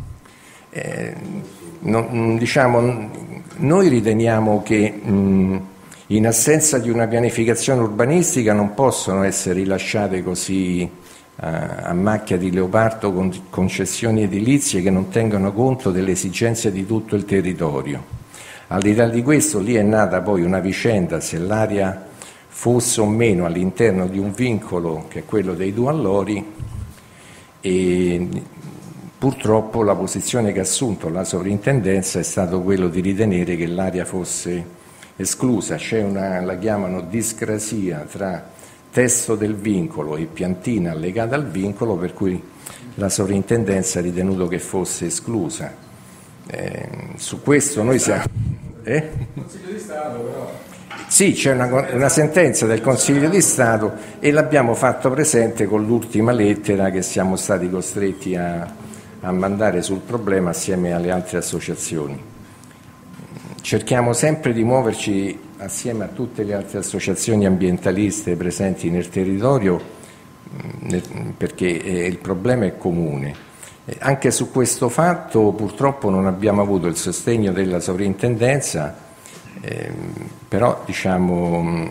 L: Diciamo, noi riteniamo che in assenza di una pianificazione urbanistica non possono essere rilasciate così a macchia di leopardo con concessioni edilizie che non tengano conto delle esigenze di tutto il territorio. Al di là di questo, lì è nata poi una vicenda se l'area fosse o meno all'interno di un vincolo che è quello dei due allori, e purtroppo la posizione che ha assunto la sovrintendenza è stato quello di ritenere che l'area fosse esclusa. C'è la chiamano discrasia tra testo del vincolo e piantina allegata al vincolo, per cui la sovrintendenza ha ritenuto che fosse esclusa. Su questo noi siamo...
C: Consiglio di Stato, però...
L: Sì, c'è una sentenza del Consiglio di Stato e l'abbiamo fatto presente con l'ultima lettera che siamo stati costretti a mandare sul problema assieme alle altre associazioni. Cerchiamo sempre di muoverci assieme a tutte le altre associazioni ambientaliste presenti nel territorio, perché il problema è comune. Anche su questo fatto purtroppo non abbiamo avuto il sostegno della sovrintendenza, però diciamo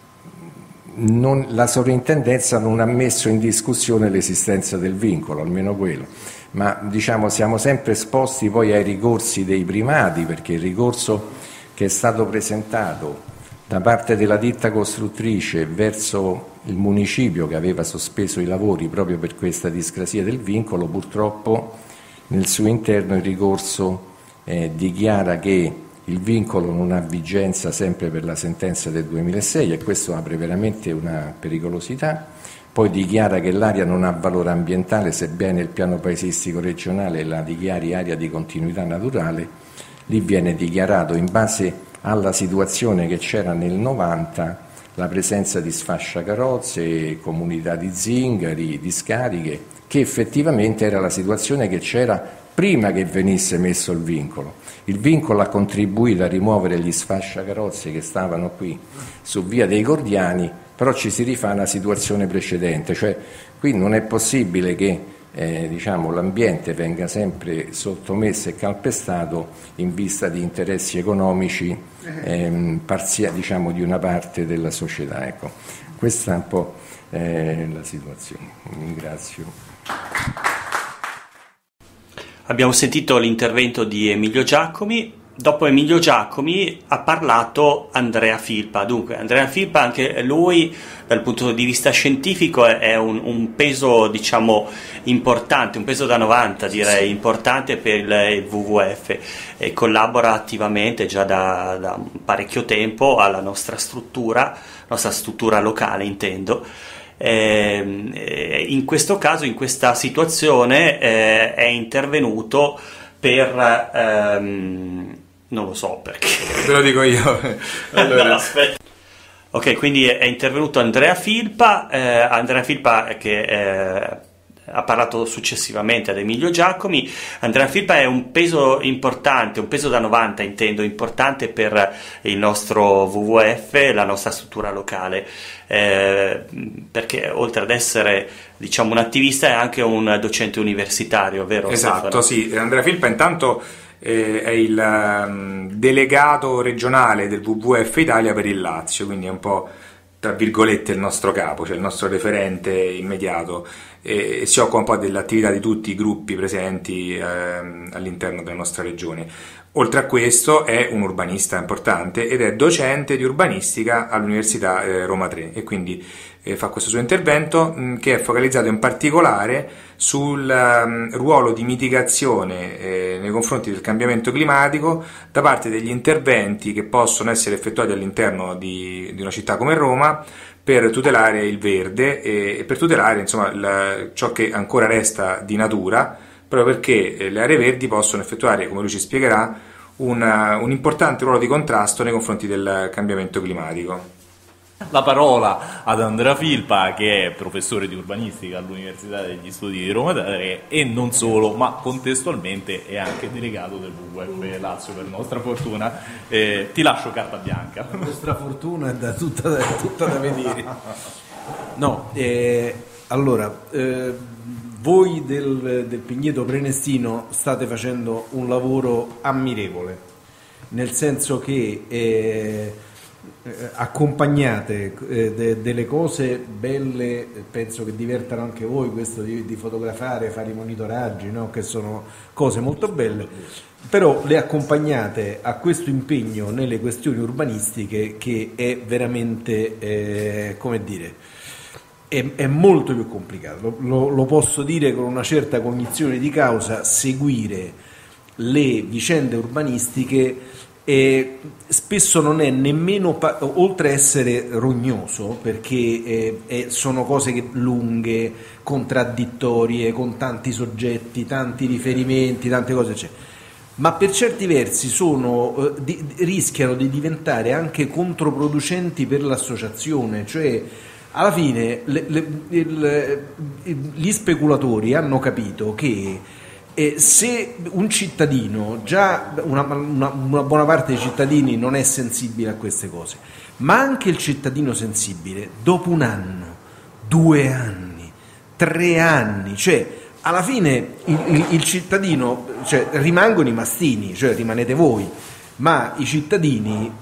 L: la sovrintendenza non ha messo in discussione l'esistenza del vincolo, almeno quello. Ma diciamo siamo sempre esposti poi ai ricorsi dei primati, perché il ricorso che è stato presentato da parte della ditta costruttrice verso il municipio che aveva sospeso i lavori proprio per questa discrasia del vincolo, purtroppo nel suo interno il ricorso dichiara che il vincolo non ha vigenza sempre per la sentenza del 2006 e questo apre veramente una pericolosità. Poi dichiara che l'area non ha valore ambientale, sebbene il piano paesistico regionale la dichiari area di continuità naturale. Lì viene dichiarato, in base alla situazione che c'era nel 90, la presenza di sfasciacarrozze, comunità di zingari, discariche, che effettivamente era la situazione che c'era prima che venisse messo il vincolo. Il vincolo ha contribuito a rimuovere gli sfasciacarrozze che stavano qui su via dei Gordiani, però ci si rifà a una situazione precedente, cioè qui non è possibile che diciamo, l'ambiente venga sempre sottomesso e calpestato in vista di interessi economici diciamo, di una parte della società. Ecco, questa è un po' la situazione. Ringrazio.
A: Abbiamo sentito l'intervento di Emilio Giacomi. Dopo Emilio Giacomi ha parlato Andrea Filpa. Dunque, Andrea Filpa, anche lui dal punto di vista scientifico è un peso, diciamo, importante, un peso da 90, direi, importante per il WWF, e collabora attivamente già da parecchio tempo alla nostra struttura locale, intendo. In questo caso, in questa situazione, è intervenuto per non lo so perché.
B: Te lo dico io. Allora.
A: No, aspetta. Ok, quindi è intervenuto Andrea Filpa che ha parlato successivamente ad Emilio Giacomi. Andrea Filpa è un peso importante, un peso da 90 intendo, importante per il nostro WWF, la nostra struttura locale, perché oltre ad essere, diciamo, un attivista è anche un docente universitario, vero?
B: Esatto, sì. Andrea Filpa intanto è il delegato regionale del WWF Italia per il Lazio, quindi è un po', tra virgolette, il nostro capo, cioè il nostro referente immediato, e si occupa un po' dell'attività di tutti i gruppi presenti all'interno della nostra regione. Oltre a questo è un urbanista importante ed è docente di urbanistica all'Università Roma 3, e quindi fa questo suo intervento che è focalizzato in particolare sul ruolo di mitigazione nei confronti del cambiamento climatico da parte degli interventi che possono essere effettuati all'interno di una città come Roma per tutelare il verde e per tutelare, insomma, ciò che ancora resta di natura, proprio perché le aree verdi possono effettuare, come lui ci spiegherà, un importante ruolo di contrasto nei confronti del cambiamento climatico.
D: La parola ad Andrea Filpa, che è professore di urbanistica all'Università degli Studi di Roma 3 e non solo, ma contestualmente è anche delegato del WWF Lazio, per nostra fortuna. Ti lascio carta bianca.
M: La nostra fortuna è tutta da vedere. No, allora, voi del Pigneto Prenestino state facendo un lavoro ammirevole, nel senso che accompagnate delle cose belle, penso che divertano anche voi questo di fotografare, fare i monitoraggi, no? Che sono cose molto belle, però le accompagnate a questo impegno nelle questioni urbanistiche che è veramente, come dire, è molto più complicato, lo posso dire con una certa cognizione di causa. Seguire le vicende urbanistiche spesso non è nemmeno, oltre a essere rognoso, perché sono cose lunghe, contraddittorie, con tanti soggetti, tanti riferimenti, tante cose c'è, ma per certi versi rischiano di diventare anche controproducenti per l'associazione, cioè alla fine gli speculatori hanno capito che se un cittadino, già una buona parte dei cittadini non è sensibile a queste cose, ma anche il cittadino sensibile, dopo 1 anno, 2 anni, 3 anni, cioè alla fine il cittadino, cioè rimangono i mastini, cioè rimanete voi, ma i cittadini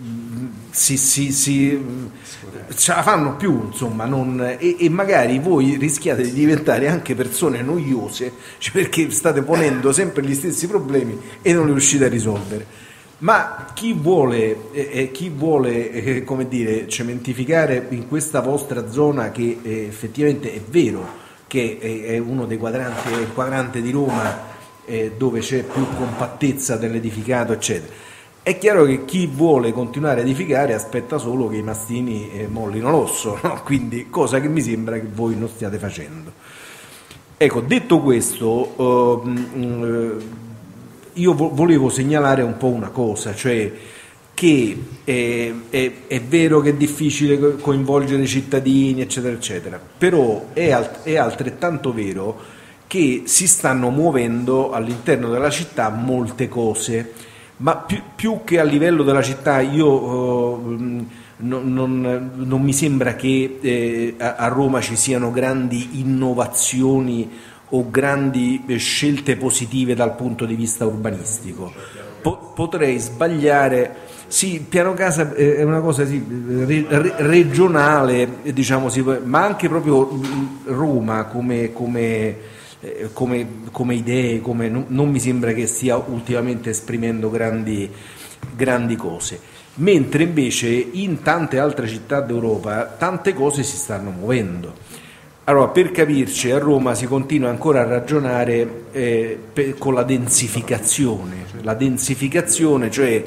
M: ce la fanno più, insomma, e magari voi rischiate di diventare anche persone noiose, cioè perché state ponendo sempre gli stessi problemi e non li riuscite a risolvere. Ma chi vuole come dire, cementificare in questa vostra zona, che effettivamente è vero che è uno dei quadranti, il quadrante di Roma dove c'è più compattezza dell'edificato, eccetera, è chiaro che chi vuole continuare a edificare aspetta solo che i mastini mollino l'osso, no? Quindi, cosa che mi sembra che voi non stiate facendo. Ecco, detto questo, io volevo segnalare un po' una cosa, cioè che è vero che è difficile coinvolgere i cittadini, eccetera, eccetera, però è altrettanto vero che si stanno muovendo all'interno della città molte cose. Ma più che a livello della città, io non mi sembra che a Roma ci siano grandi innovazioni o grandi scelte positive dal punto di vista urbanistico. Potrei sbagliare. Sì, piano casa è una cosa regionale, diciamo, ma anche proprio Roma come idee, non mi sembra che stia ultimamente esprimendo grandi cose, mentre invece in tante altre città d'Europa tante cose si stanno muovendo. Allora, per capirci, a Roma si continua ancora a ragionare con la densificazione, cioè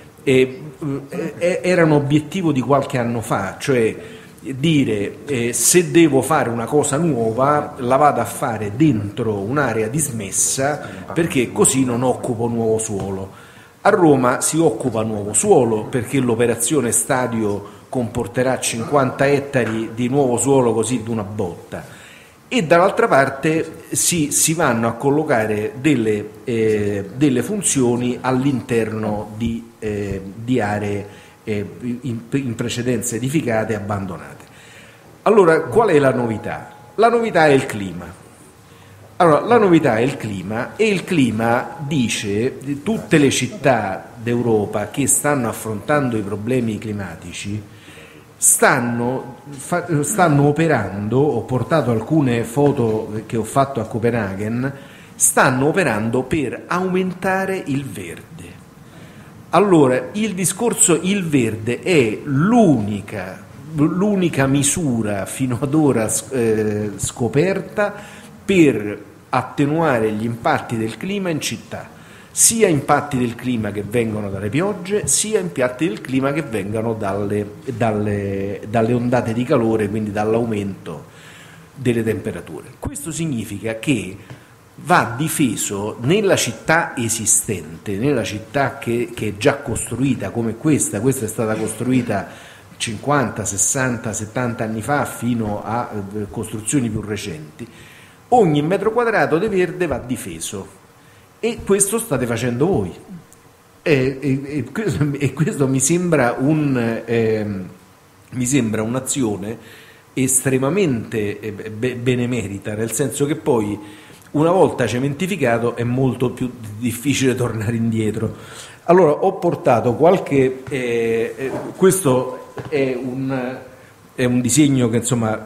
M: era un obiettivo di qualche anno fa, cioè dire se devo fare una cosa nuova la vado a fare dentro un'area dismessa perché così non occupo nuovo suolo. A Roma si occupa nuovo suolo perché l'operazione stadio comporterà 50 ettari di nuovo suolo così d'una botta, e dall'altra parte si vanno a collocare delle funzioni all'interno di aree in precedenza edificate e abbandonate. Allora, qual è la novità? La novità è il clima. Allora, la novità è il clima, e il clima dice che tutte le città d'Europa che stanno affrontando i problemi climatici stanno operando. Ho portato alcune foto che ho fatto a Copenaghen, stanno operando per aumentare il verde. Allora, il verde è l'unica misura fino ad ora scoperta per attenuare gli impatti del clima in città, sia impatti del clima che vengono dalle piogge, sia impatti del clima che vengono dalle ondate di calore, quindi dall'aumento delle temperature. Questo significa che va difeso nella città esistente, nella città che è già costruita come questa è stata costruita 50, 60, 70 anni fa fino a costruzioni più recenti. Ogni metro quadrato di verde va difeso, e questo state facendo voi, e questo mi sembra un'azione estremamente benemerita, nel senso che poi una volta cementificato è molto più difficile tornare indietro. Allora, ho portato questo è un disegno che insomma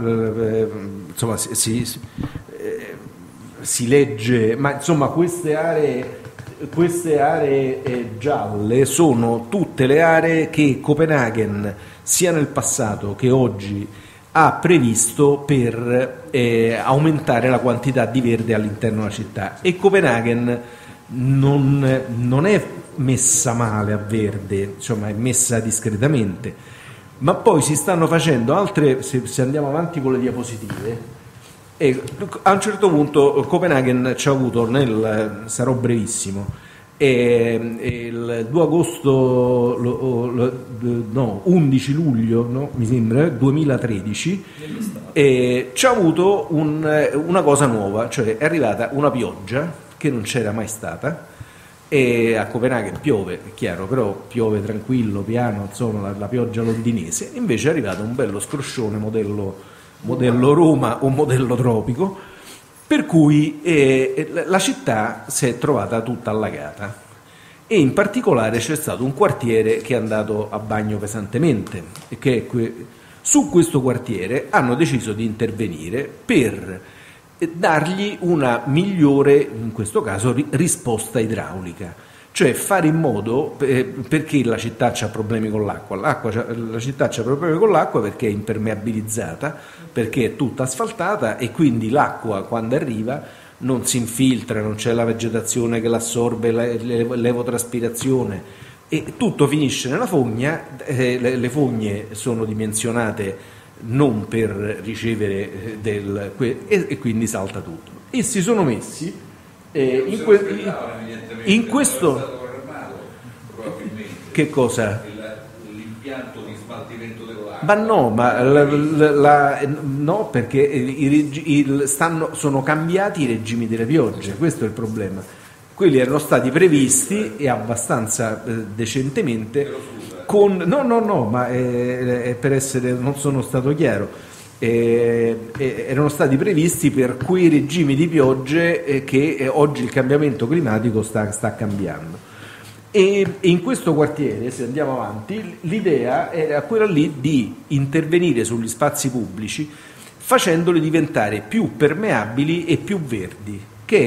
M: si legge, ma insomma queste aree gialle sono tutte le aree che Copenaghen, sia nel passato che oggi, ha previsto per aumentare la quantità di verde all'interno della città, e Copenaghen non è messa male a verde, insomma è messa discretamente, ma poi si stanno facendo altre, se andiamo avanti con le diapositive, e a un certo punto Copenaghen ci ha avuto sarò brevissimo, il 2 agosto, 11 luglio, mi sembra, 2013, ci ha avuto una cosa nuova, cioè è arrivata una pioggia che non c'era mai stata, e a Copenaghen piove, è chiaro, però piove tranquillo, piano, insomma la pioggia londinese. Invece è arrivato un bello scroscione modello Roma o modello tropico, per cui la città si è trovata tutta allagata, e in particolare c'è stato un quartiere che è andato a bagno pesantemente, su questo quartiere hanno deciso di intervenire per dargli una migliore, in questo caso, risposta idraulica, cioè fare in modo, perché la città ha problemi con l'acqua, la città ha problemi con l'acqua perché è impermeabilizzata, perché è tutta asfaltata, e quindi l'acqua quando arriva non si infiltra, non c'è la vegetazione che l'assorbe, l'evotraspirazione, e tutto finisce nella fogna. Le fogne sono dimensionate non per ricevere e quindi salta tutto, e si sono messi in questo che cosa? L'impianto di smaltimento dell'acqua. Ma no, perché sono cambiati i regimi delle piogge, questo è il problema. Quelli erano stati previsti, e abbastanza decentemente, ma per essere, non sono stato chiaro, erano stati previsti per quei regimi di piogge che oggi il cambiamento climatico sta cambiando. E in questo quartiere, se andiamo avanti, l'idea era quella lì di intervenire sugli spazi pubblici facendoli diventare più permeabili e più verdi,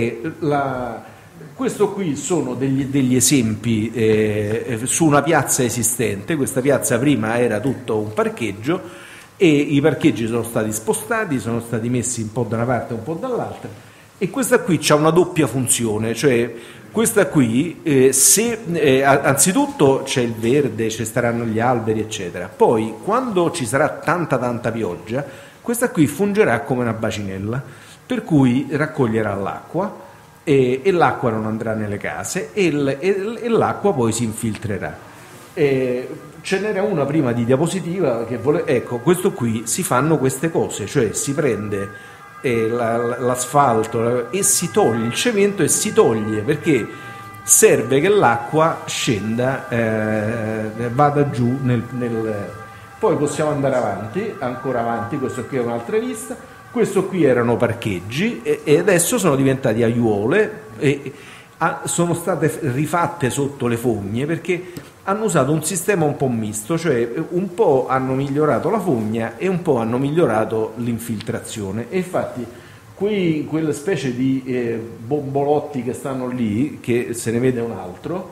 M: questo qui sono degli esempi su una piazza esistente. Questa piazza prima era tutto un parcheggio e i parcheggi sono stati spostati, sono stati messi un po' da una parte e un po' dall'altra, e questa qui c'ha una doppia funzione, cioè questa qui anzitutto c'è il verde, ci staranno gli alberi eccetera, poi quando ci sarà tanta pioggia questa qui fungerà come una bacinella, per cui raccoglierà l'acqua e l'acqua non andrà nelle case e l'acqua poi si infiltrerà. Ce n'era una prima di diapositiva che ecco, questo qui si fanno queste cose, cioè si prende l'asfalto e si toglie il cemento, e si toglie perché serve che l'acqua scenda, vada giù poi possiamo andare ancora avanti. Questo qui è un'altra vista. Questo qui erano parcheggi e adesso sono diventati aiuole e sono state rifatte sotto le fogne perché hanno usato un sistema un po' misto, cioè un po' hanno migliorato la fogna e un po' hanno migliorato l'infiltrazione, e infatti quelle specie di bombolotti che stanno lì, che se ne vede un altro,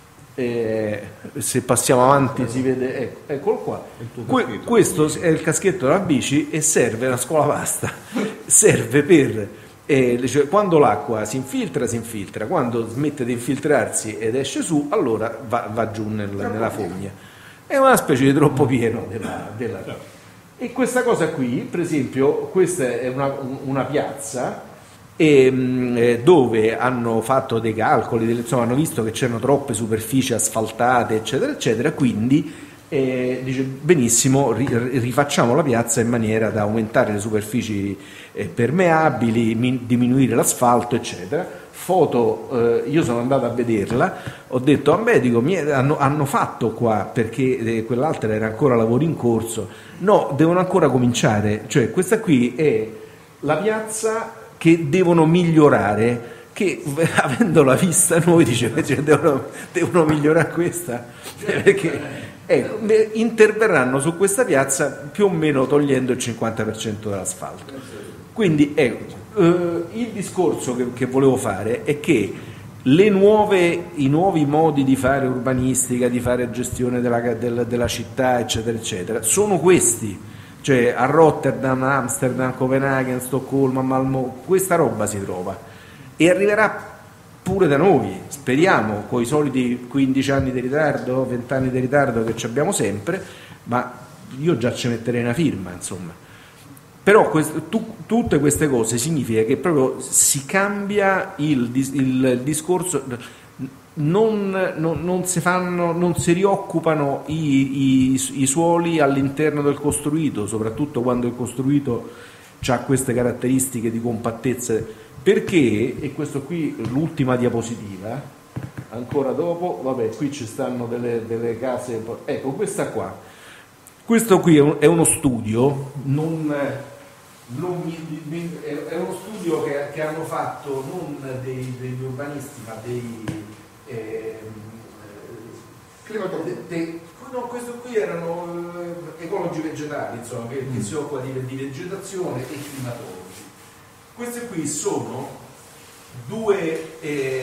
M: se passiamo avanti si vede, eccolo qua, questo è il caschetto della bici e serve, la scuola pasta serve per cioè, quando l'acqua si infiltra, quando smette di infiltrarsi ed esce su, allora va giù nella fogna. È una specie di troppo pieno della. E questa cosa qui, per esempio, questa è una piazza dove hanno fatto dei calcoli, insomma, hanno visto che c'erano troppe superfici asfaltate eccetera eccetera, quindi dice benissimo, rifacciamo la piazza in maniera da aumentare le superfici permeabili, diminuire l'asfalto eccetera. Foto, io sono andato a vederla, ho detto a me, dico, hanno fatto qua, perché quell'altra era ancora lavori in corso, no, devono ancora cominciare, cioè questa qui è la piazza che devono migliorare, che avendola vista noi diciamo devono migliorare questa, perché interverranno su questa piazza più o meno togliendo il 50% dell'asfalto. Quindi il discorso che volevo fare è che i nuovi modi di fare urbanistica, di fare gestione della città eccetera eccetera sono questi. Cioè a Rotterdam, Amsterdam, Copenaghen, Stoccolma, Malmö, questa roba si trova e arriverà pure da noi, speriamo, con i soliti 15 anni di ritardo, 20 anni di ritardo che ci abbiamo sempre, ma io già ci metterei una firma, insomma. Però tutte queste cose significa che proprio si cambia il discorso, non si rioccupano i suoli all'interno del costruito, soprattutto quando il costruito ha queste caratteristiche di compattezza, perché, e questo qui l'ultima diapositiva, ancora dopo, vabbè, qui ci stanno delle case, ecco questa qua, questo qui è uno studio, è uno studio che hanno fatto non degli urbanisti ma no, questo qui erano ecologi vegetali, insomma, che si occupa di vegetazione e climatologi. Questi qui sono due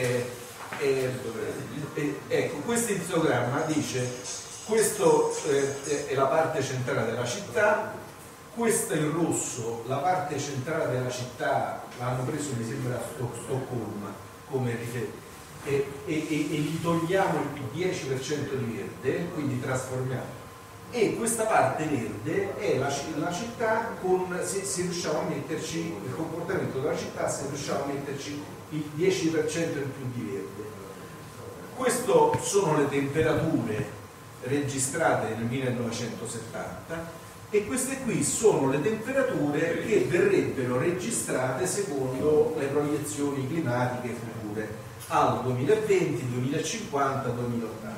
M: ecco, questo istogramma dice questo è la parte centrale della città, questo è il rosso, la parte centrale della città, l'hanno preso mi sembra a Stoccolma come riferimento, e gli togliamo il 10% di verde, quindi trasformiamo, e questa parte verde è la città se riusciamo a metterci il comportamento della città, se riusciamo a metterci il 10% in più di verde. Queste sono le temperature registrate nel 1970 e queste qui sono le temperature che verrebbero registrate secondo le proiezioni climatiche future al 2020, 2050, 2080.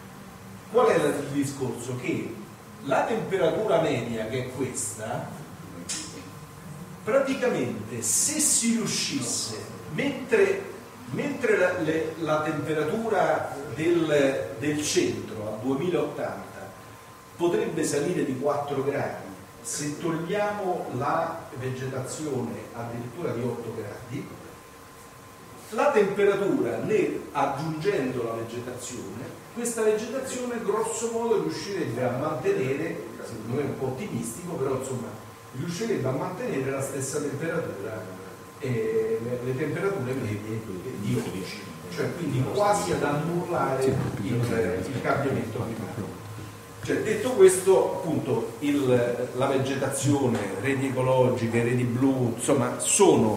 M: Qual è il discorso? Che la temperatura media, che è questa, praticamente se si riuscisse, mentre la temperatura del centro a 2080 potrebbe salire di 4 gradi, se togliamo la vegetazione addirittura di 8 gradi, la temperatura, aggiungendo la vegetazione, questa vegetazione grosso modo riuscirebbe a mantenere, secondo me è un po' ottimistico, però insomma riuscirebbe a mantenere la stessa temperatura, le temperature medie di oggi, cioè quindi quasi ad annullare il cambiamento climatico. Cioè, detto questo, appunto, la vegetazione, reti ecologiche, reti blu, insomma, sono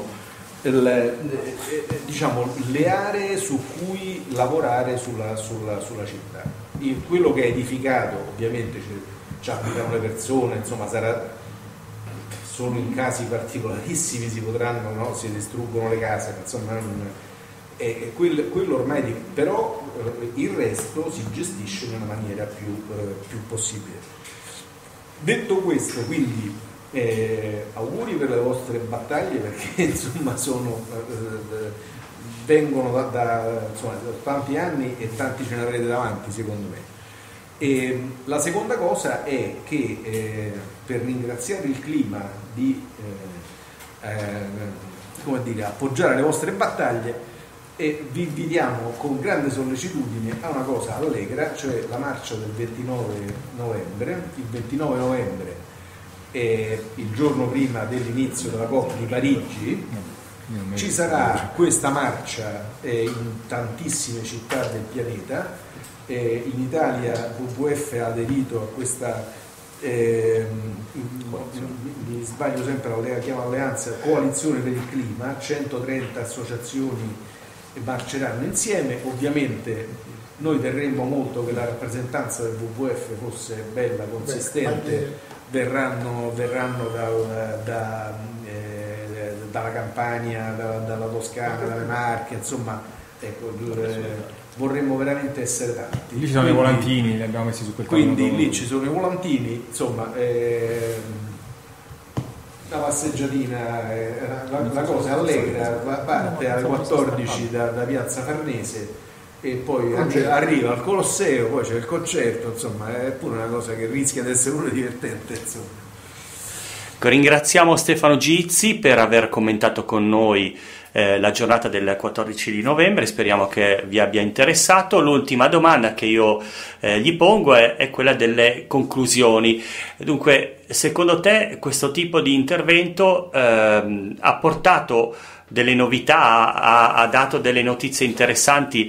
M: diciamo, le aree su cui lavorare sulla città. Quello che è edificato, ovviamente ci abitano le persone, insomma, solo in casi particolarissimi si potranno, no? Si distruggono le case, insomma, quello ormai però il resto si gestisce in una maniera più possibile. Detto questo, quindi auguri per le vostre battaglie, perché insomma vengono da tanti anni e tanti ce ne avrete davanti, secondo me. E la seconda cosa è che per ringraziare il clima di appoggiare le vostre battaglie, e vi invitiamo con grande sollecitudine a una cosa allegra, cioè la marcia del 29 novembre. Il 29 novembre, il giorno prima dell'inizio della COP di Parigi, ci sarà questa marcia in tantissime città del pianeta. In Italia WWF ha aderito a questa, mi sbaglio sempre, la chiama Alleanza Coalizione per il Clima, 130 associazioni marceranno insieme. Ovviamente noi terremmo molto che la rappresentanza del WWF fosse bella, consistente. Verranno dalla Campania, dalla Toscana, dalle Marche, insomma, ecco, vorremmo veramente essere tanti.
C: Lì ci sono i volantini, li abbiamo messi su quel tavolo.
M: Quindi lì ci sono i volantini, insomma, la passeggiatina, la cosa allegra, parte alle 14 da Piazza Farnese e poi arriva al Colosseo, poi c'è il concerto, insomma è pure una cosa che rischia di essere pure divertente, insomma.
A: Ringraziamo Stefano Gizzi per aver commentato con noi la giornata del 14 di novembre, speriamo che vi abbia interessato. L'ultima domanda che io gli pongo è quella delle conclusioni. Dunque, secondo te questo tipo di intervento ha portato delle novità, ha dato delle notizie interessanti?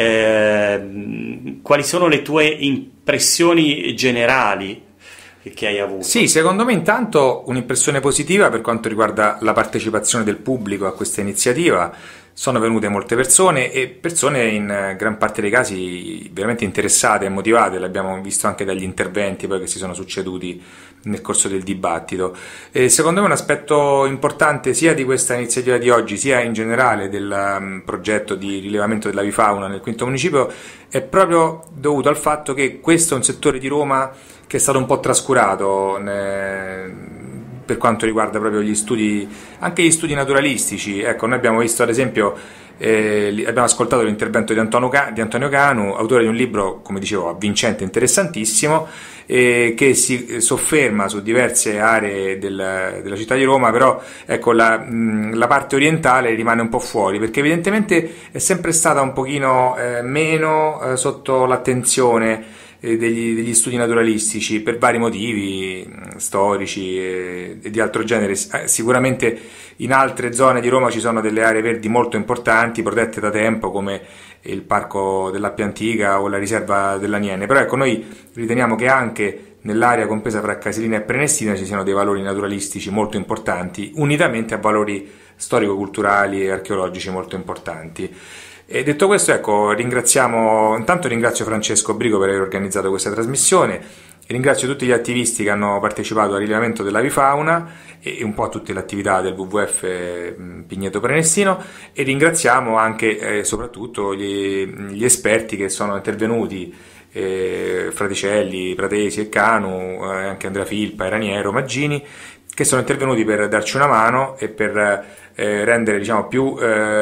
A: Quali sono le tue impressioni generali che hai avuto?
B: Sì, secondo me intanto un'impressione positiva per quanto riguarda la partecipazione del pubblico a questa iniziativa. Sono venute molte persone e persone in gran parte dei casi veramente interessate e motivate, l'abbiamo visto anche dagli interventi poi che si sono succeduti nel corso del dibattito. E secondo me un aspetto importante sia di questa iniziativa di oggi sia in generale del progetto di rilevamento dell'avifauna nel quinto municipio è proprio dovuto al fatto che questo è un settore di Roma che è stato un po' trascurato per quanto riguarda proprio gli studi, anche gli studi naturalistici. Ecco, noi abbiamo visto ad esempio, abbiamo ascoltato l'intervento di Antonio Canu, autore di un libro, come dicevo, avvincente, interessantissimo, che si sofferma su diverse aree della città di Roma, però ecco, la parte orientale rimane un po' fuori, perché evidentemente è sempre stata un pochino meno sotto l'attenzione degli studi naturalistici per vari motivi storici e di altro genere. Sicuramente in altre zone di Roma ci sono delle aree verdi molto importanti, protette da tempo, come il parco dell'Appia Antica o la riserva dell'Aniene, però ecco, noi riteniamo che anche nell'area compresa fra Casilina e Prenestina ci siano dei valori naturalistici molto importanti, unitamente a valori storico-culturali e archeologici molto importanti. E detto questo, ecco, ringrazio Francesco Brigo per aver organizzato questa trasmissione, ringrazio tutti gli attivisti che hanno partecipato al rilevamento dell'avifauna e un po' a tutte le attività del WWF Pigneto Prenestino, e ringraziamo anche soprattutto gli esperti che sono intervenuti, Fraticelli, Pratesi e Canu, anche Andrea Filpa, Raniero, Maggini, che sono intervenuti per darci una mano e per rendere, diciamo, più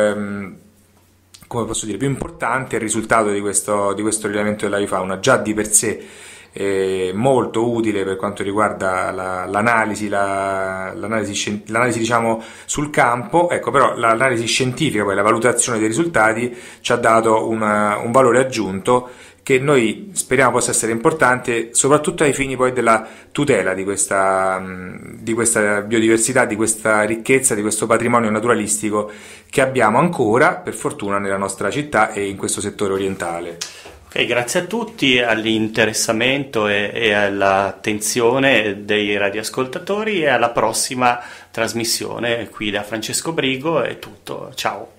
B: come posso dire, più importante il risultato di questo rilevamento dell'avifauna, già di per sé molto utile per quanto riguarda l'analisi diciamo sul campo, ecco, però l'analisi scientifica, poi la valutazione dei risultati ci ha dato un valore aggiunto che noi speriamo possa essere importante soprattutto ai fini poi della tutela di questa biodiversità, di questa ricchezza, di questo patrimonio naturalistico che abbiamo ancora, per fortuna, nella nostra città e in questo settore orientale.
A: Ok, grazie a tutti, all'interessamento e all'attenzione dei radioascoltatori, e alla prossima trasmissione. Qui da Francesco Brigo è tutto, ciao.